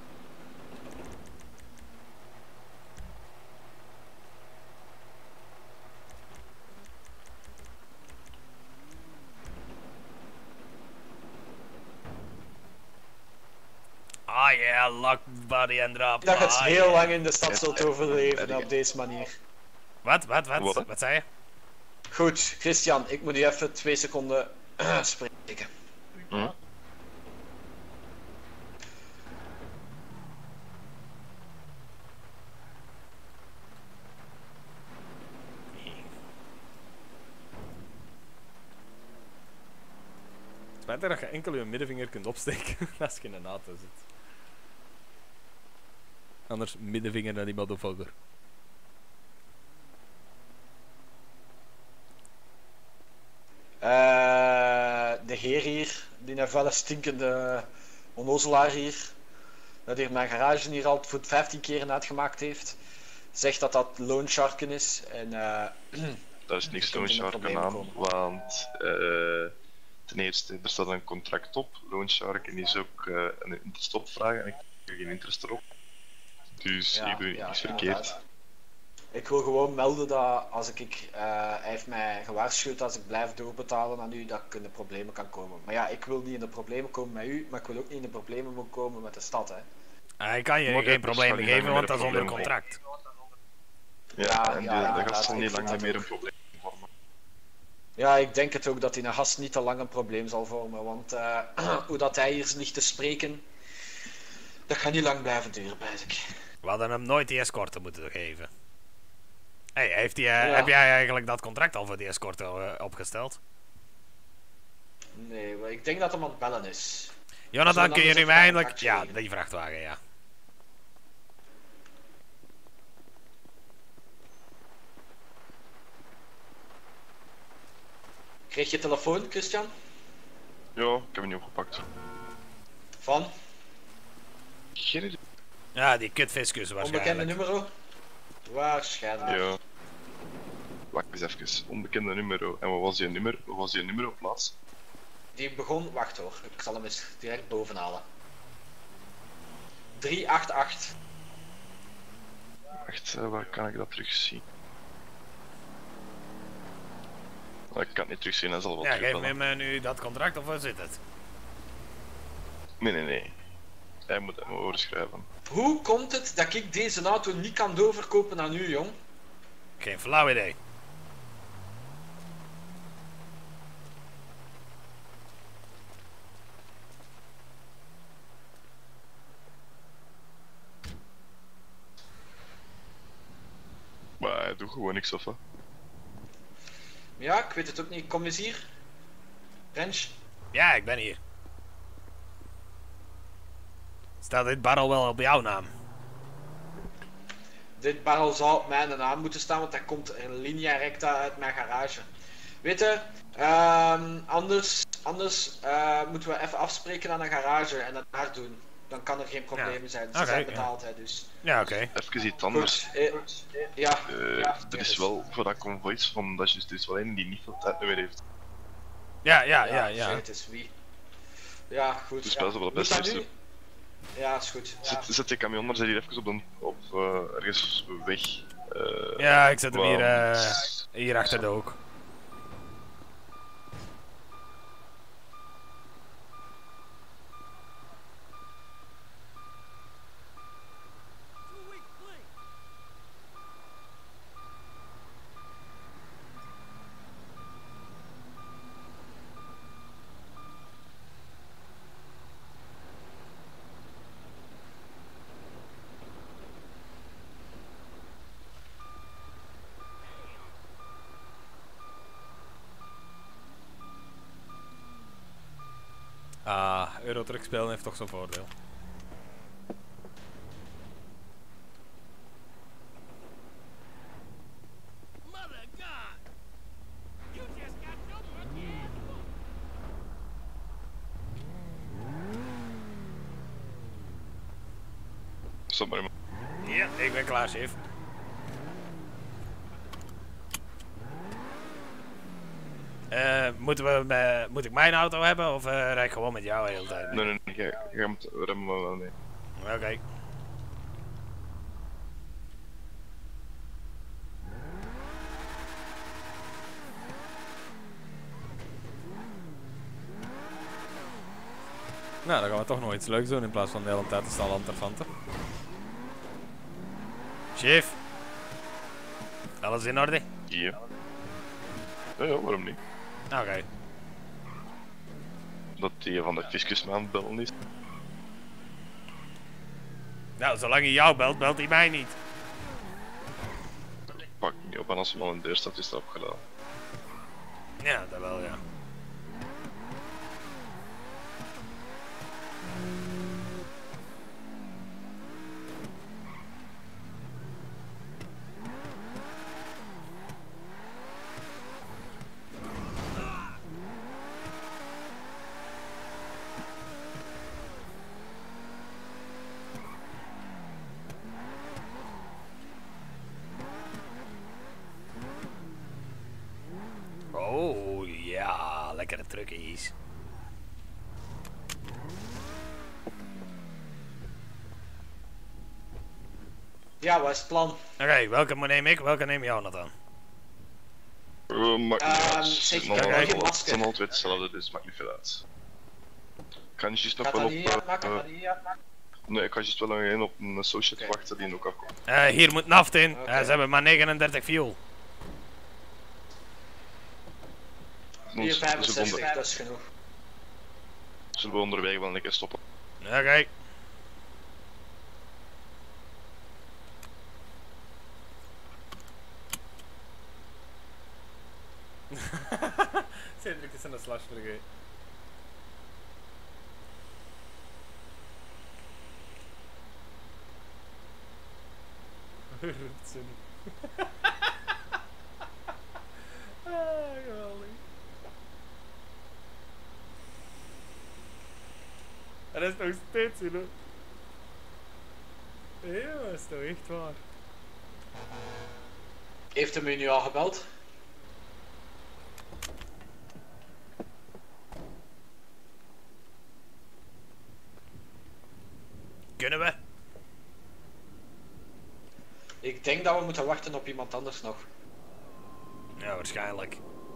Ah yeah, lock body and drop. Ik dacht het Ah, heel yeah. lang in de stad zult overleven op deze manier. Wat, wat, wat? Wat? Wat zei je? Goed, Christian, ik moet nu even twee seconden spreken. Hm? Spijtig dat je enkel je middenvinger kunt opsteken als je in een auto zit. Anders middenvinger naar die motherfucker. Eh, de heer hier, die een vuile stinkende onnozelaar hier, dat hier mijn garage hier al voor vijftien keer uitgemaakt heeft, zegt dat dat loansharken is. En, uh, Daar is niks je kunt in de loansharken problemen aan, komen. want uh, ten eerste, er staat een contract op. Loansharken is ook uh, een interestopvraag en ik krijg geen interest erop. Dus Ja, ik doe ja, niks ja, verkeerd. inderdaad. Ik wil gewoon melden dat als ik, uh, hij heeft mij gewaarschuwd als ik blijf doorbetalen aan u, dat ik in de problemen kan komen. Maar ja, ik wil niet in de problemen komen met u, maar ik wil ook niet in de problemen moeten komen met de stad, hè. Hij kan je Maar geen dat problemen zal niet geven, meer want een dat is onder probleem contract. Ja, Ja, en ja, die, dat inderdaad, gaat zal ik niet vind lang dat meer ook. een probleem vormen. Ja, ik denk het ook dat die een gast niet te lang een probleem zal vormen, want uh, hoe dat hij hier ligt te spreken, dat gaat niet lang blijven duren, pijs ik. We hadden hem nooit die escorten moeten geven. Hey, heeft die, uh, Ja. heb jij eigenlijk dat contract al voor die escorten uh, opgesteld? Nee, maar ik denk dat hem aan het bellen is. Jonathan, Zullen we kun je anders nu even een eindelijk... contractje Ja, regelen? die vrachtwagen, ja. Kreeg je telefoon, Christian? Ja, ik heb hem niet opgepakt. Van? Geen idee. Ja, die kutfiscus Onbekende waarschijnlijk. nummer? Waarschijnlijk. Ja. Wacht eens even. Onbekende nummer. En wat was die nummer? Wat was die nummer op plaats? Die begon, wacht hoor, ik zal hem eens direct bovenhalen. drie acht acht. Wacht, uh, waar kan ik dat terugzien? Oh, ik kan het niet terugzien, hij zal wel Ja, geef terugbellen. me nu dat contract of waar zit het? Nee, nee, nee. Hij moet hem overschrijven. Hoe komt het dat ik deze auto niet kan doorverkopen aan u, jong? Geen flauw idee. Maar hij doet gewoon niks af, hè. Ja, ik weet het ook niet. Kom eens hier. Rens. Ja, ik ben hier. Staat dit barrel wel op jouw naam? Dit barrel zou op mijn naam moeten staan, want dat komt in linea recta uit mijn garage. Weet je, ehm, anders, anders eh, moeten we even afspreken aan een garage en dat daar doen. Dan kan er geen problemen zijn. Ze Oké, zijn ja. betaald, hè, dus. Ja, oké. Even iets anders. Goed. eh, ja, Uh, ja, er is wel voor dat convoys van dat is dus, er is wel een die niet veel tijd meer heeft. Ja, ja, ja, Zeg ja. het eens wie. Ja, goed. Dus ja. best wel het Moet beste dat is nu? er. Ja, is goed. Ja. Zet, zet die camion er, zet hier even op, de, op uh, ergens weg. Uh, Ja, ik zet hem hier, want- eh hier achter de hoek. Ah, Eurotruck spelen heeft toch zo'n voordeel. Stop maar, man. Ja, ik ben klaar, chef. Eh, moeten we, me- moet ik mijn auto hebben of uh, rijd ik gewoon met jou de hele tijd? Nee, nee, nee, jij jij moet remmen maar wel mee. Oké. Nou, dan gaan we toch nog iets leuks doen in plaats van de hele tijd te staan lanterfanten. Chef. Alles in orde? Ja. Ja, ja, waarom niet? Oké. Dat die van de fiscus me aan het bellen is. Nou, zolang hij jou belt, belt hij mij niet. Pak niet op en als er al een deur staat, is dat opgedaan. Ja, dat wel, ja. Oh ja, lekkere truckies. Ja, wat is het plan? Oké, okay, welke neem ik? Welke neem Jonathan? Uh, maakt niet Ehm, uit. zeg, Ze ik heb zijn geen allemaal- masker. ze zijn altijd hetzelfde, dus maakt niet veel uit. Ik kan juist nog Gaat wel dat op... niet eh, uitmaken? eh, Gaat dat niet uitmaken? nee, ik kan juist wel nog één op een associate Oké. wachten die ook afkomt. Uh, hier moet naft in. Oké. Uh, ze hebben maar negenendertig fuel. Hier vijfenzestig, dat is genoeg. Zullen we onderweg wel een keer stoppen? Oké. Okay. Cedric is een slash vergeten. Roept ze niet. Ah, geweldig. En dat is nog steeds in, hè? Ja, dat is toch echt waar. Heeft hem u nu al gebeld? Kunnen we? Ik denk dat we moeten wachten op iemand anders nog. Ja, waarschijnlijk.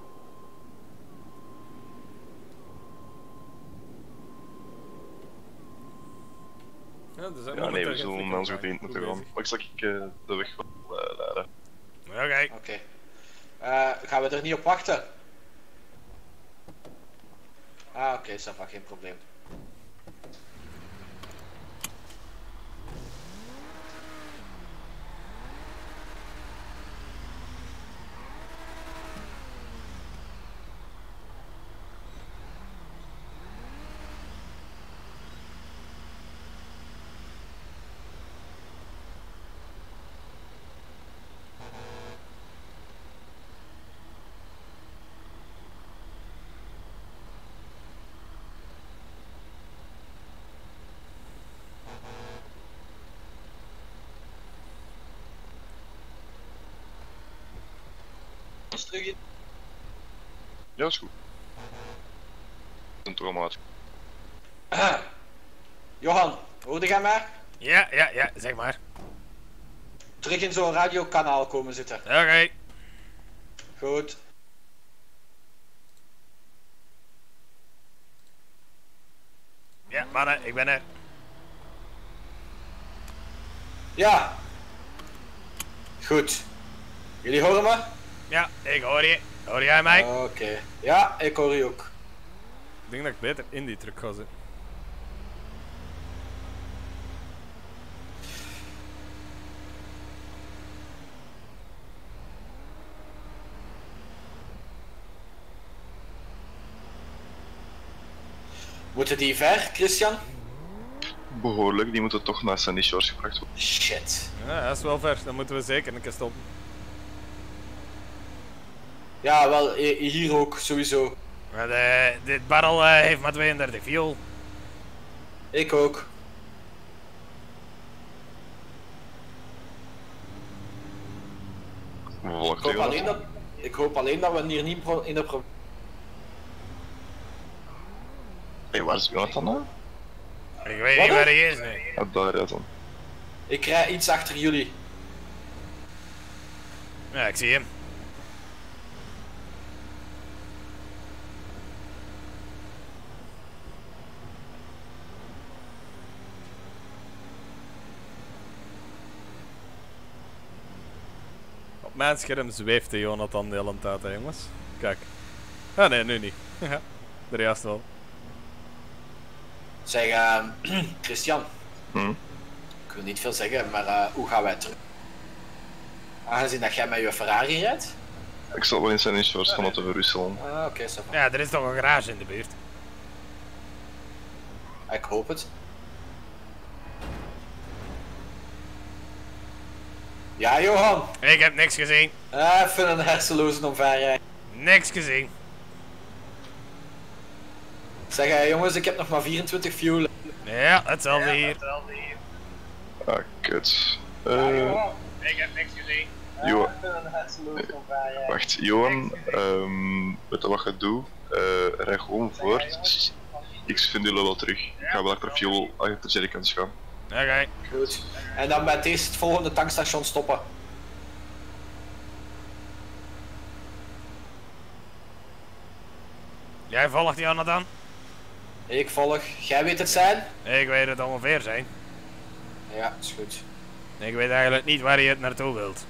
Ja, dus Ja, nee, we zullen met onze vriend moeten gaan. Maar ik zal ik uh, de weg wel uh, leiden. Oké. Okay. Oké. Okay. Uh, gaan we er niet op wachten? Ah, oké, okay, dat geen probleem. Terug in. Ja, is goed. Een traumaat. Ah. Johan, hoorde jij mij? Ja, ja, ja, zeg maar. Terug in zo'n radiokanaal komen zitten. Oké. Okay. Goed. Ja, mannen, ik ben er. Ja. Goed. Jullie horen me? Ja, ik hoor je. Hoor jij mij? Oké. Okay. Ja, ik hoor je ook. Ik denk dat ik beter in die truck ga zitten. Moeten die ver, Christian? Behoorlijk, die moeten toch naar Sandy Shores gebracht worden. Shit. Ja, dat is wel ver. Dan moeten we zeker een keer stoppen. Ja, wel, hier ook, sowieso. Maar de, dit barrel uh, heeft maar tweeëndertig fuel. Ik ook. Ik hoop, alleen dat, ik hoop alleen dat we hier niet in de pro... Hé, waar is Jonathan nou? Ik weet Wat niet dan? waar hij is nu. Ja, daar ja dan. Ik rij iets achter jullie. Ja, ik zie hem. Op mijn scherm zweeft de Jonathan de hele tijd, hè, jongens. Kijk. Ah nee, nu niet. Ja, de juist wel. Zeg, uh, Christian. Hm? Ik wil niet veel zeggen, maar uh, hoe gaan wij terug? Aangezien dat jij met je Ferrari rijdt? Ik zal wel in Sandy Shores gaan laten verwisselen. Ah, oké, okay, Ja, er is toch een garage in de buurt. Ik hoop het. Ja, Johan. Ik heb niks gezien. Even een hersenloze omverrijden. Niks gezien. Zeg, uh, jongens, ik heb nog maar vierentwintig fuel. Ja, hetzelfde hier. Ah, kut. Ja, Uh, Johan. Ik heb niks gezien. Johan. Even een hersenloze omverrijden. Wacht, Johan. Um, weet je wat je doet? Uh, rij gewoon voort. Ik vind jullie wel terug. Ik ga wel achter fuel achter de jerrycans gaan. Oké. Okay. Goed. En dan bij deze het volgende tankstation stoppen. Jij volgt Jonathan? Ik volg. Jij weet het zijn? Ik weet het ongeveer zijn. Ja, is goed. Ik weet eigenlijk niet waar je het naartoe wilt.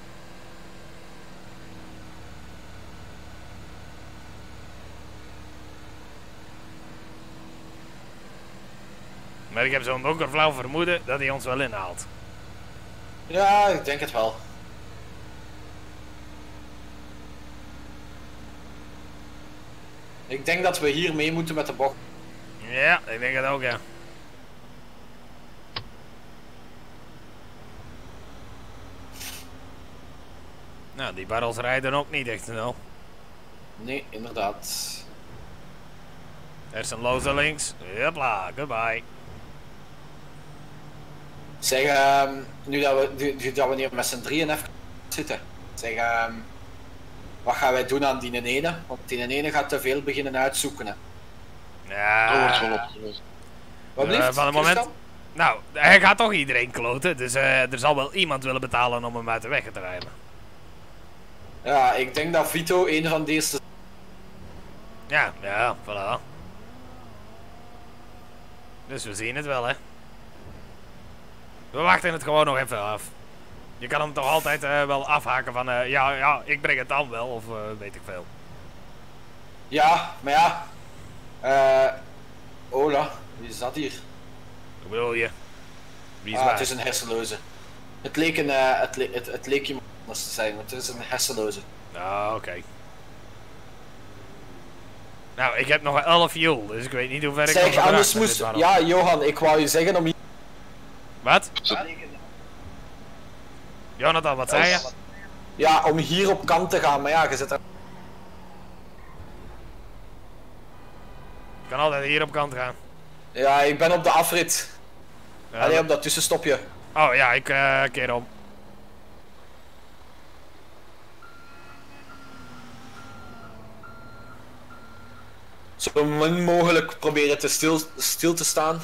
Maar ik heb zo'n donkerflauw vermoeden dat hij ons wel inhaalt. Ja, ik denk het wel. Ik denk dat we hier mee moeten met de bocht. Ja, ik denk het ook, ja. Nou, die barrels rijden ook niet echt snel. Nee, inderdaad. Er is een loze links. Hopla, goodbye. Zeg, um, nu, dat we, nu, nu dat we hier met z'n drieën even zitten. Zeg, um, wat gaan wij doen aan die ene? Want die ene gaat te veel beginnen uitzoeken. Hè. Ja. Dat wordt wel opgelost. Wat Uh, blijft? van het moment... Nou, hij gaat toch iedereen kloten. Dus uh, er zal wel iemand willen betalen om hem uit de weg te rijden. Ja, ik denk dat Vito een van deze... Ja, ja, voilà. Dus we zien het wel, hè. We wachten het gewoon nog even af. Je kan hem toch altijd uh, wel afhaken van... Uh, ja, ja, ik breng het dan wel, of uh, weet ik veel. Ja, maar ja... Eh... Ola, wie is dat hier? Hoe bedoel je? Wie is ah, waar? het is een hersenloze. Het leek, een, uh, het, le het, het leek iemand anders te zijn, maar het is een hersenloze. Ah, oké. Okay. Nou, ik heb nog elf fuel, dus ik weet niet hoe ver ik zeg, nog anders moest... Ja, Johan, ik wou je zeggen om hier... Wat? Jonathan, wat zei je? Ja, om hier op kant te gaan, maar ja, je zit er... Ik kan altijd hier op kant gaan. Ja, ik ben op de afrit. Ja, Allee, op dat tussenstopje. Oh ja, ik uh, keer om. Zo min mogelijk proberen te stil, stil te staan.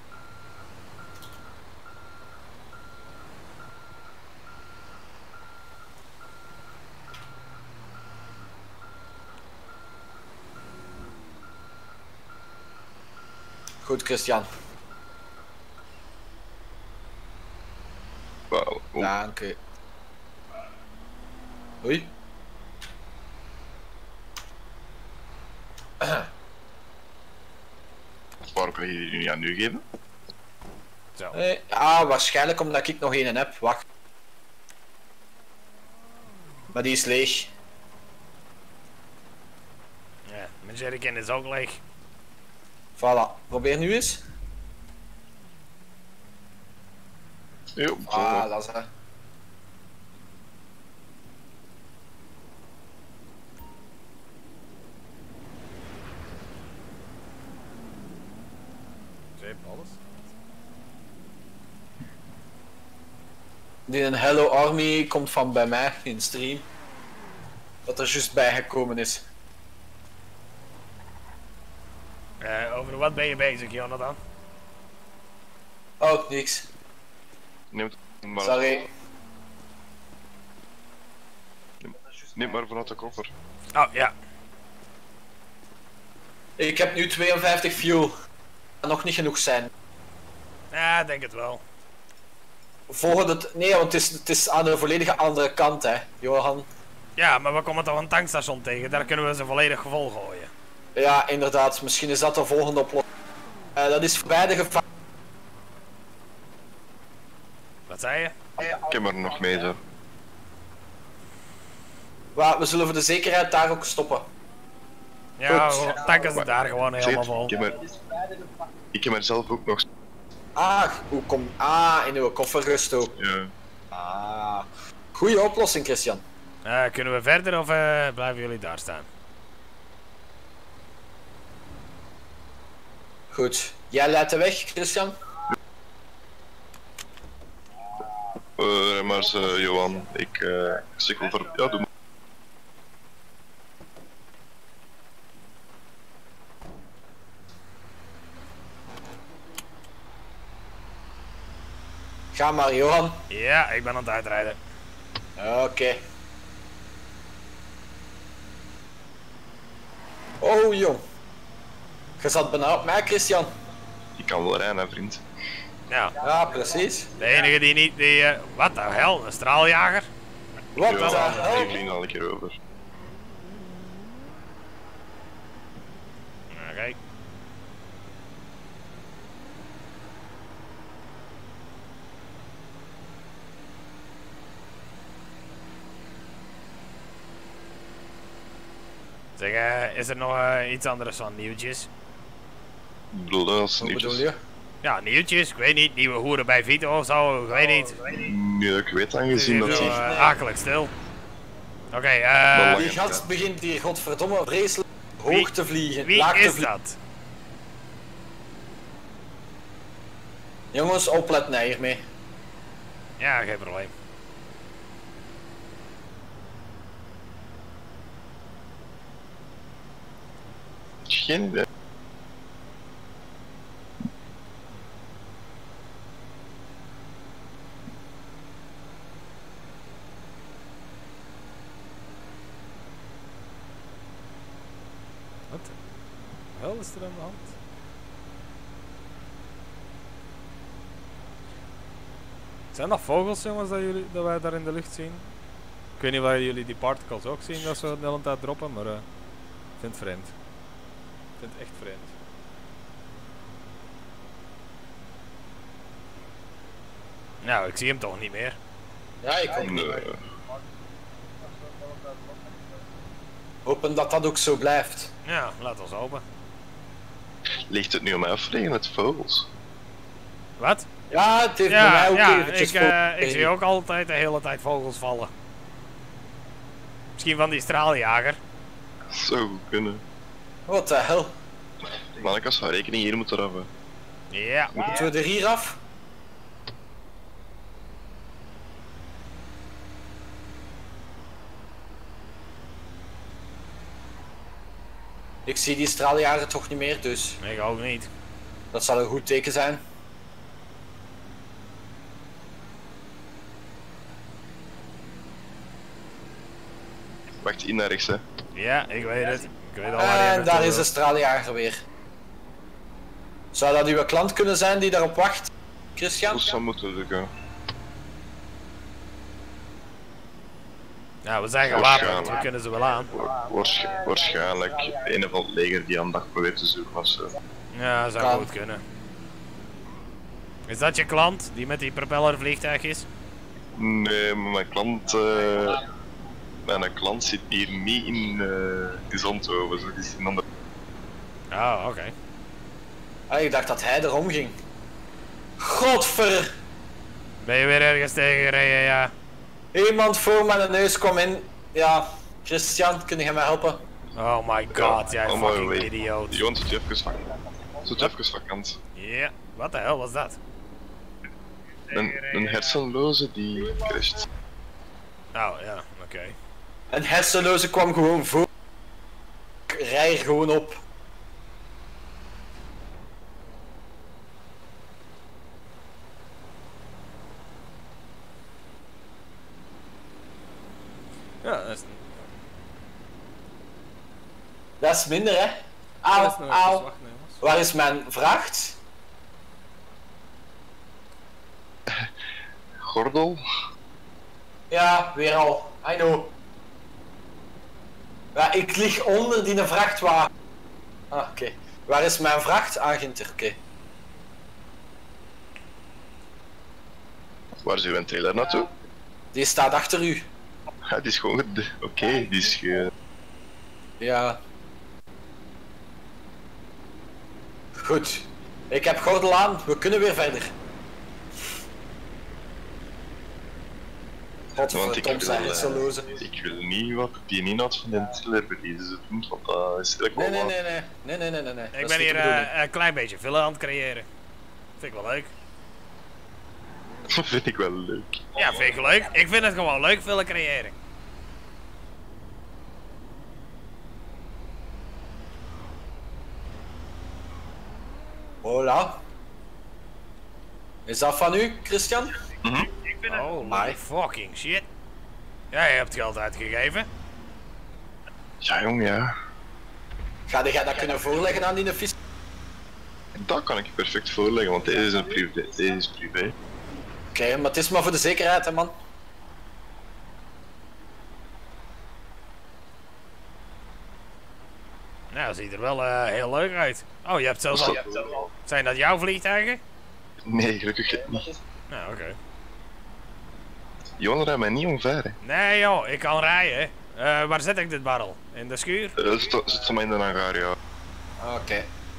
Goed, Christian. Wow. Oh. Dank u. Oei. Waarom kan je die niet aan nu geven? Zo. Nee, ja, waarschijnlijk omdat ik nog één heb. Wacht. Maar die is leeg. Ja, mijn jerrycan is ook leeg. Voilà, probeer nu eens. Jo, ah, dat is het. Zeep, alles. Die een Hello Army komt van bij mij in stream. Dat er juist bijgekomen is. Uh, over wat ben je bezig, Jonathan? Oh, niks. Neem het maar. Sorry. Neem, neem maar vanuit de koffer. Oh, ja. Ik heb nu tweeënvijftig fuel. Kan nog niet genoeg zijn. Ja, denk het wel. Volgende... het... Nee, want het is, het is aan de volledige andere kant, hè, Johan. Ja, maar we komen toch een tankstation tegen. Daar kunnen we ze volledig vol gooien. Ja, inderdaad. Misschien is dat de volgende oplossing. Uh, dat is voorbij de gevaar. Wat zei je? Ik heb er nog mee, zo. Maar we zullen voor de zekerheid daar ook stoppen. Ja, Goed. tanken ze daar gewoon helemaal Zeep, vol. ik, heb er, ik heb er zelf ook nog. Ah, hoe kom... Ah, in uw koffer gestoken. Ja. Ah. Goeie oplossing, Christian. Uh, kunnen we verder of uh, blijven jullie daar staan? Goed. Jij leidt de weg, Christian? Uh, maar uh, Johan, ik uh, stikkel voor. Ja, doe maar. Ga maar, Johan. Ja, ik ben aan het uitrijden. Oké. Okay. Oh, jong. Je zat bijna op mij, Christian. Die kan wel rijden, hè, vriend. Ja. Ja, precies. De enige die niet, die, uh, wat de hel, een straaljager? Wat de Ja, hel? ik vlieg al een keer over. Oké. Okay. Zeg, uh, is er nog uh, iets anders van nieuwtjes? Ik bedoel, dat is Wat nieuwtjes. bedoel je? Ja, nieuwtjes, ik weet niet, nieuwe hoeren bij Vito of zo, ik weet niet. Nu dat ik weet, Het is aangezien hier dat zo hij... uh, akelig stil. Oké, okay, Wel uh, lang. Die gast begint hier godverdomme vreselijk Wie- hoog te vliegen. wie laag te is vliegen. dat? Jongens, opletten hiermee. Ja, geen probleem. Geen idee. Wat? Hel is er aan de hand? Zijn dat vogels, jongens, dat, jullie, dat wij daar in de lucht zien? Ik weet niet waar jullie die particles ook zien, dat ze de hele tijd droppen, maar uh, ik vind het vreemd. Ik vind het echt vreemd. Nou, ik zie hem toch niet meer. Ja, ik ook niet. Nee. Hopen dat dat ook zo blijft. Ja, laat ons hopen. Ligt het nu om mij of liggen het vogels? Wat? Ja, het heeft bij Ja, mij ook ja eventjes ik, uh, voor- ik zie ook altijd de hele tijd vogels vallen. Misschien van die straaljager. Zou goed kunnen. Wat de hel? Mannekes zou rekening hier moeten hebben. Ja. Moeten we er hier af? Ik zie die straaljager toch niet meer, dus Ik ook niet. dat zal een goed teken zijn. Wacht, in naar rechts, hè. Ja, ik weet het. Ik weet al waar hij En naartoe daar is wil. de straaljager weer. Zou dat uw klant kunnen zijn die daarop wacht, Christian? Dat zou moeten lukken. Ja, we zijn gewapend, we kunnen ze wel aan. Wa- waarsch- waarschijnlijk een van het leger die aan dag probeert te zoeken of zo. Ja, zou Kan. goed kunnen. Is dat je klant, die met die propellervliegtuig is? Nee, maar mijn klant, eh mijn klant zit hier niet in, eh in Zandhoven, zo die is in andere. Oh, oké. Okay. Ah, ik dacht dat hij erom ging. Godver! Ben je weer ergens tegengereden, ja? Iemand voor mijn neus kwam in. Ja, Christian, kun je mij helpen? Oh my god, jij allemaal fucking away. idioot. Johan zit je even vak. Zit je even vakant. Ja, wat de hel was dat? Een, een hersenloze die crasht. Oh, ja, oké. Okay. Een hersenloze kwam gewoon voor. Ik rij er gewoon op. Ja, dat is... Dat is minder, hè? dat Auw, is nog even auw. wachten, jongens. Waar is mijn vracht? Gordel? Ja, weer al. I know. Ja, ik lig onder die vrachtwagen. Ah, oké. Waar is mijn vracht? Ah, Ginter, oké. Waar is uw trailer naartoe? Die staat achter u. Ja, die is gewoon... Oké, okay, die is ge... Ja. Goed. Ik heb gordel aan. We kunnen weer verder. Want ik Godverdomme, zijn wil, hersenloze. ik wil niet wat die inhoud van de trailer verliezen, want dat is eigenlijk Nee, wel nee, wat. nee, nee, nee, nee, nee, nee. Ik Dat is ben niet hier de bedoeling. uh, een klein beetje vullen aan het creëren. Vind ik wel leuk. Dat vind ik wel leuk. Ja, vind ik leuk. Ik vind het gewoon leuk, vullen creëren. Hola. Is dat van u, Christian? Mhm. Oh, Amai. my fucking shit. Ja, je hebt geld uitgegeven. Ja, jong, ja. Ga jij dat kunnen voorleggen aan die vis? Dat kan ik je perfect voorleggen, want deze is een privé. Deze is privé. Oké, maar het is maar voor de zekerheid, hè, man. Nou, dat ziet er wel eh, heel leuk uit. Oh, je hebt zelfs al... Is dat- Zijn dat jouw vliegtuigen? Nee, gelukkig niet. Nou, oké. Johan rijdt mij niet omver, hè. Nee joh, ik kan rijden. Eh, waar zet ik dit barrel? In de schuur? Uh, zit, zit ze maar in de hangar, ja. Oké.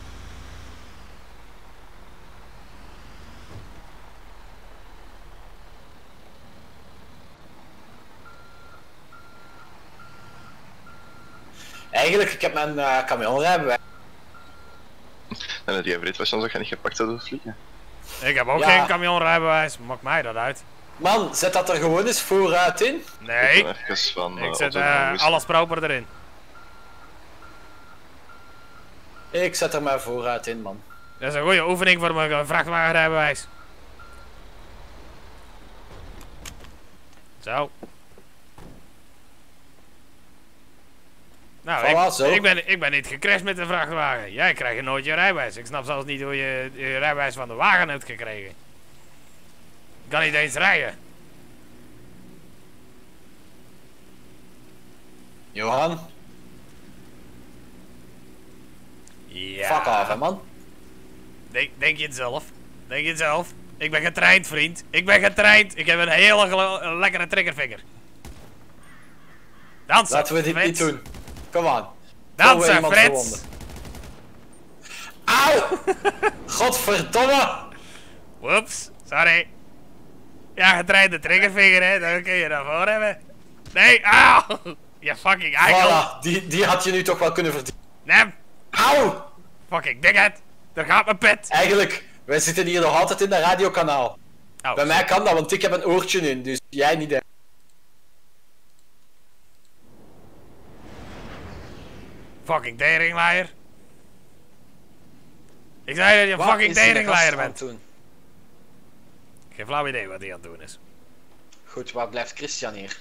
Eigenlijk, ik heb mijn uh, camionrijbewijs. En dat die weet was dan dat je niet gepakt had door vliegen. Ik heb ook Ja. geen camionrijbewijs, maakt mij dat uit. Man, zet dat er gewoon eens vooruit in. Nee, Ik ben even van, ik uh, zet Otto eh, Louis. alles proper erin. Ik zet er maar vooruit in, man. Dat is een goede oefening voor mijn vrachtwagenrijbewijs. Zo. Nou, Voilà, ik, zo. ik, ben, ik ben niet gecrashed met de vrachtwagen. Jij krijgt nooit je rijbewijs. Ik snap zelfs niet hoe je je rijbewijs van de wagen hebt gekregen. Ik kan niet eens rijden. Johan, Ja. fuck af, hè, man. Denk, denk je het zelf? Denk je het zelf? Ik ben getraind, vriend. Ik ben getraind. Ik heb een hele gelo- een lekkere triggervinger. Dansen, Laten we dit Frits. niet doen. Kom aan. Dansen, iemand Frits. verwonden. Auw! Godverdomme! Whoops, sorry. Ja, getrainde triggervinger, hè. Dan kun je daarvoor hebben. Nee, auw! Je fucking eikel. Voilà, die, die had je nu toch wel kunnen verdienen. Nee, Auw! fucking dikheid. Daar gaat mijn pet. Eigenlijk, wij zitten hier nog altijd in dat radiokanaal. Oh, Bij mij kan dat, want ik heb een oortje in, dus jij niet. Hè. fucking teringleier. Ik zei dat je Wat fucking is die teringleier gast aan bent. het doen? Geen flauw idee wat hij aan het doen is. Goed, waar blijft Christian hier?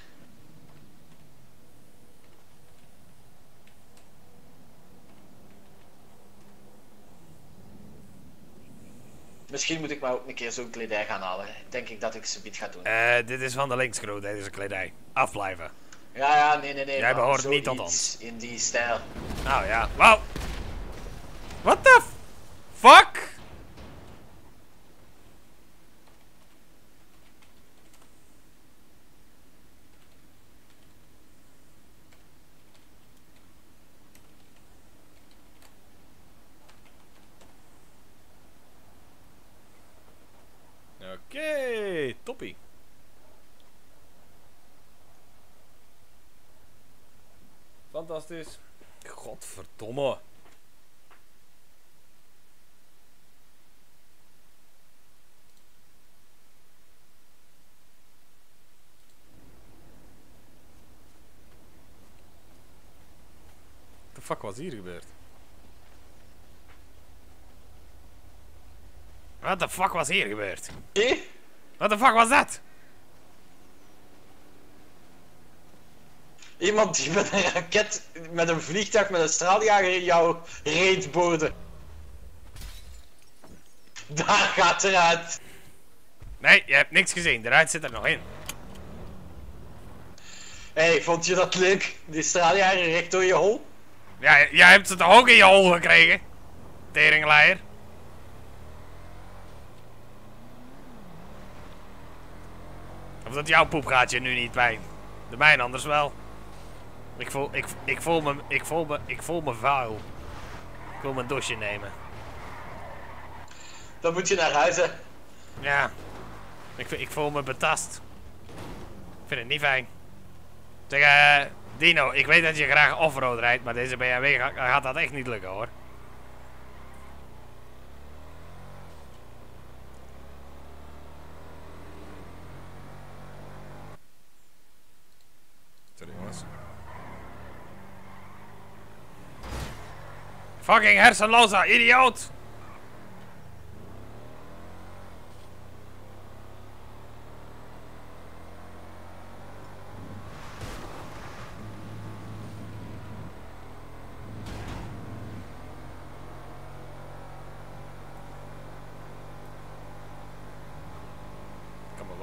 Misschien moet ik maar ook een keer zo'n kledij gaan halen. Denk ik dat ik ze bied ga doen. Eh, dit is van de linkscrew, deze kledij. Afblijven. Ja, ja, nee, nee, nee. Jij maar behoort niet tot zoiets in die stijl. Nou ja, wauw. What the f- fuck? Oké, toppie. Fantastisch. Godverdomme. What the fuck was hier gebeurd? What the fuck was hier gebeurd? Hé? What the fuck was dat? Iemand die met een raket, met een vliegtuig met een straaljager in jouw reet boorde. Daar gaat eruit. Nee, je hebt niks gezien. Eruit zit er nog in. Hé, hey, vond je dat leuk? Die straaljager recht door je hol? Ja, jij hebt ze toch ook in je hol gekregen? Teringleier. Of dat jouw poep gaat je nu niet pijn? De mijne anders wel. Ik voel, ik, ik voel me, ik voel me, ik voel me vuil. Ik wil mijn douche nemen. Dan moet je naar huis, hè. Ja. Ik, ik voel me betast. Ik vind het niet fijn. Zeg, eh, Dino, ik weet dat je graag offroad rijdt, maar deze B M W ga- gaat dat echt niet lukken, hoor. Sorry, jongens. Fucking hersenloze idioot!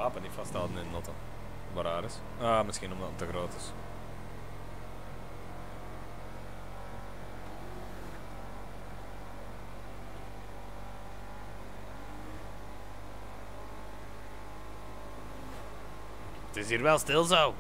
wapen niet vasthouden in de notte. Wat raar is. Ah, misschien omdat het te groot is. Het is hier wel stil zo.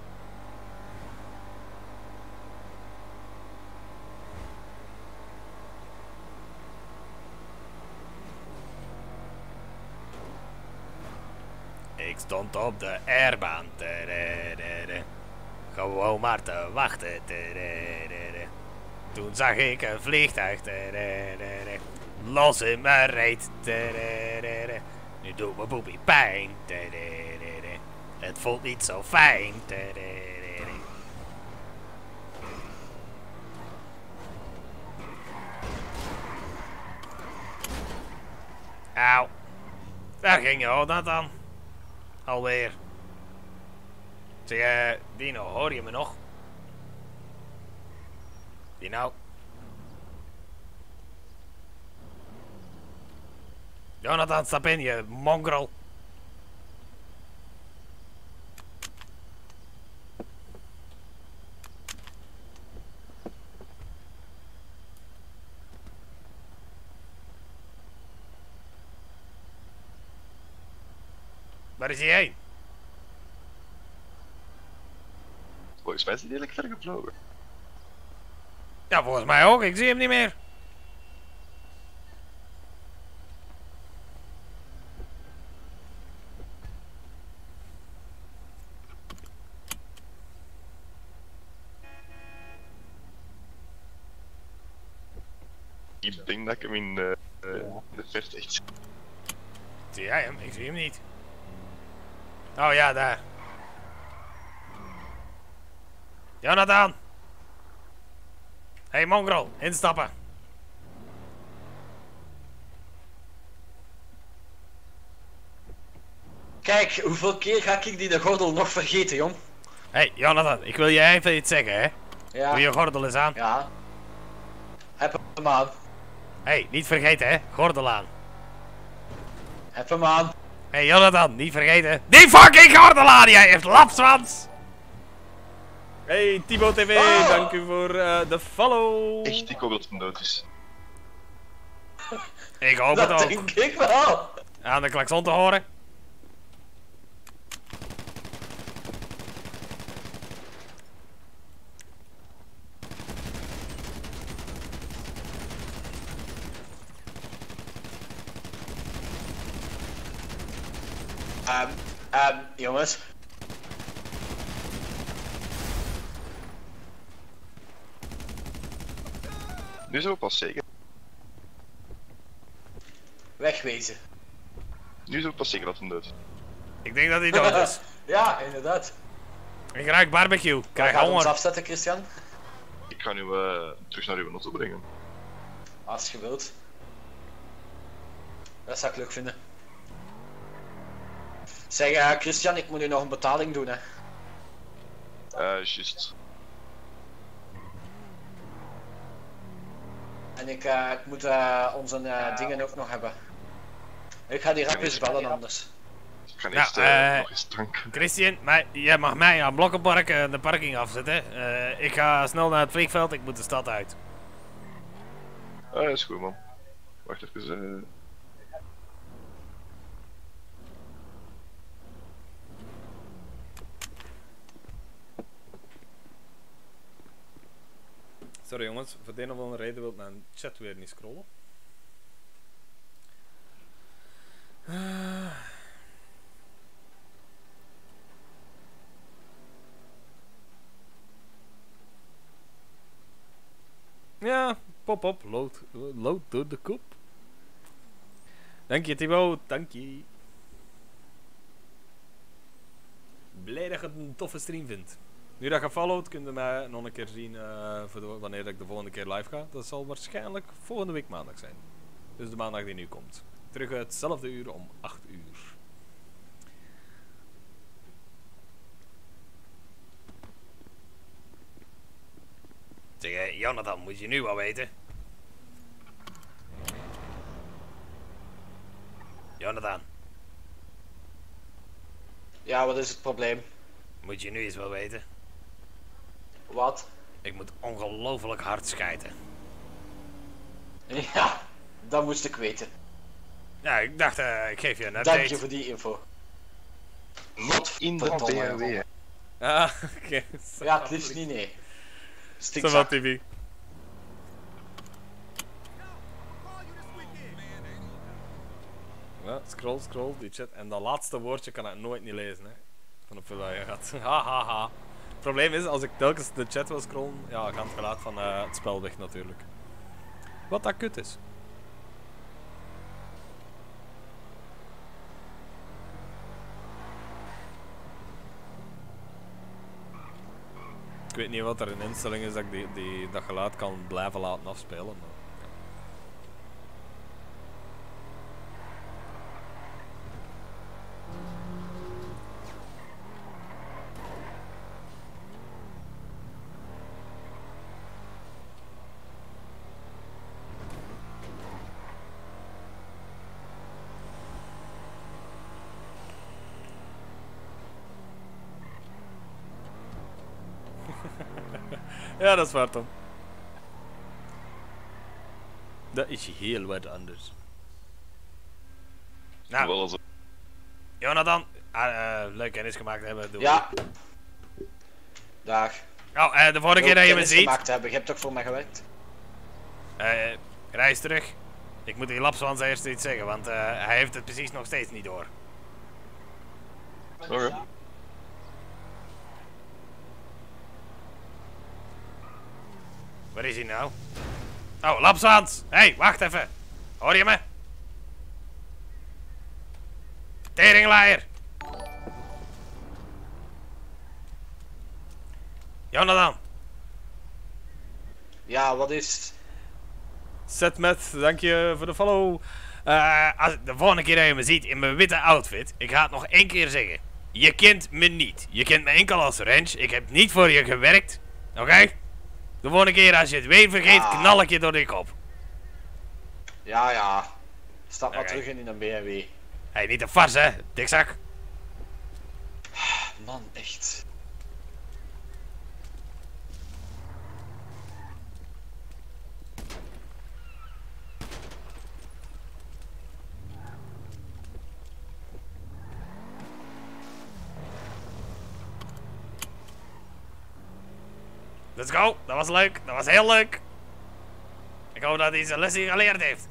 Ik stond op de airbaan. Tererere. Gewoon maar te wachten. Tererere. Toen zag ik een vliegtuig. Tererere. Los in mijn reet. Tererere. Nu doet mijn boepie pijn. Tererere. Het voelt niet zo fijn. Tererere. Auw. Daar ging je hoor, dat dan. Alweer. Zeg, uh, Dino, hoor je me nog? Dino? Jonathan, stap in, je mongrel. Waar is hij heen? Volgens mij is hij redelijk ver gevlogen. Ja, volgens mij ook. Ik zie hem niet meer. Ik denk dat ik hem in de, uh, de verte echt zie. Zie jij hem? Ik zie hem niet. Oh ja, daar. Jonathan! Hey mongrel, instappen. Kijk, hoeveel keer ga ik die de gordel nog vergeten, jong? Hey Jonathan, ik wil je even iets zeggen, hè? Ja. Doe je gordel eens aan. Ja. Heb hem aan. Hey, niet vergeten, hè? Gordel aan. Heb hem aan. Hey Jonathan, niet vergeten. Die fucking gordel aan, jij heeft lapswans! Hey Tibo T V, Oh! dank u voor uh, de follow. Echt, ik hoop dat het dood is. Ik hoop Dat het ook. denk ik wel. Aan de klakson te horen. Ehm, ehm, jongens. Nu zijn we pas zeker. Wegwezen. Nu zijn we pas zeker dat het dood is. Ik denk dat hij dood is. Ja, inderdaad. Ik ruik barbecue. Ik Wij krijg gaan ons honger. afzetten, Christian. Ik ga nu uh, terug naar uw auto brengen. Als je wilt. Dat zou ik leuk vinden. Zeg, uh, Christian, ik moet nu nog een betaling doen, hè. Uh, juist. En ik, uh, ik moet uh, onze uh, dingen ook nog hebben. Ik ga die rap eens bellen anders. Ik ga Ja, eerst uh, eh, nog eens dranken. Christian, maar jij mag mij aan Blokkenpark uh, de parking afzetten. Uh, ik ga snel naar het vliegveld, ik moet de stad uit. Ah, dat is goed man. Wacht even. Uh... Sorry jongens, voor de een of andere reden wil mijn chat weer niet scrollen. Uh... Ja, pop op, lood, lood door de kop. Dank je Thibaut, dank je. Blij dat je het een toffe stream vindt. Nu dat je followt, kun je mij nog een keer zien uh, voor de, wanneer ik de volgende keer live ga. Dat zal waarschijnlijk volgende week maandag zijn. Dus de maandag die nu komt. Terug hetzelfde uur om acht uur. Zeg, uh, Jonathan, moet je nu wel weten? Jonathan. Ja, wat is het probleem? Moet je nu eens wel weten. Wat? Ik moet ongelooflijk hard schijten. Ja, dat moest ik weten. Ja, ik dacht, uh, ik geef je een update. Dank je voor die info. Not in de B M W. Ah, oké. Okay. Ja, het liefst niet, nee. Zo wat, T V. Ja, scroll, scroll, die chat. En dat laatste woordje kan ik nooit niet lezen, hè. Van op hoeveel je gaat. Ha, ha, ha. Het probleem is, als ik telkens de chat wil scrollen, ja, gaat het geluid van uh, het spel weg natuurlijk. Wat dat kut is. Ik weet niet wat er in instelling is dat ik die, die, dat geluid kan blijven laten afspelen. Maar... Ja, dat is waar, Tom. Dat is heel wat anders. Nou, Wel zo. Jonathan, uh, uh, leuk kennis gemaakt hebben. Doe ja. Dag. Oh, uh, de volgende keer dat je me ziet. gemaakt hebben. Je hebt toch voor mij gewerkt? Uh, rij eens terug. Ik moet die lapswans eerst iets zeggen, want uh, hij heeft het precies nog steeds niet door. Oké. Okay. Waar is hij nou? Oh, lapswans! Hé, hey, wacht even. Hoor je me? Teringlaaier! Jonathan! Ja, wat is... Setmet, dank je voor de follow. Uh, als, de volgende keer dat je me ziet in mijn witte outfit, ik ga het nog één keer zeggen. Je kent me niet. Je kent me enkel als ranch. Ik heb niet voor je gewerkt. Oké? Okay? De volgende keer als je het weer vergeet, ja. Knal ik je door de kop. Ja, ja. Stap maar okay. terug in een B M W. Hé, hey, niet te fars, hè, dikzak. Man, echt. Let's go, dat was leuk, dat was heel leuk. Ik hoop dat hij zijn lesje geleerd heeft.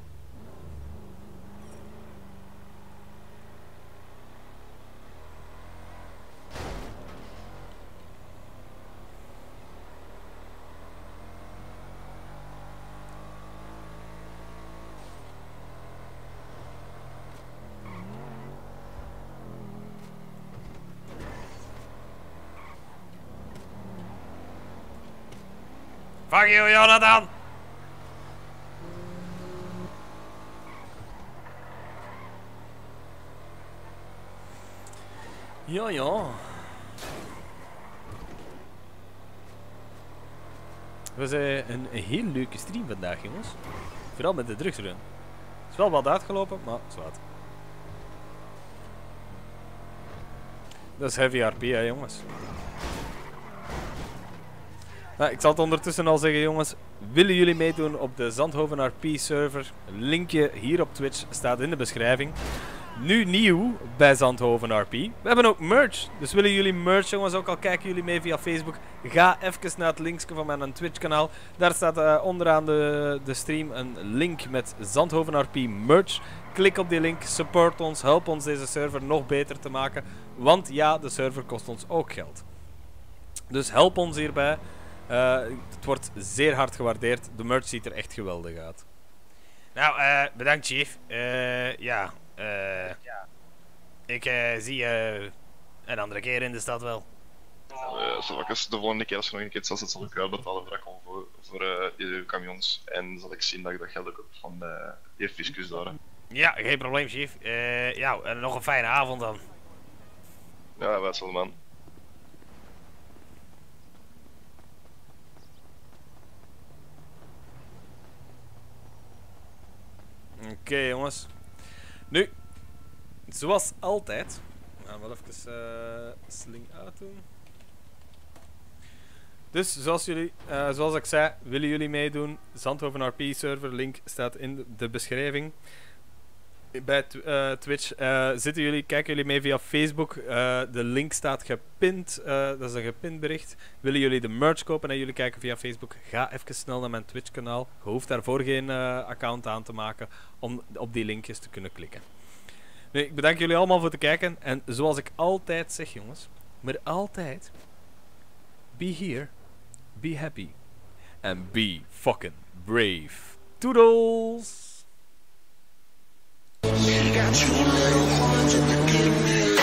Fuck you, Jonathan! Ja, ja. Het was uh, een, een heel leuke stream vandaag, jongens. Vooral met de drugsrun. Het is wel wat uitgelopen, maar zwart. Dat is heavy R P, hè, jongens. Nou, ik zal het ondertussen al zeggen, jongens. Willen jullie meedoen op de Zandhoven R P server? Linkje hier op Twitch staat in de beschrijving. Nu nieuw bij Zandhoven R P. We hebben ook merch. Dus willen jullie merch, jongens, ook al kijken jullie mee via Facebook, ga even naar het linkje van mijn Twitch kanaal. Daar staat uh, onderaan de, de stream een link met Zandhoven R P merch. Klik op die link, support ons, help ons deze server nog beter te maken. Want ja, de server kost ons ook geld. Dus help ons hierbij. Uh, het wordt zeer hard gewaardeerd. De merch ziet er echt geweldig uit. Nou, uh, bedankt, Chief. Uh, ja, uh, ja, ik uh, zie je een andere keer in de stad wel. Uh, zal ik eens de volgende keer als je nog een keer zet, zal ik uh, betalen voor, voor, voor uh, die camions. En zal ik zien dat ik dat geld ook heb van uh, die fiscus daar. Ja, geen probleem, Chief. Uh, ja, en nog een fijne avond dan. Ja, wij zullen, man. Oké, okay, jongens. Nu, zoals altijd, We gaan wel even uh, sling uit doen. Dus zoals, jullie, uh, zoals ik zei, willen jullie meedoen? Zandhoven R P server, link staat in de beschrijving. Bij tw uh, Twitch uh, zitten jullie, kijken jullie mee via Facebook. Uh, de link staat gepind. Uh, dat is een gepind bericht. Willen jullie de merch kopen en jullie kijken via Facebook? Ga even snel naar mijn Twitch kanaal. Je hoeft daarvoor geen uh, account aan te maken om op die linkjes te kunnen klikken. Nu, ik bedank jullie allemaal voor het kijken. En zoals ik altijd zeg, jongens, maar altijd, be here, be happy, and be fucking brave. Toodles! Got two little horns and they give me